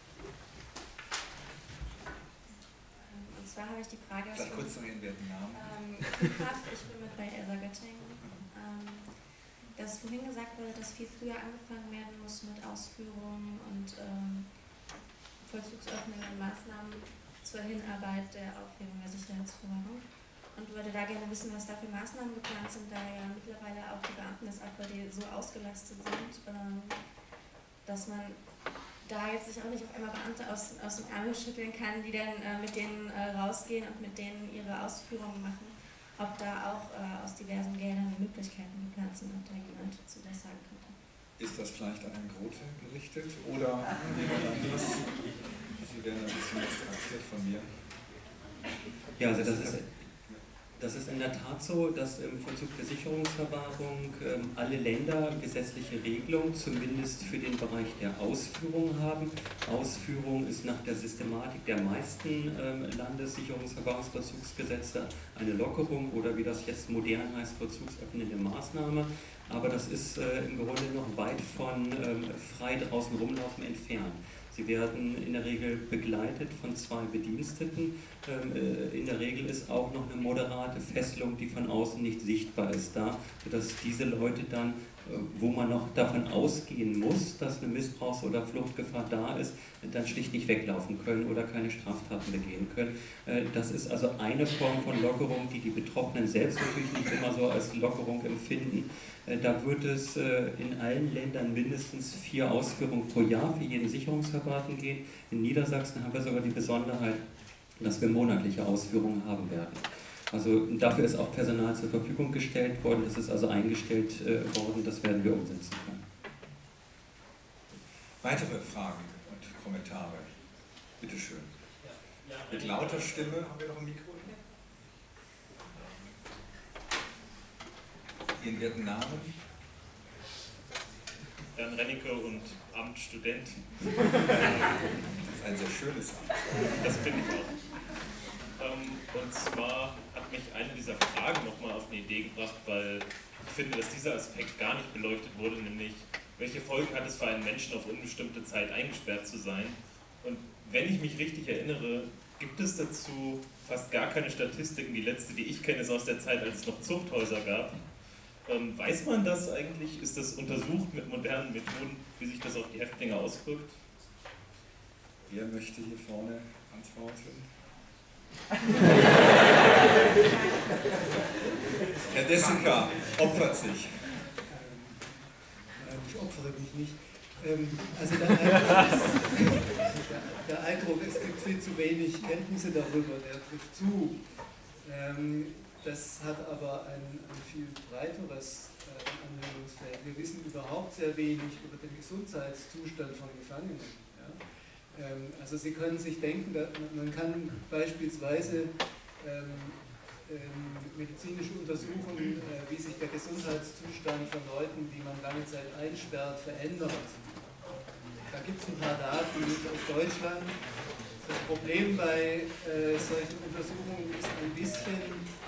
Und zwar habe ich die Frage... Vielleicht kurz noch Ihren werten Namen. Ich bin mit bei ESA Göttingen. Dass vorhin gesagt wurde, dass viel früher angefangen werden muss mit Ausführungen und vollzugsöffnenden Maßnahmen zur Hinarbeit der Aufhebung der Sicherheitsverwahrung. Und würde da gerne wissen, was da für Maßnahmen geplant sind, da ja mittlerweile auch die Beamten des AVD so ausgelastet sind, dass man da jetzt sich auch nicht auf einmal Beamte aus dem Ärmel schütteln kann, die dann mit denen rausgehen und mit denen ihre Ausführungen machen. Ob da auch aus diversen Geldern Möglichkeiten geplant sind, ob da jemand zu was sagen könnte. Ist das vielleicht an Herrn Grote gerichtet oder an jemand anderes? Sie werden ein bisschen distanziert von mir. Ja, also das ist in der Tat so, dass im Vollzug der Sicherungsverwahrung alle Länder gesetzliche Regelungen zumindest für den Bereich der Ausführung haben. Ausführung ist nach der Systematik der meisten Landessicherungsverwahrungsvollzugsgesetze eine Lockerung oder wie das jetzt modern heißt, vollzugsöffnende Maßnahme. Aber das ist im Grunde noch weit von frei draußen rumlaufen entfernt. Sie werden in der Regel begleitet von 2 Bediensteten. In der Regel ist auch noch eine moderate Fesselung, die von außen nicht sichtbar ist, da, sodass diese Leute dann, wo man noch davon ausgehen muss, dass eine Missbrauchs- oder Fluchtgefahr da ist, dann schlicht nicht weglaufen können oder keine Straftaten begehen können. Das ist also eine Form von Lockerung, die die Betroffenen selbst natürlich nicht immer so als Lockerung empfinden. Da wird es in allen Ländern mindestens 4 Ausführungen pro Jahr für jeden Sicherungsverwahrten gehen. In Niedersachsen haben wir sogar die Besonderheit, dass wir monatliche Ausführungen haben werden. Also dafür ist auch Personal zur Verfügung gestellt worden, das ist also eingestellt worden, das werden wir umsetzen können. Weitere Fragen und Kommentare? Bitte schön. Mit lauter Stimme haben wir noch ein Mikro. Ihren werten Namen? Jan Rennecke und Amtsstudent. Das ist ein sehr schönes Amt. Das finde ich auch. Und zwar hat mich eine dieser Fragen nochmal auf eine Idee gebracht, weil ich finde, dass dieser Aspekt gar nicht beleuchtet wurde, nämlich welche Folgen hat es für einen Menschen auf unbestimmte Zeit eingesperrt zu sein. Und wenn ich mich richtig erinnere, gibt es dazu fast gar keine Statistiken. Die letzte, die ich kenne, ist aus der Zeit, als es noch Zuchthäuser gab. Weiß man das eigentlich? Ist das untersucht mit modernen Methoden, wie sich das auf die Häftlinge auswirkt? Wer möchte hier vorne antworten? Herr Dessenka opfert sich. Ich opfere mich nicht. Also der Eindruck, es gibt viel zu wenig Kenntnisse darüber, der trifft zu. Das hat aber ein viel breiteres Anwendungsfeld. Wir wissen überhaupt sehr wenig über den Gesundheitszustand von Gefangenen. Ja? Also Sie können sich denken, man kann beispielsweise medizinische Untersuchungen, wie sich der Gesundheitszustand von Leuten, die man lange Zeit einsperrt, verändert. Da gibt es ein paar Daten aus Deutschland. Das Problem bei solchen Untersuchungen ist ein bisschen,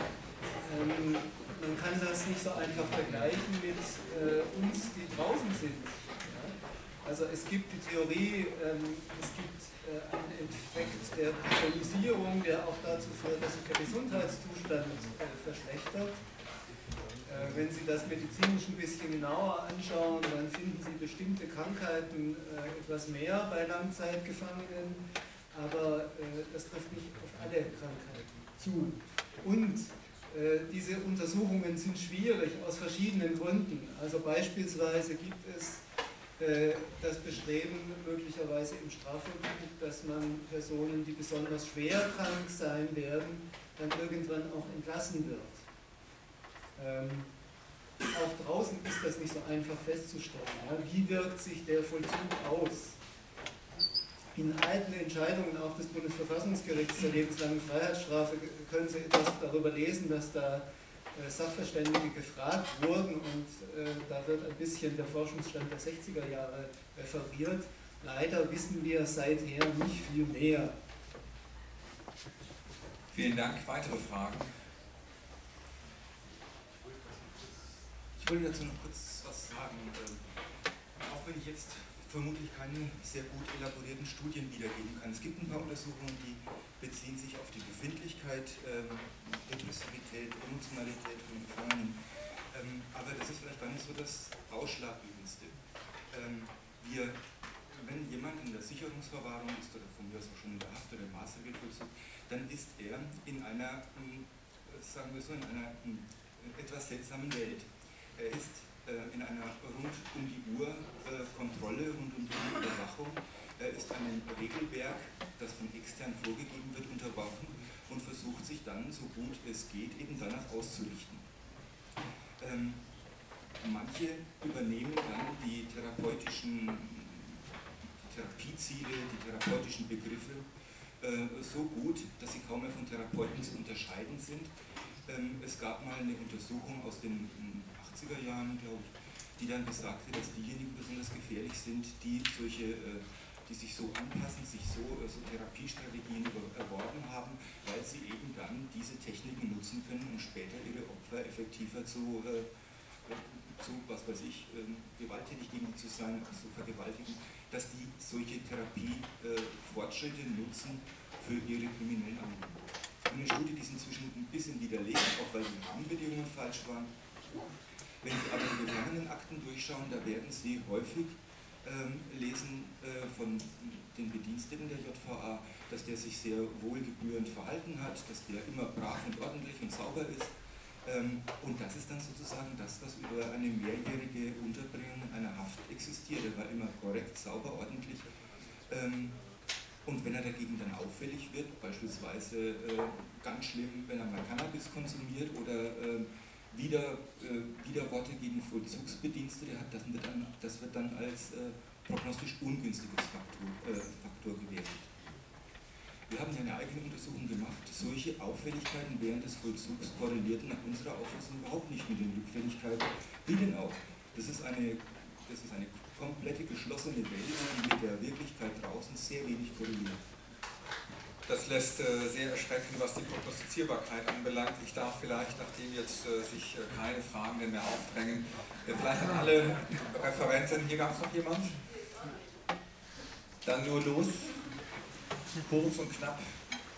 man kann das nicht so einfach vergleichen mit uns, die draußen sind. Ja? Also es gibt die Theorie, es gibt einen Effekt der Visualisierung, der auch dazu führt, dass sich der Gesundheitszustand verschlechtert. Wenn Sie das medizinisch ein bisschen genauer anschauen, dann finden Sie bestimmte Krankheiten etwas mehr bei Langzeitgefangenen, aber das trifft nicht auf alle Krankheiten zu. Und diese Untersuchungen sind schwierig aus verschiedenen Gründen. Also beispielsweise gibt es das Bestreben möglicherweise im Strafvollzug, dass man Personen, die besonders schwer krank sein werden, dann irgendwann auch entlassen wird. Auch draußen ist das nicht so einfach festzustellen. Ja? Wie wirkt sich der Vollzug aus? In alten Entscheidungen auch des Bundesverfassungsgerichts zur lebenslangen Freiheitsstrafe können Sie etwas darüber lesen, dass da Sachverständige gefragt wurden und da wird ein bisschen der Forschungsstand der 60er Jahre referiert. Leider wissen wir seither nicht viel mehr. Vielen Dank. Weitere Fragen? Ich wollte dazu noch kurz was sagen. Auch wenn ich jetzt vermutlich keine sehr gut elaborierten Studien wiedergeben kann. Es gibt ein paar Untersuchungen, die beziehen sich auf die Befindlichkeit, Depressivität, Emotionalität von Gefangenen. Aber das ist vielleicht gar nicht so das Ausschlaggebendste. Wenn jemand in der Sicherungsverwahrung ist oder von mir aus auch schon in der Haft oder im Maßregelvollzug, dann ist er in einer, sagen wir so, in einer etwas seltsamen Welt. Er ist in einer rund um die Uhr Kontrolle, rund um die Uhr Überwachung. Er ist einem Regelwerk, das von extern vorgegeben wird, unterworfen und versucht sich dann, so gut es geht, eben danach auszurichten. Manche übernehmen dann die Therapieziele, die therapeutischen Begriffe so gut, dass sie kaum mehr von Therapeuten zu unterscheiden sind. Es gab mal eine Untersuchung aus den 80er Jahren, glaube ich, die dann besagte, dass diejenigen besonders gefährlich sind, die sich so anpassen, sich so Therapiestrategien erworben haben, weil sie eben dann diese Techniken nutzen können, um später ihre Opfer effektiver zu was weiß ich, gewalttätig gegen die zu sein, zu vergewaltigen, dass die solche Therapiefortschritte nutzen für ihre kriminellen Anliegen. Eine Studie, die ist inzwischen ein bisschen widerlegt, auch weil die Rahmenbedingungen falsch waren. Wenn Sie aber die Gefangenenakten durchschauen, da werden Sie häufig lesen von den Bediensteten der JVA, dass der sich sehr wohlgebührend verhalten hat, dass der immer brav und ordentlich und sauber ist. Und das ist dann sozusagen das, was über eine mehrjährige Unterbringung in einer Haft existiert. Er war immer korrekt, sauber, ordentlich. Und wenn er dagegen dann auffällig wird, beispielsweise ganz schlimm, wenn er mal Cannabis konsumiert oder Widerworte gegen Vollzugsbedienstete hat, das wird dann als prognostisch ungünstiges Faktor gewertet. Wir haben ja eine eigene Untersuchung gemacht. Solche Auffälligkeiten während des Vollzugs korrelierten nach unserer Auffassung überhaupt nicht mit den Rückfälligkeiten. Wie denn auch? Das ist eine komplette geschlossene Welt, die mit der Wirklichkeit draußen sehr wenig korreliert. Das lässt sehr erschrecken, was die Prognostizierbarkeit anbelangt. Ich darf vielleicht, nachdem jetzt sich keine Fragen mehr aufdrängen, vielleicht an alle Referenten, hier gab es noch jemand? Dann nur los, kurz und knapp.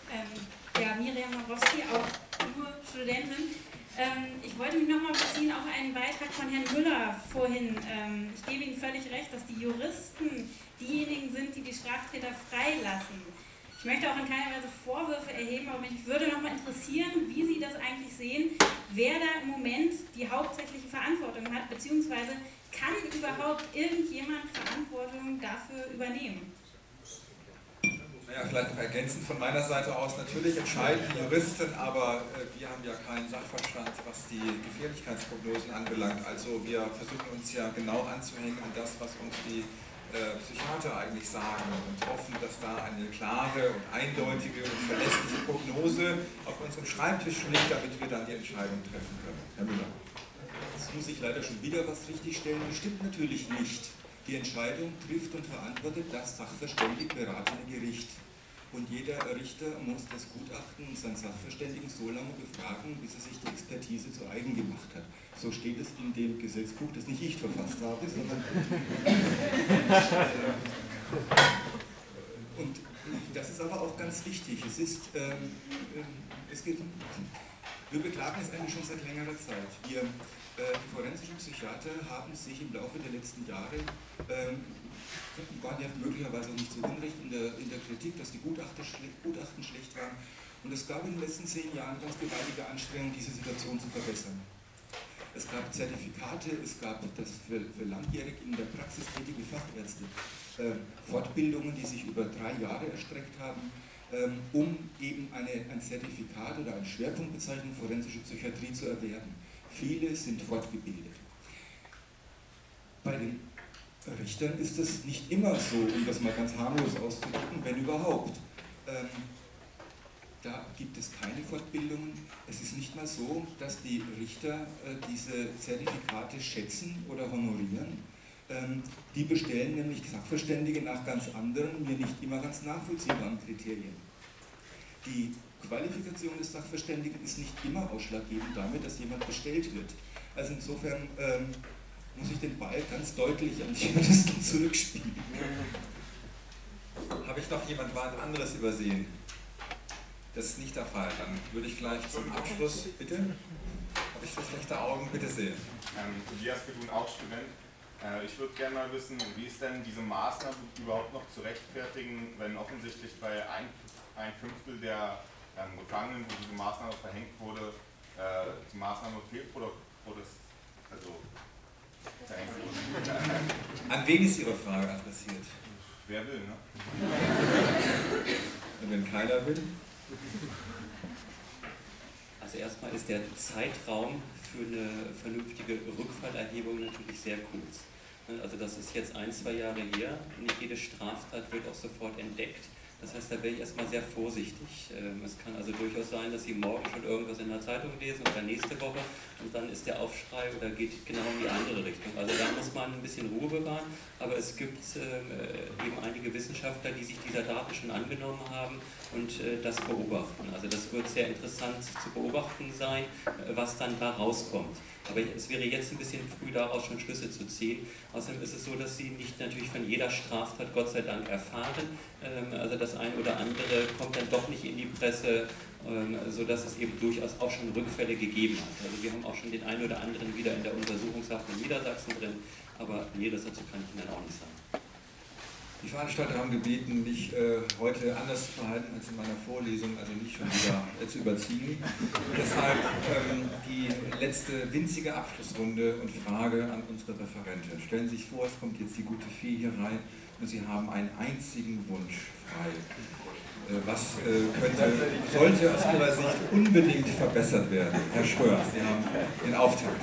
Ja, Miriam Marowski, auch nur Studentin. Ich wollte mich nochmal beziehen auf einen Beitrag von Herrn Müller vorhin. Ich gebe Ihnen völlig recht, dass die Juristen diejenigen sind, die die Straftäter freilassen. Ich möchte auch in keiner Weise Vorwürfe erheben, aber mich würde nochmal interessieren, wie Sie das eigentlich sehen, wer da im Moment die hauptsächliche Verantwortung hat, beziehungsweise kann überhaupt irgendjemand Verantwortung dafür übernehmen? Naja, vielleicht noch ergänzend von meiner Seite aus, natürlich entscheiden die Juristen, aber wir haben ja keinen Sachverstand, was die Gefährlichkeitsprognosen anbelangt. Also wir versuchen uns ja genau anzuhängen an das, was uns die Psychiater eigentlich sagen und hoffen, dass da eine klare und eindeutige und verlässliche Prognose auf unserem Schreibtisch liegt, damit wir dann die Entscheidung treffen können. Herr Müller. Jetzt muss ich leider schon wieder was richtigstellen. Das stimmt natürlich nicht. Die Entscheidung trifft und verantwortet das sachverständig beratende Gericht. Und jeder Richter muss das Gutachten und seinen Sachverständigen so lange befragen, bis er sich die Expertise zu eigen gemacht hat. So steht es in dem Gesetzbuch, das nicht ich verfasst habe, sondern... Und das ist aber auch ganz wichtig. Wir beklagen es eigentlich schon seit längerer Zeit. Die forensischen Psychiater haben sich im Laufe der letzten Jahre, waren ja möglicherweise auch nicht so unrecht in der Kritik, dass die Gutachten schlecht waren. Und es gab in den letzten 10 Jahren ganz gewaltige Anstrengungen, diese Situation zu verbessern. Es gab Zertifikate, es gab das für langjährig in der Praxis tätige Fachärzte Fortbildungen, die sich über 3 Jahre erstreckt haben, um eben ein Zertifikat oder eine Schwerpunktbezeichnung forensische Psychiatrie zu erwerben. Viele sind fortgebildet. Bei den Richtern ist es nicht immer so, um das mal ganz harmlos auszudrücken, wenn überhaupt. Da gibt es keine Fortbildungen. Es ist nicht mal so, dass die Richter diese Zertifikate schätzen oder honorieren. Die bestellen nämlich Sachverständige nach ganz anderen, mir nicht immer ganz nachvollziehbaren Kriterien. Die Qualifikation des Sachverständigen ist nicht immer ausschlaggebend damit, dass jemand bestellt wird. Also insofern muss ich den Ball ganz deutlich an die Juristen zurückspielen. Habe ich noch jemand anderes übersehen? Das ist nicht der Fall. Dann würde ich vielleicht zum Abschluss, bitte, habe ich für schlechte Augen, bitte sehr. Tobias Bedun, auch Student. Ich würde gerne mal wissen, wie ist denn diese Maßnahme überhaupt noch zu rechtfertigen, wenn offensichtlich bei ein Fünftel der Gefangenen, wo diese Maßnahme verhängt wurde, die Maßnahme verhängt wurde. An wen ist Ihre Frage adressiert? Wer will, ne? Und wenn keiner will? Also erstmal ist der Zeitraum für eine vernünftige Rückfallerhebung natürlich sehr kurz. Also das ist jetzt 1-2 Jahre her, nicht jede Straftat wird auch sofort entdeckt. Das heißt, da wäre ich erstmal sehr vorsichtig. Es kann also durchaus sein, dass Sie morgen schon irgendwas in der Zeitung lesen oder nächste Woche und dann ist der Aufschrei oder geht genau in die andere Richtung. Also da muss man ein bisschen Ruhe bewahren, aber es gibt eben einige Wissenschaftler, die sich dieser Daten schon angenommen haben und das beobachten. Also das wird sehr interessant zu beobachten sein, was dann da rauskommt. Aber es wäre jetzt ein bisschen früh daraus schon Schlüsse zu ziehen. Außerdem ist es so, dass Sie nicht natürlich von jeder Straftat Gott sei Dank erfahren. Also das eine oder andere kommt dann doch nicht in die Presse, sodass es eben durchaus auch schon Rückfälle gegeben hat. Also wir haben auch schon den einen oder anderen wieder in der Untersuchungshaft in Niedersachsen drin, aber Näheres dazu kann ich Ihnen auch nicht sagen. Die Veranstalter haben gebeten, mich heute anders zu verhalten als in meiner Vorlesung, also nicht schon wieder zu überziehen. Deshalb die letzte winzige Abschlussrunde und Frage an unsere Referentin. Stellen Sie sich vor, es kommt jetzt die gute Fee hier rein und Sie haben einen einzigen Wunsch frei. Was sollte aus Ihrer Sicht unbedingt verbessert werden? Herr Schröer, Sie haben den Auftakt.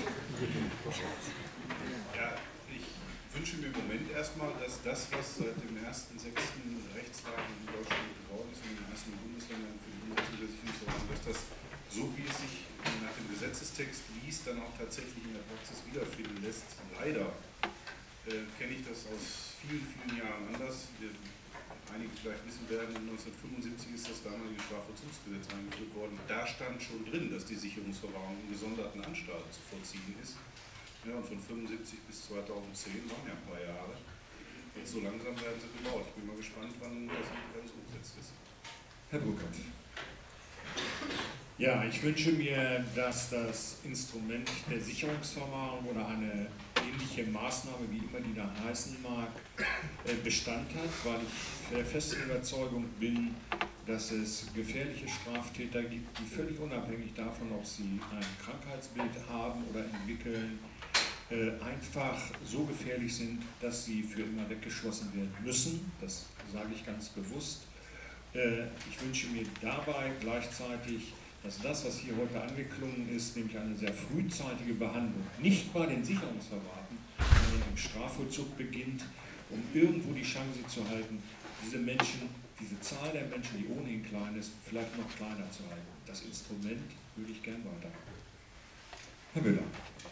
Ich wünsche mir im Moment erstmal, dass das, was seit dem 1.6. Rechtsrahmen in Deutschland geworden ist, in den einzelnen Bundesländern für die Bundesversicherungsverwaltung, dass das, so wie es sich nach dem Gesetzestext liest, dann auch tatsächlich in der Praxis wiederfinden lässt. Leider kenne ich das aus vielen, vielen Jahren anders. Einige vielleicht wissen werden, 1975 ist das damalige Strafvollzugsgesetz eingeführt worden. Da stand schon drin, dass die Sicherungsverwahrung in gesonderten Anstalten zu vollziehen ist. Ja, und von 1975 bis 2010 waren ja ein paar Jahre. Jetzt so langsam werden sie gebaut. Ich bin mal gespannt, wann das umgesetzt ist. Herr Burkhardt. Ja, ich wünsche mir, dass das Instrument der Sicherungsverwahrung oder eine ähnliche Maßnahme, wie immer die da heißen mag, Bestand hat, weil ich der festen Überzeugung bin, dass es gefährliche Straftäter gibt, die völlig unabhängig davon, ob sie ein Krankheitsbild haben oder entwickeln, einfach so gefährlich sind, dass sie für immer weggeschlossen werden müssen. Das sage ich ganz bewusst. Ich wünsche mir dabei gleichzeitig, dass das, was hier heute angeklungen ist, nämlich eine sehr frühzeitige Behandlung, nicht bei den Sicherungsverwahrten, sondern im Strafvollzug beginnt, um irgendwo die Chance zu halten, diese Menschen, diese Zahl der Menschen, die ohnehin klein ist, vielleicht noch kleiner zu halten. Das Instrument würde ich gern weiter. Herr Müller.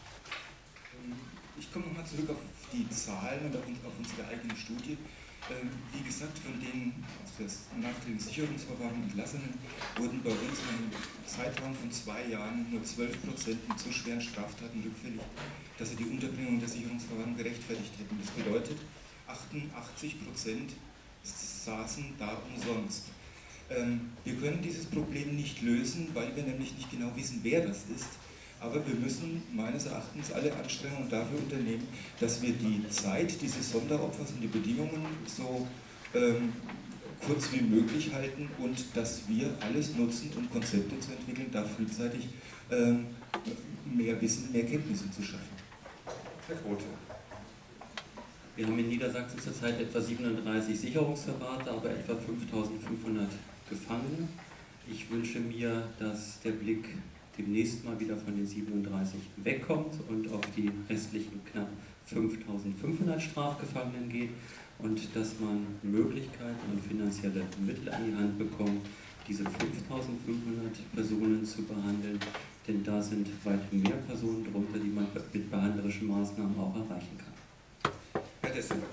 Ich komme nochmal zurück auf die Zahlen und auf unsere eigene Studie. Wie gesagt, von den aus der nachträglichen Sicherungsverwahrung Entlassenen wurden bei uns in einem Zeitraum von 2 Jahren nur 12% in zu schweren Straftaten rückfällig, dass sie die Unterbringung der Sicherungsverwahrung gerechtfertigt hätten. Das bedeutet, 88% saßen da umsonst. Wir können dieses Problem nicht lösen, weil wir nämlich nicht genau wissen, wer das ist. Aber wir müssen meines Erachtens alle Anstrengungen dafür unternehmen, dass wir die Zeit dieses Sonderopfers und die Bedingungen so kurz wie möglich halten und dass wir alles nutzen, um Konzepte zu entwickeln, da frühzeitig mehr Wissen, mehr Kenntnisse zu schaffen. Herr Grote. Wir haben in Niedersachsen zurzeit etwa 37 Sicherungsverwahrte, aber etwa 5.500 Gefangene. Ich wünsche mir, dass der Blick demnächst mal wieder von den 37 wegkommt und auf die restlichen knapp 5.500 Strafgefangenen geht und dass man Möglichkeiten und finanzielle Mittel an die Hand bekommt, diese 5.500 Personen zu behandeln, denn da sind weit mehr Personen drunter, die man mit behandlerischen Maßnahmen auch erreichen kann. Herr Dessel.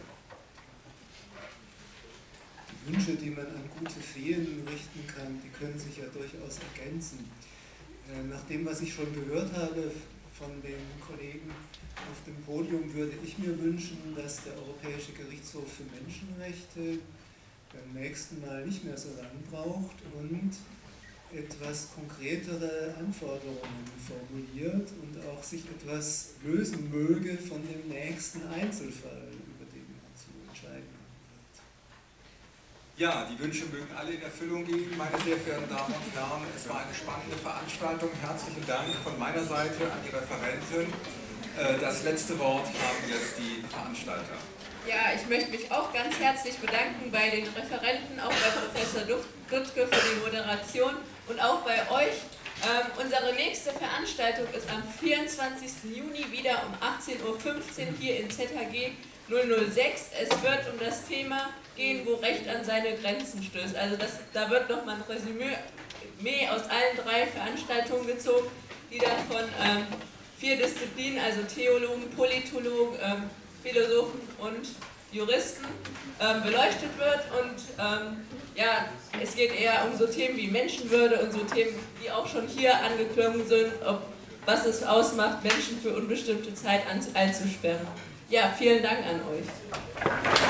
Die Wünsche, die man an gute Feen richten kann, die können sich ja durchaus ergänzen. Nach dem, was ich schon gehört habe von den Kollegen auf dem Podium, würde ich mir wünschen, dass der Europäische Gerichtshof für Menschenrechte beim nächsten Mal nicht mehr so lange braucht und etwas konkretere Anforderungen formuliert und auch sich etwas lösen möge von dem nächsten Einzelfall, über den er zu entscheiden wird. Ja, die Wünsche mögen alle in Erfüllung gehen, meine sehr verehrten Damen und Herren. Es war eine spannende Veranstaltung. Herzlichen Dank von meiner Seite an die Referentin. Das letzte Wort haben jetzt die Veranstalter. Ja, ich möchte mich auch ganz herzlich bedanken bei den Referenten, auch bei Professor Duttke für die Moderation und auch bei euch. Unsere nächste Veranstaltung ist am 24. Juni wieder um 18:15 Uhr hier in ZHG 006. Es wird um das Thema gehen, wo Recht an seine Grenzen stößt. Also da wird nochmal ein Resümee aus allen 3 Veranstaltungen gezogen, die dann von 4 Disziplinen, also Theologen, Politologen, Philosophen und Juristen beleuchtet wird. Und ja, es geht eher um so Themen wie Menschenwürde und so Themen, die auch schon hier angeklungen sind, was es ausmacht, Menschen für unbestimmte Zeit einzusperren. Ja, vielen Dank an euch.